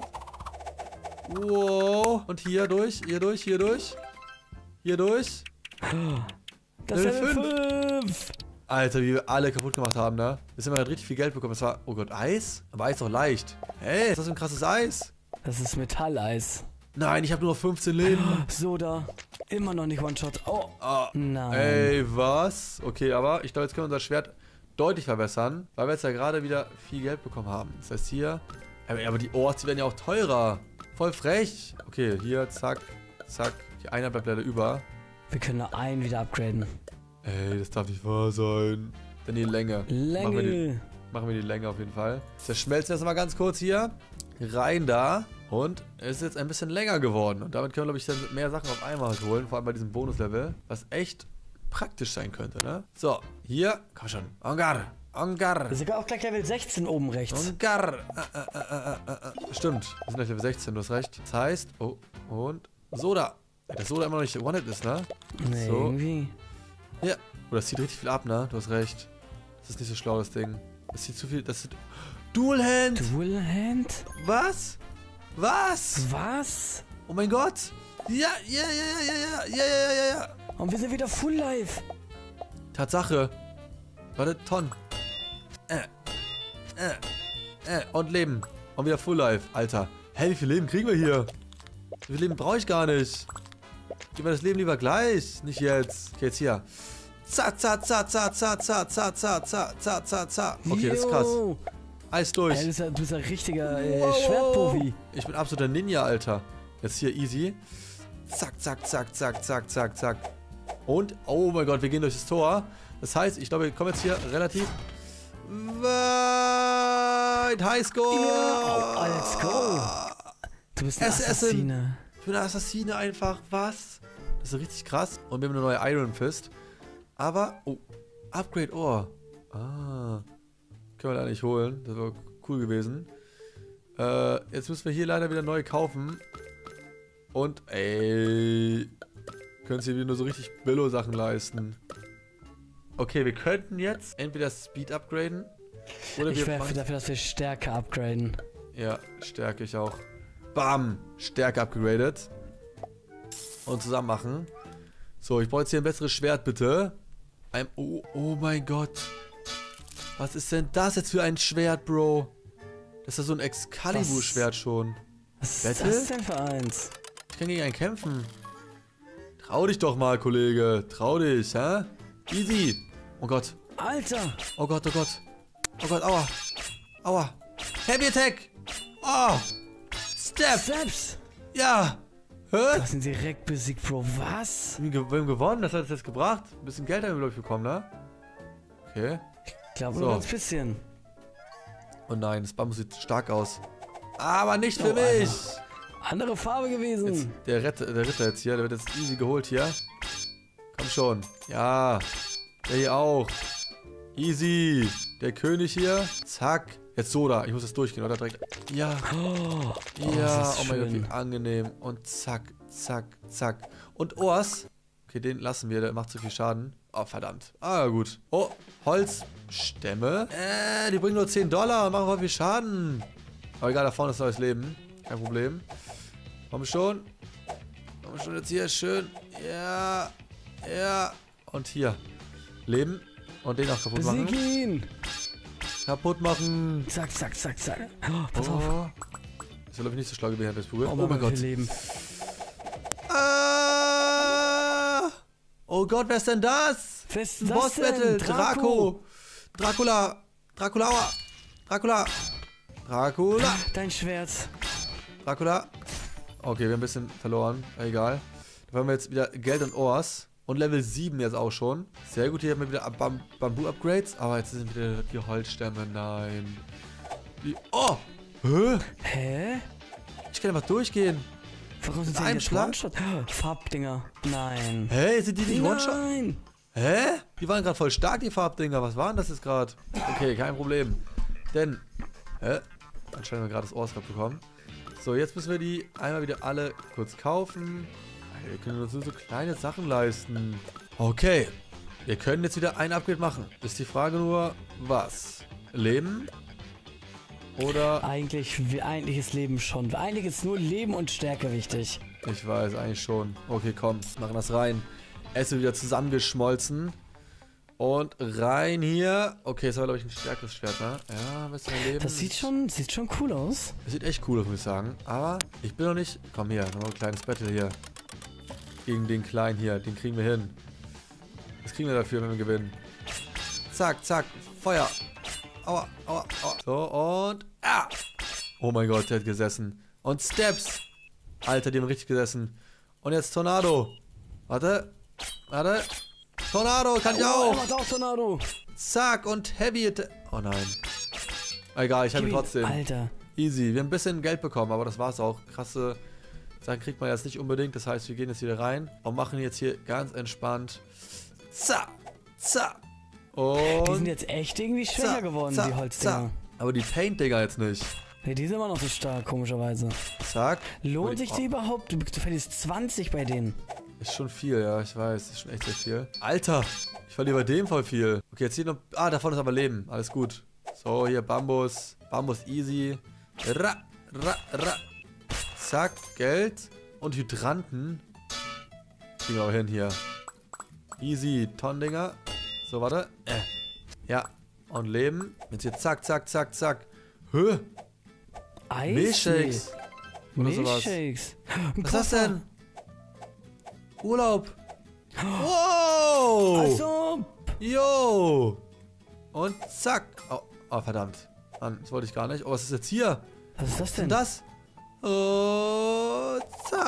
C: wow. Und hier durch, hier durch, hier durch. Hier durch.
D: Das
C: Level
D: Level fünf.
C: Alter, wie wir alle kaputt gemacht haben, ne? Jetzt haben wir halt richtig viel Geld bekommen. Das war, oh Gott, Eis? Aber Eis ist doch leicht. Hey, ist das so ein krasses Eis?
D: Das ist Metalleis.
C: Nein, ich habe nur noch fünfzehn Leben.
D: Soda. Immer noch nicht One-Shot. Oh.
C: Ah,
D: Nein.
C: ey, was? Okay, aber ich glaube, jetzt können wir unser Schwert deutlich verbessern, weil wir jetzt ja gerade wieder viel Geld bekommen haben. Das heißt hier... Aber, aber die Ores, die werden ja auch teurer. Voll frech. Okay, hier, zack, zack. Die einer bleibt leider über.
D: Wir können nur einen wieder upgraden.
C: Ey, das darf nicht wahr sein. Dann die Länge. Machen wir die,
D: Länge.
C: machen wir die Länge auf jeden Fall. Zerschmelzen wir das mal ganz kurz hier. Rein da. Und es ist jetzt ein bisschen länger geworden. Und damit können wir, glaube ich, dann mehr Sachen auf einmal holen. Vor allem bei diesem Bonuslevel. Was echt praktisch sein könnte, ne? So, hier. Komm schon. Ongar. Ongar.
D: Das ist sogar auch gleich Level sechzehn oben rechts.
C: Ongar. Äh, äh, äh, äh, äh. Stimmt. Wir sind gleich Level sechzehn, du hast recht. Das heißt, oh, und Soda. Ja, dass Soda immer noch nicht One-Hit ist, ne?
D: Nee,
C: So.
D: irgendwie.
C: Ja. Oh, das zieht richtig viel ab, ne? Du hast recht. Das ist nicht so schlau, das Ding. Das zieht zu viel. Das ist. Dual Hand!
D: Dual Hand?
C: Was? Was?
D: Was?
C: Oh mein Gott! Ja, ja, ja, ja, ja, ja, ja, ja, ja, ja.
D: Und wir sind wieder Full Life.
C: Tatsache. Warte, Ton. Äh. Äh. Äh. Und Leben. Und wieder Full Life. Alter. Hä, wie viel Leben kriegen wir hier? Wie viel Leben brauche ich gar nicht. Gib mir das Leben lieber gleich. Nicht jetzt. Okay, jetzt hier. Za, za, za, za, za, za, za, za, za, za, za, za. Okay, das ist krass.
D: Yo.
C: Eis durch.
D: Ey, du, bist ja, du bist ein richtiger äh,
C: Wow.
D: Schwertprofi.
C: Ich bin absoluter Ninja, Alter. Jetzt hier easy. Zack, zack, zack, zack, zack, zack, zack. Und, oh mein Gott, wir gehen durch das Tor. Das heißt, ich glaube, wir kommen jetzt hier relativ weit. Highscore.
D: Ja, oh, let's go. Du bist ein
C: Assassin.
D: Assassine.
C: Ich bin ein Assassine einfach. Was? Das ist richtig krass. Und wir haben eine neue Iron Fist. Aber, oh, Upgrade Ohr. Ah. Können wir da nicht holen. Das war cool gewesen. Äh, jetzt müssen wir hier leider wieder neu kaufen. Und, ey, können Sie wieder nur so richtig Billo-Sachen leisten. Okay, wir könnten jetzt entweder Speed upgraden. Oder
D: Ich
C: wir
D: wäre
C: machen-
D: dafür, dass wir Stärke upgraden.
C: Ja, Stärke ich auch. Bam! Stärke upgradet. Und zusammen machen. So, ich brauche jetzt hier ein besseres Schwert, bitte. Ein, oh, oh mein Gott. Was ist denn das jetzt für ein Schwert, Bro? Das ist ja so ein Excalibur-Schwert schon.
D: Was ist
C: Battle?
D: das denn für eins?
C: Ich kann gegen einen kämpfen. Trau dich doch mal, Kollege. Trau dich, hä? Easy. Oh Gott.
D: Alter!
C: Oh Gott, oh Gott. Oh Gott, aua. Aua. Heavy Attack. Oh. Step.
D: Selbst!
C: Ja.
D: Du
C: Hä?
D: hast ihn direkt besiegt, Bro. Was?
C: Wir haben ge- wir haben gewonnen. Das hat es jetzt gebracht. Ein bisschen Geld haben wir, glaube ich, bekommen, ne? Okay.
D: Ich glaube
C: So.
D: nur ganz bisschen.
C: Oh nein, das Bambus sieht stark aus. Aber nicht für
D: Oh,
C: mich.
D: Alter. Andere Farbe gewesen.
C: Jetzt, der, Ritter, der Ritter jetzt hier, der wird jetzt easy geholt hier. Komm schon. Ja. Der hier auch. Easy. Der König hier. Zack. Jetzt Soda. Ich muss das durchgehen, oder? Direkt. Ja.
D: Oh,
C: Ja.
D: das ist
C: Oh mein Gott,
D: schön.
C: wie angenehm. Und zack, zack, zack. Und Ors. Okay, den lassen wir. Der macht zu viel Schaden. Oh, verdammt. Ah, gut. Oh, Holzstämme. Äh, die bringen nur zehn Dollar und machen voll viel Schaden. Aber egal, da vorne ist neues Leben. Kein Problem. Komm schon. Komm schon jetzt hier. Schön. Ja. Ja. Und hier. Leben. Und den auch kaputt
D: Besieg
C: machen.
D: ihn!
C: Kaputt machen.
D: Zack, zack, zack, zack. Oh, pass auf.
C: Oh. Das glaube ich nicht so schlau gewesen, das Probieren.
D: Oh,
C: Oh mein Gott.
D: Leben.
C: Ah! Oh Gott, wer ist denn das?
D: Wer ist
C: Ein
D: das
C: Boss-Battle.
D: denn? Draco.
C: Draco. Dracula. Dracula. Aua. Dracula. Dracula.
D: Dein Schwert.
C: Dracula. Okay, wir haben ein bisschen verloren. Egal. Da haben wir jetzt wieder Geld und Ors. Und Level sieben jetzt auch schon. Sehr gut, hier haben wir wieder Bam Bambu-Upgrades. Aber jetzt sind wieder die Holzstämme. Nein. Die oh! Hä?
D: Hä?
C: Ich kann einfach durchgehen.
D: Warum sind
C: Mit
D: sie
C: einem
D: jetzt
C: Schlag?
D: One-Shot? Farbdinger. Nein.
C: Hä? Sind die nicht One-Shot?
D: Nein.
C: Hä? Die waren gerade voll stark, die Farbdinger. Was waren das jetzt gerade? Okay, kein Problem. Denn, hä? Anscheinend haben wir gerade das Ohrsrad bekommen. So, jetzt müssen wir die einmal wieder alle kurz kaufen. Alter, wir können uns nur so kleine Sachen leisten. Okay. Wir können jetzt wieder ein Upgrade machen. Ist die Frage nur, was? Leben? Oder...
D: Eigentlich, wie- eigentlich ist Leben schon. Eigentlich ist nur Leben und Stärke wichtig.
C: Ich weiß, eigentlich schon. Okay, komm, machen das rein. Esse wieder zusammengeschmolzen. Und rein hier. Okay, das war, glaube ich, ein stärkeres Schwert, ne? Ja, ein bisschen Leben.
D: Das sieht schon, sieht schon cool aus.
C: Das sieht echt cool aus, muss ich sagen. Aber ich bin noch nicht... Komm hier, noch ein kleines Battle hier. Gegen den Kleinen hier. Den kriegen wir hin. Was kriegen wir dafür, wenn wir gewinnen? Zack, zack. Feuer. Aua, aua, aua. So, und... Ah! Oh mein Gott, der hat gesessen. Und Steps. Alter, die haben richtig gesessen. Und jetzt Tornado. Warte. Warte. Tornado, kann ich
D: Oh, er
C: auch.
D: macht auch Tornado.
C: Zack, und Heavy Attack. Oh nein. Egal, ich habe ihn
D: Gib ihm-
C: trotzdem.
D: Alter.
C: Easy. Wir haben ein bisschen Geld bekommen, aber das war's auch. Krasse Sachen kriegt man jetzt nicht unbedingt. Das heißt, wir gehen jetzt wieder rein und machen jetzt hier ganz entspannt. Za, za.
D: Die sind
C: Und...
D: jetzt echt irgendwie schwächer
C: za,
D: geworden,
C: za,
D: die Holzdinger.
C: za. Aber die Paint-Dinger jetzt nicht.
D: Nee, die sind immer noch so stark, komischerweise.
C: Zack.
D: Lohnt
C: Und-
D: sich die überhaupt? Du, du verlierst zwanzig bei denen.
C: Ist schon viel, ja, ich weiß. Ist schon echt sehr viel. Alter, ich verliere bei dem voll viel. Okay, jetzt hier noch... Ah, davon ist aber Leben. Alles gut. So, hier Bambus. Bambus easy. Ra, ra, ra. Zack, Geld. Und Hydranten. Kriegen wir auch hin hier. Easy, Tonnendinger. So, warte. Äh. Ja. Und Leben. Jetzt hier zack, zack, zack, zack. Hö.
D: Eis?
C: Milchshakes. Oder sowas.
D: Milchshakes. Ein
C: Was ist das
D: Koffer.
C: denn? Urlaub. Wow!
D: Also,
C: Jo! Und zack. Oh, oh verdammt. Mann, das wollte ich gar nicht. Oh, was ist jetzt hier?
D: was ist das
C: Was ist denn
D: denn?
C: das? Oh, zack.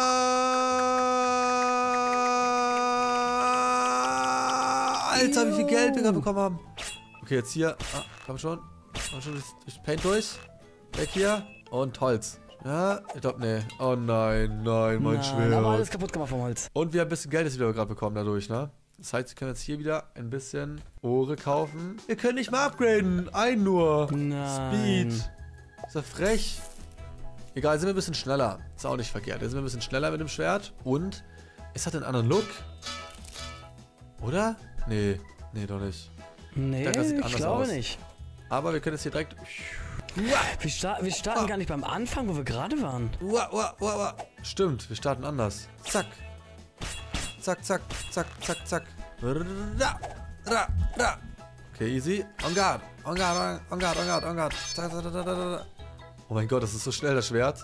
C: Alter, wie viel Geld wir gerade bekommen haben. Okay, jetzt hier. Ah, komm schon. Komm schon durch, durch Paint durch. Weg hier. Und Holz. Ja, ich glaube, nee. Oh nein, nein, mein
D: Nein,
C: Schwert.
D: aber alles kaputt gemacht vom Holz.
C: Und wir haben ein bisschen Geld jetzt wieder gerade bekommen dadurch, ne? Das heißt, wir können jetzt hier wieder ein bisschen Ohre kaufen. Wir können nicht mal upgraden. Ein nur.
D: Nein.
C: Speed. Ist ja frech. Egal, sind wir ein bisschen schneller. Ist auch nicht verkehrt. Jetzt sind wir ein bisschen schneller mit dem Schwert. Und es hat einen anderen Look. Oder? Nee. Nee, doch nicht.
D: Nee,
C: Ja, das sieht
D: ich
C: anders
D: glaube
C: aus.
D: nicht.
C: Aber wir können jetzt hier direkt...
D: Wir, sta wir starten
C: Ah.
D: gar nicht beim Anfang, wo wir gerade waren.
C: Uah, uah, uah, uah. Stimmt, wir starten anders. Zack. Zack, zack, zack, zack, zack. Ra, ra, ra. Okay, easy. On guard. On guard, on guard, on guard, on guard. Zack, zack, zack, zack, zack. Oh mein Gott, das ist so schnell, das Schwert.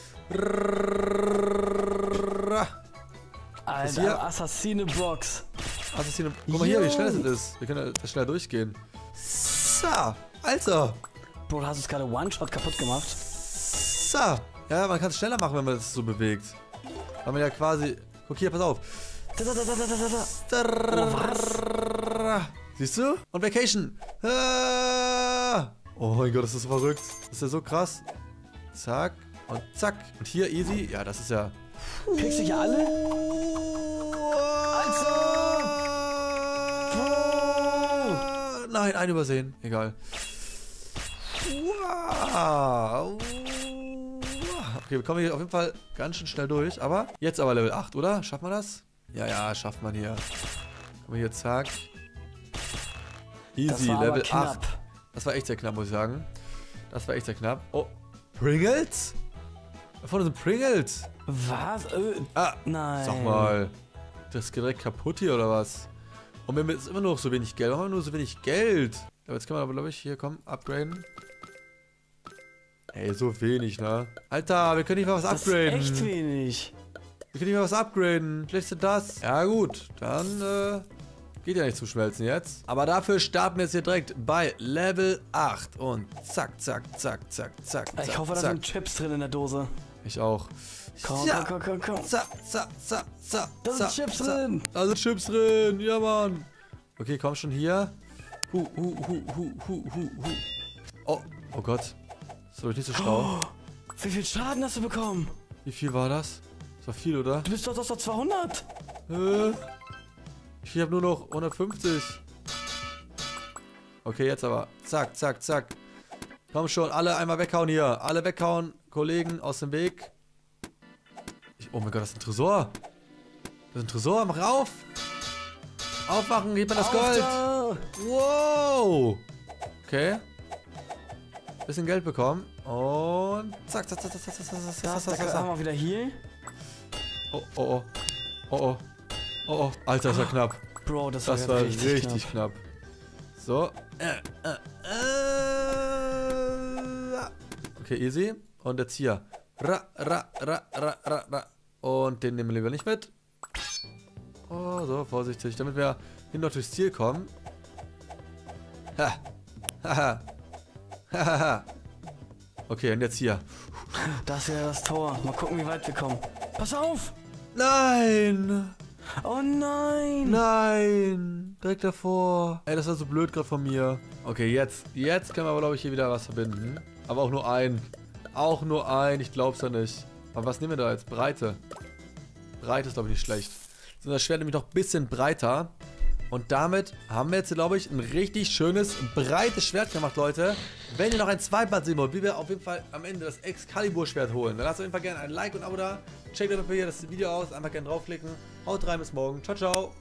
C: Ra. hier?
D: Alter, Assassine Brox.
C: Assassine. Guck mal hier, wie
D: Jo.
C: schnell das ist. Wir können da schneller durchgehen. So, Alter.
D: Bro, du hast uns gerade One-Shot kaputt gemacht.
C: So. Ja, man kann es schneller machen, wenn man das so bewegt. Weil man ja quasi... Guck hier, pass auf.
D: Da, da, da, da, da, da, da.
C: Oh, siehst du? Und Vacation. Ah. Oh mein Gott, das ist so verrückt. Das ist ja so krass. Zack. Und zack. Und hier easy. Ja, das ist ja...
D: Kriegst du hier alle?
C: Also. Nein, einen übersehen. Egal. Wow. Okay, wir kommen hier auf jeden Fall ganz schön schnell durch. Aber jetzt aber Level acht, oder? Schafft man das? Ja, ja, schafft man hier. Kommen wir hier, zack.
D: Das
C: Easy,
D: war aber
C: Level
D: knapp.
C: acht. Das war echt sehr knapp, muss ich sagen. Das war echt sehr knapp. Oh, Pringles? Da vorne sind Pringles.
D: Was? Äh,
C: Ah,
D: nein.
C: sag mal. Das geht direkt kaputt hier, oder was? Und wir haben jetzt immer noch so wenig Geld. Warum haben wir nur so wenig Geld? Aber jetzt können wir aber, glaube ich, hier, komm, upgraden. Ey, so wenig, ne? Alter, wir können nicht mal was
D: Das
C: upgraden.
D: ist echt wenig.
C: Wir können nicht mal was upgraden. Vielleicht ist das. Ja, gut. Dann, äh, geht ja nicht zum Schmelzen jetzt. Aber dafür starten wir jetzt hier direkt bei Level acht. Und zack, zack, zack, zack, zack, zack,
D: Ich hoffe, da
C: zack.
D: sind Chips drin in der Dose.
C: Ich auch.
D: Komm,
C: Ja.
D: komm, komm, komm, komm.
C: Zack, zack, zack, zack.
D: Da sind
C: zack,
D: Chips
C: zack.
D: drin.
C: Da sind Chips drin. Ja, Mann. Okay, komm schon hier. Hu, hu, hu, hu, hu, hu, hu. Oh, oh Gott. Das ist glaube ich nicht so schlau.
D: Wie viel Schaden hast du bekommen?
C: Wie viel war das? Das war viel, oder?
D: Du bist doch, doch, doch zweihundert.
C: Äh, ich habe nur noch hundertfünfzig. Okay, jetzt aber. Zack, zack, zack. Komm schon, alle einmal weghauen hier. Alle weghauen. Kollegen, aus dem Weg. Ich, oh mein Gott, das ist ein Tresor. Das ist ein Tresor, mach auf. Aufwachen, gib mir das
D: Auf
C: Gold.
D: da.
C: Wow. Okay. Bisschen Geld bekommen. Und zack, zack, zack, zack, zack, zack, zack,
D: Das,
C: zack,
D: da
C: zack,
D: kann
C: zack.
D: man wieder healen.
C: Oh, oh, oh. Oh, oh. Oh, oh. Alter, das war knapp.
D: Bro, das war,
C: Das
D: ja
C: war
D: richtig,
C: richtig
D: knapp.
C: knapp. So. Äh, äh, äh. Okay, easy. Und jetzt hier. Ra, ra, ra, ra, ra, ra. Und den nehmen wir lieber nicht mit. Oh, so, vorsichtig. Damit wir hin noch durchs Ziel kommen. Ha. Haha. Haha. Okay, und jetzt hier.
D: Das ist ja das Tor. Mal gucken, wie weit wir kommen. Pass auf!
C: Nein!
D: Oh nein!
C: Nein! Direkt davor. Ey, das war so blöd gerade von mir. Okay, jetzt. Jetzt können wir aber, glaube ich, hier wieder was verbinden. Aber auch nur ein. Auch nur ein. Ich glaub's ja nicht. Aber was nehmen wir da jetzt? Breite. Breite ist, glaube ich, nicht schlecht. So, das Schwert nämlich noch ein bisschen breiter. Und damit haben wir jetzt, glaube ich, ein richtig schönes, breites Schwert gemacht, Leute. Wenn ihr noch ein Zweiblatt sehen wollt, wie wir auf jeden Fall am Ende das Excalibur-Schwert holen, dann lasst auf jeden Fall gerne ein Like und ein Abo da. Checkt einfach hier das Video aus, einfach gerne draufklicken. Haut rein, bis morgen. Ciao, ciao.